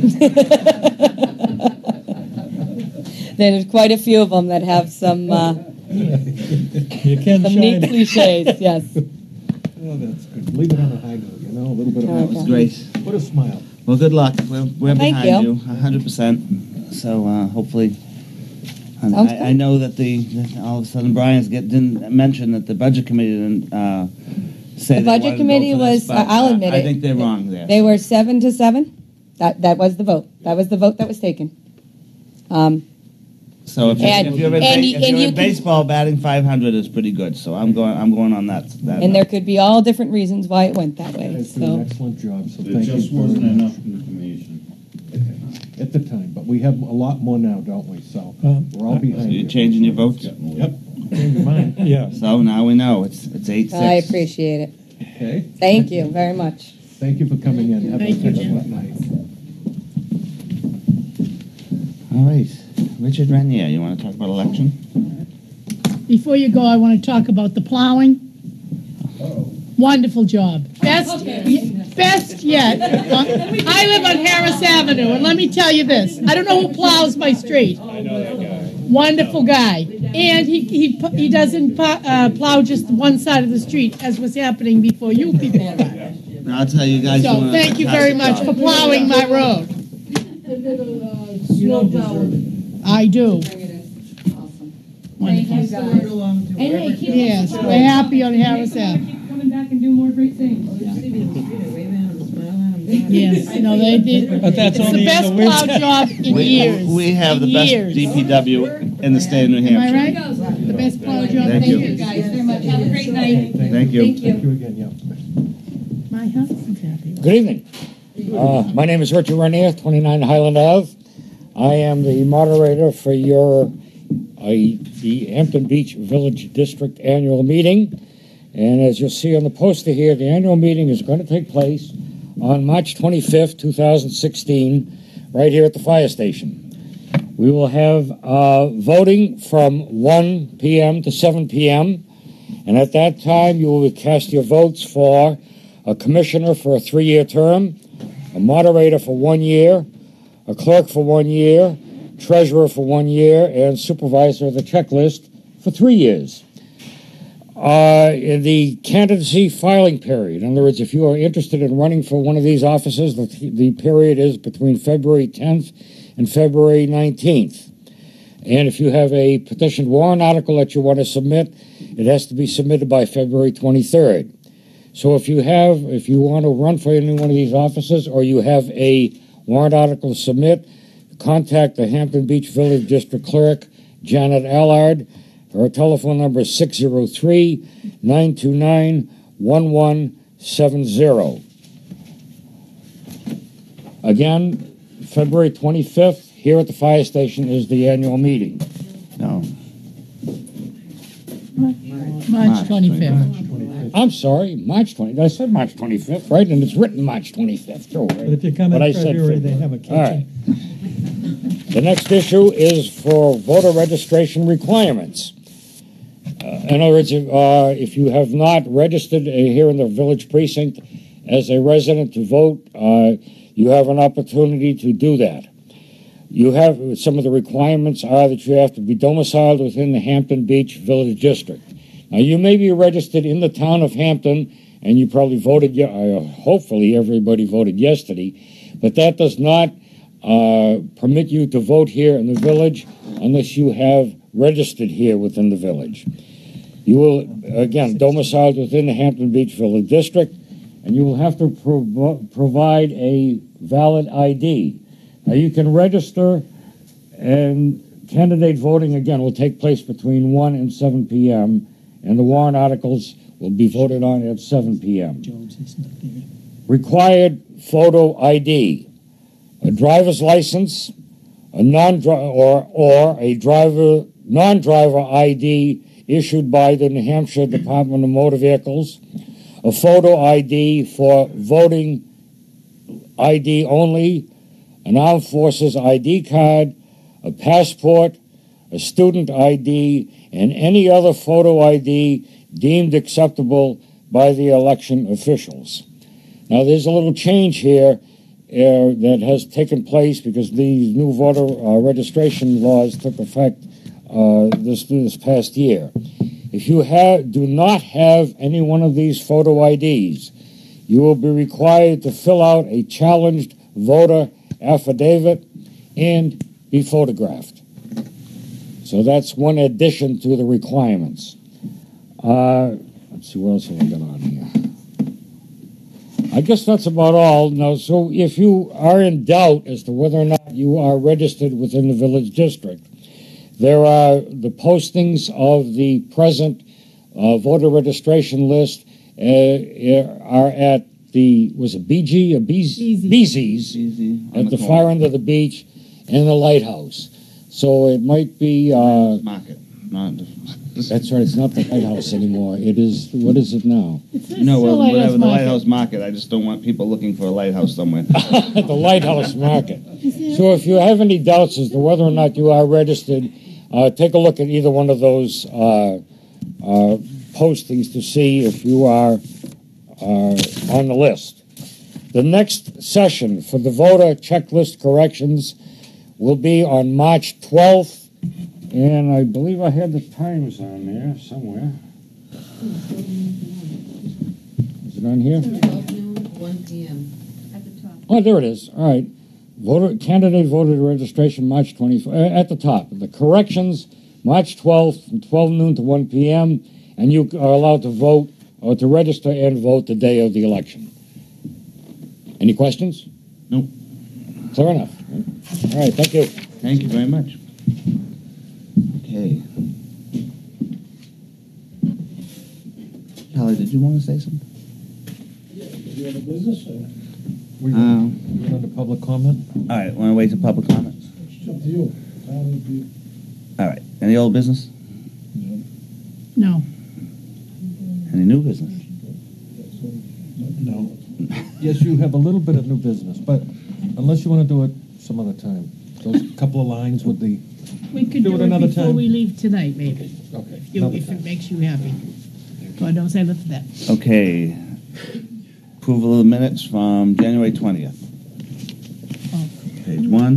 There's quite a few of them that have some, you can some neat cliches, yes. Oh, that's good. Leave it on a high note, a little bit of That was great. Put a smile. Well, good luck. We're Thank behind you. you, 100%. So hopefully, and Sounds good. I know that all of a sudden Brian's didn't mention that the budget committee didn't say The they budget wanted to go committee for this, was, but, I'll admit it. I think they're wrong there. They were 7-7. That was the vote. That was the vote that was taken. So if you're you in can- baseball, batting 500 is pretty good. So I'm going on that. And there could be all different reasons why it went that way. Guys did So an excellent job, so There thank you. just very wasn't much. enough information. At the time, but we have a lot more now, don't we? So we're all So behind you're you. changing your votes. Yep. Mine, yeah. So now we know it's 8-6. I appreciate it. Okay. Thank you very much. Thank you for coming in. Have Thank you, an Jim. excellent night. All right, Richard Renier, you want to talk about election? Before you go, I want to talk about the plowing. Wonderful job. Best yet. I live on Harris Avenue, and let me tell you this. I don't know who plows my street. I know that guy. Wonderful guy. And he doesn't plow just one side of the street, as was happening before you people arrived. I'll tell you guys. So thank you very much for plowing my road. Snow plow. I do. Thank you, guys. And hey, keep Yes, we're happy on Harris Ave. Keep coming back and do more great things. Yes, no, they did. But that's It's only the in best the plow winter. job in years. We have the In best years. DPW in the state of New Am I Hampshire. right? The best plow job. Thank you. guys very much. Have a great night. Thank you. Thank you. Thank you again, yeah. My husband's happy. Good evening. My name is Richard Renier, 29 Highland Ave. I am the moderator for the Hampton Beach Village District annual meeting. And as you'll see on the poster here, the annual meeting is going to take place on March 25th, 2016, right here at the fire station. We will have voting from 1 p.m. to 7 p.m. And at that time, you will cast your votes for a commissioner for a 3-year term, a moderator for 1 year, a clerk for 1 year, treasurer for 1 year, and supervisor of the checklist for 3 years. the candidacy filing period. In other words, if you are interested in running for one of these offices, the period is between February 10th and February 19th. And if you have a petitioned warrant article that you want to submit, it has to be submitted by February 23rd. So if you want to run for any one of these offices, or you have a warrant article to submit, contact the Hampton Beach Village District Clerk, Janet Allard. Her telephone number is 603-929-1170. Again, February 25th, here at the fire station, is the annual meeting. No. March 25th. I'm sorry, March 20th. I said March 25th, right? And it's written March 25th, too. Right? But if you come in February, they have a kitchen. All right. The next issue is for voter registration requirements. In other words, if you have not registered here in the village precinct as a resident to vote, you have an opportunity to do that. You have some of the requirements are that you have to be domiciled within the Hampton Beach Village District. Now, you may be registered in the town of Hampton, and you probably voted, hopefully everybody voted yesterday, but that does not permit you to vote here in the village unless you have registered here within the village. You will, again, domiciled within the Hampton Beach Village District, and you will have to provide a valid ID. Now, you can register, and candidate voting, again, will take place between 1 and 7 p.m., and the warrant articles will be voted on at 7 p.m. Required photo ID, a driver's license, a non-driver ID issued by the New Hampshire Department of Motor Vehicles, a photo ID for voting ID only, an armed forces ID card, a passport, a student ID, and any other photo ID deemed acceptable by the election officials. Now, there's a little change here that has taken place because these new voter registration laws took effect this past year. If you do not have any one of these photo IDs, you will be required to fill out a challenged voter affidavit and be photographed. So that's one addition to the requirements. Let's see, what else have I got on here? I guess that's about all. Now, so if you are in doubt as to whether or not you are registered within the village district, there are the postings of the present voter registration list are at the, was it BG or BZ's at the far end of the beach and the lighthouse. So it might be market. That's right. It's not the lighthouse anymore. It is. What is it now? No, well, whatever the lighthouse market. I just don't want people looking for a lighthouse somewhere. The lighthouse market. So if you have any doubts as to whether or not you are registered, take a look at either one of those postings to see if you are on the list. The next session for the voter checklist corrections will be on March 12th, and I believe I had the times on there somewhere. Is it on here? 12 noon, 1 p.m. At the top. Oh, there it is. All right. Candidate voter registration, March 24th, at the top. The corrections, March 12th, from 12 noon to 1 p.m., and you are allowed to vote or to register and vote the day of the election. Any questions? Nope. Clear enough. All right, thank you. Thank you very much. Okay. Charlie, did you want to say something? Yeah, do you have a business? We're under public comment. All right, want to wait to public comments? It's up to you. All right. Any old business? No. Any new business? No. Yes, you have a little bit of new business, but unless you want to do it some other time. Those couple of lines with the... We could do it another before time. we leave tonight, maybe. Okay. If it makes you happy. God, don't say that for that. Okay. Approval of the minutes from January 20th. Page 1.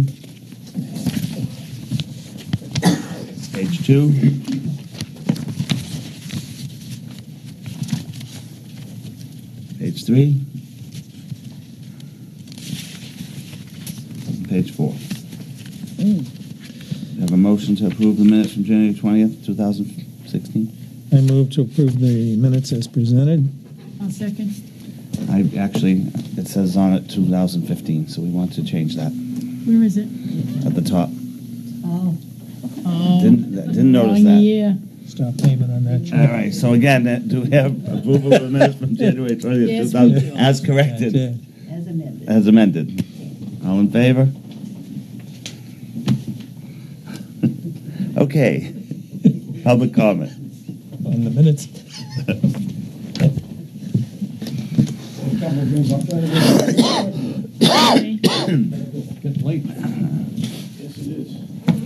Page 2. 3. Page 4. We have a motion to approve the minutes from January 20th, 2016. I move to approve the minutes as presented. I'll second. It says on it 2015, so we want to change that Where is it? at the top. Oh. Oh. Didn't notice Wrong that. year. Stop payment on that check. All right, so again, do we have approval of the minutes from January 20th, Yes, 2000, we do. as corrected? That's it. As amended. As amended. All in favor? Okay. Public comment. On the minutes. Getting late. Yes, it is.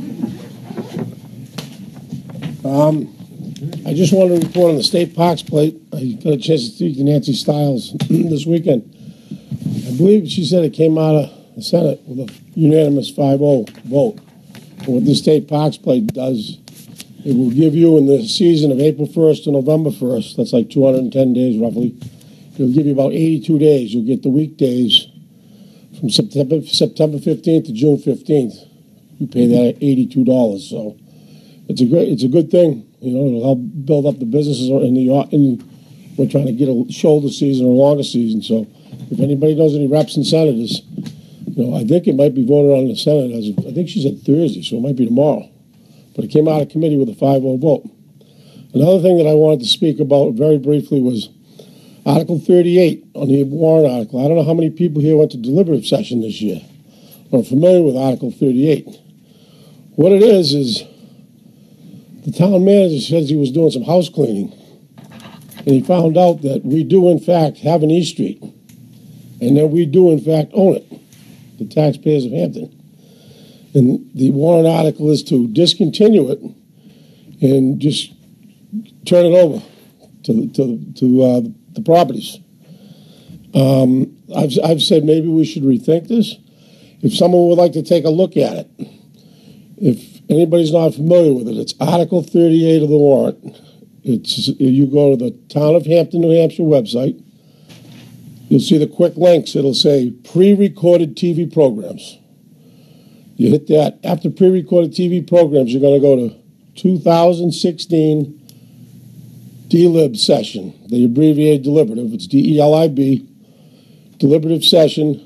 I just wanted to report on the state parks plate. I got a chance to speak to Nancy Stiles this weekend. I believe she said it came out of the Senate with a unanimous 5-0 vote. And what the state parks plate does, it will give you in the season of April 1st to November 1st, that's like 210 days roughly, it'll give you about 82 days. You'll get the weekdays from September 15th to June 15th. You pay that at $82. So it's a good thing. You know, it'll help build up the businesses we're trying to get a shoulder season or a longer season. So if anybody knows any reps and senators, you know, I think it might be voted on in the Senate I think she said Thursday, so it might be tomorrow. But it came out of committee with a 5-0 vote. Another thing that I wanted to speak about very briefly was Article 38 on the warrant article. I don't know how many people here went to deliberative session this year or are familiar with Article 38. What it is the town manager says he was doing some house cleaning, and he found out that we do, in fact, have an East Street, and that we do, in fact, own it, the taxpayers of Hampton. And the warrant article is to discontinue it and just turn it over to the properties. I've said maybe we should rethink this. If someone would like to take a look at it, if anybody's not familiar with it, it's Article 38 of the warrant. You go to the Town of Hampton, New Hampshire website. You'll see the quick links. It'll say pre-recorded TV programs. You hit that. After pre-recorded TV programs, you're going to go to 2016 DLIB session. They abbreviate deliberative. It's DELIB. Deliberative session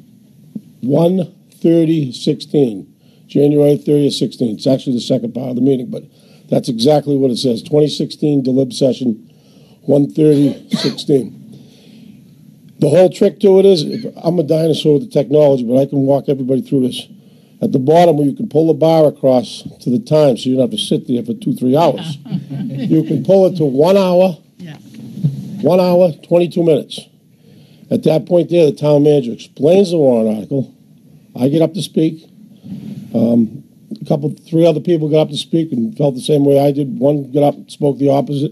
1/30/16. January 30th, 16. It's actually the second part of the meeting, but that's exactly what it says. 2016 DLIB session 1/30/16. The whole trick to it is, I'm a dinosaur with the technology, but I can walk everybody through this. At the bottom, where you can pull the bar across to the time, so you don't have to sit there for 2-3 hours. You can pull it to 1 hour, 1 hour, 22 minutes. At that point there, the town manager explains the warrant article. I get up to speak. Three other people got up to speak and felt the same way I did. One got up and spoke the opposite.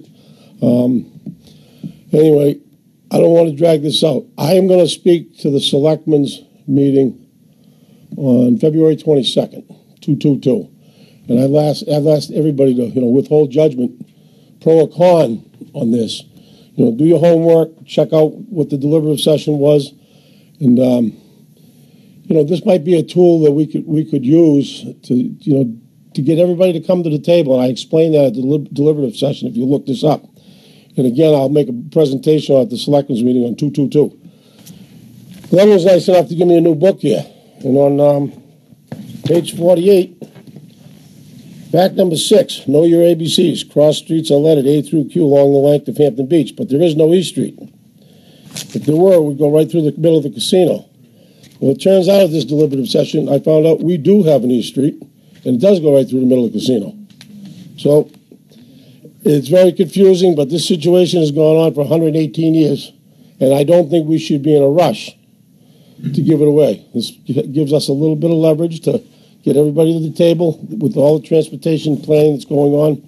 Anyway, I don't want to drag this out. I am going to speak to the selectmen's meeting on February 22nd, 222. And I've asked everybody to, withhold judgment, pro or con on this. Do your homework, check out what the deliberative session was, and this might be a tool that we could use to get everybody to come to the table. And I explained that at the deliberative session. If you look this up, and again, I'll make a presentation at the selectmen's meeting on 222. Glenn was nice enough to give me a new book here, and on page 48, fact number 6: know your ABCs. Cross streets are lettered A through Q along the length of Hampton Beach, but there is no E Street. If there were, we'd go right through the middle of the casino. Well, it turns out at this deliberative session, I found out we do have an E Street, and it does go right through the middle of the casino. So it's very confusing, but this situation has gone on for 118 years, and I don't think we should be in a rush to give it away. This gives us a little bit of leverage to get everybody to the table with all the transportation planning that's going on.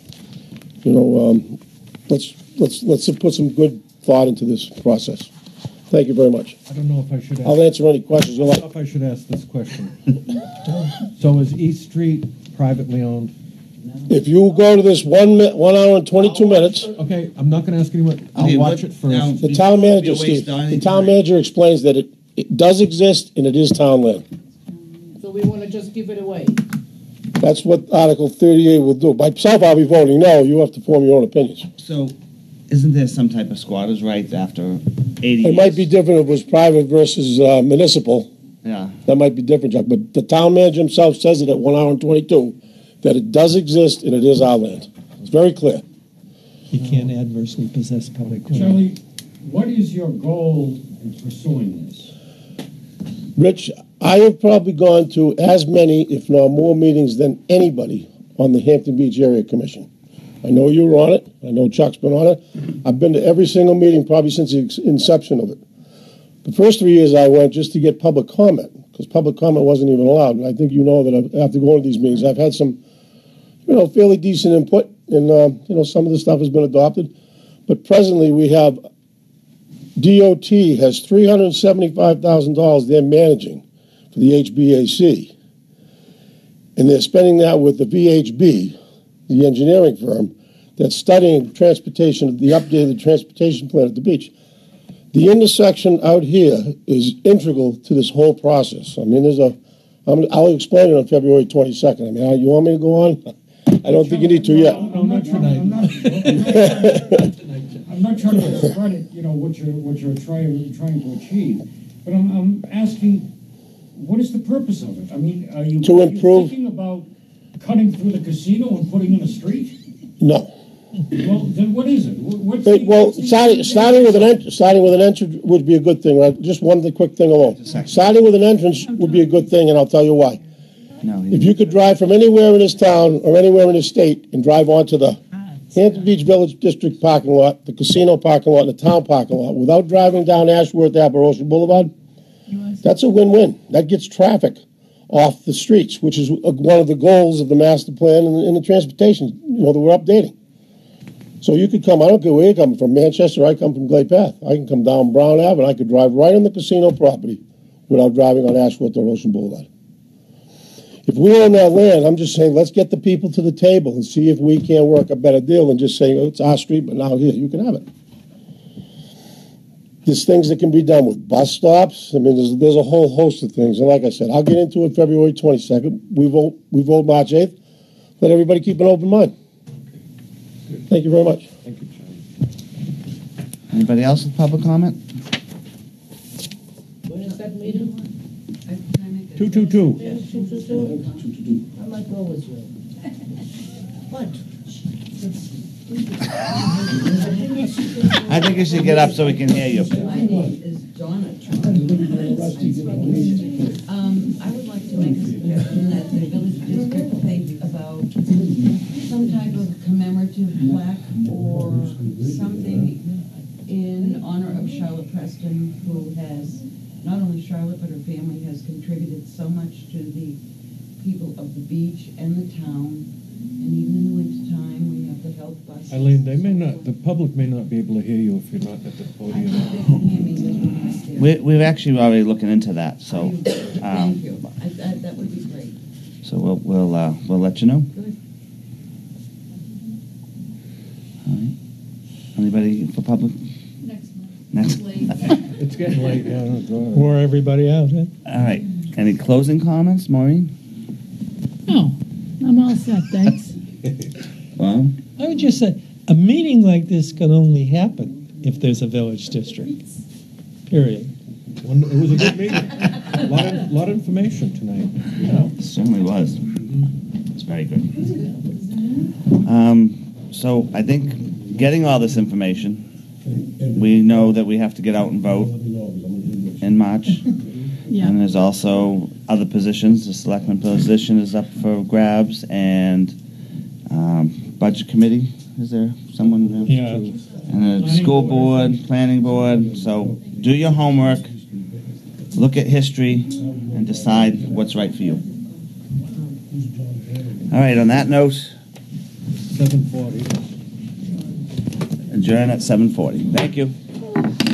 Let's put some good thought into this process. Thank you very much. I don't know if I should I'll answer any questions. I don't know if I should ask this question. So is East Street privately owned? If you go to this 1 hour and 22 minutes. Okay, I'm not gonna ask anyone, I'll watch it first. The town manager, Steve, the town manager explains that it does exist and it is town land. So we want to just give it away. That's what Article 38 will do. By myself, I'll be voting no. You have to form your own opinions. So, isn't there some type of squatter's rights after 80 It might be different if it was private versus municipal. Yeah. That might be different, Chuck. But the town manager himself says it at 1 hour and 22 that it does exist and it is our land. It's very clear. You can't adversely possess public land. Charlie, what is your goal in pursuing this? Rich, I have probably gone to as many, if not more, meetings than anybody on the Hampton Beach Area Commission. I know you were on it. I know Chuck's been on it. I've been to every single meeting probably since the inception of it. The first 3 years I went just to get public comment, because public comment wasn't even allowed. And I think you know that after going to these meetings, I've had some, fairly decent input, and some of the stuff has been adopted. But presently we have DOT has $375,000 they're managing for the HBAC, and they're spending that with the VHB, the engineering firm that's studying transportation, the updated transportation plan at the beach. The intersection out here is integral to this whole process. I mean, I'll explain it on February 22nd. I mean, you want me to go on? I don't think you need to yet. No, not tonight. I'm not trying to discredit, what you're trying to achieve, but I'm asking, what is the purpose of it? I mean, are you thinking about cutting through the casino and putting in a street? No. Well, then what is it? Starting with an entrance would be a good thing, right? Just one quick thing alone. Starting with an entrance would be a good thing, and I'll tell you why. If you could drive from anywhere in this town or anywhere in this state and drive onto the Hampton Beach Village District parking lot, the casino parking lot, and the town parking lot without driving down Ashworth Ave or Ocean Boulevard, that's a win-win. That gets traffic off the streets, which is one of the goals of the master plan and the transportation, that we're updating. So you could come, I don't care where you come from, Manchester, I come from Glade Path. I can come down Brown Ave and I could drive right on the casino property without driving on Ashworth or Ocean Boulevard. If we own that land, I'm just saying, let's get the people to the table and see if we can't work a better deal than just saying, it's our street, but now here, you can have it. There's things that can be done with bus stops. I mean, there's a whole host of things. And like I said, I'll get into it February 22nd. We vote March 8th. Let everybody keep an open mind. Thank you very much. Thank you, Charlie. Anybody else with public comment? When is that meeting? 222. Yes, 222. I might go with you. What? I think you should get up so we can hear you. My name is Donna I would like to make a suggestion that the village district think about some type of commemorative plaque or something in honor of Charlotte Preston, who has, not only Charlotte, but her family has contributed so much to the people of the beach and the town. And even in the wintertime, we have the health buses. Eileen, the public may not be able to hear you if you're not at the podium. We're actually already looking into that, so. Thank you. That would be great. So we'll let you know. Good. All right. Anybody for public? Next month. It's getting late, yeah. Wore everybody out, huh? All right. Any closing comments, Maureen? No, I'm all set, thanks. Well, I would just say, a meeting like this can only happen if there's a village district, period. It was a good meeting. A lot of information tonight. It certainly was. It's very good. So I think getting all this information, we know that we have to get out and vote in March. Yeah. And there's also other positions. The selectman position is up for grabs, and budget committee. Is there someone there? Yeah. And a school board, planning board. So do your homework, look at history, and decide what's right for you. All right, on that note, 7:40. adjourn at 7:40. Thank you.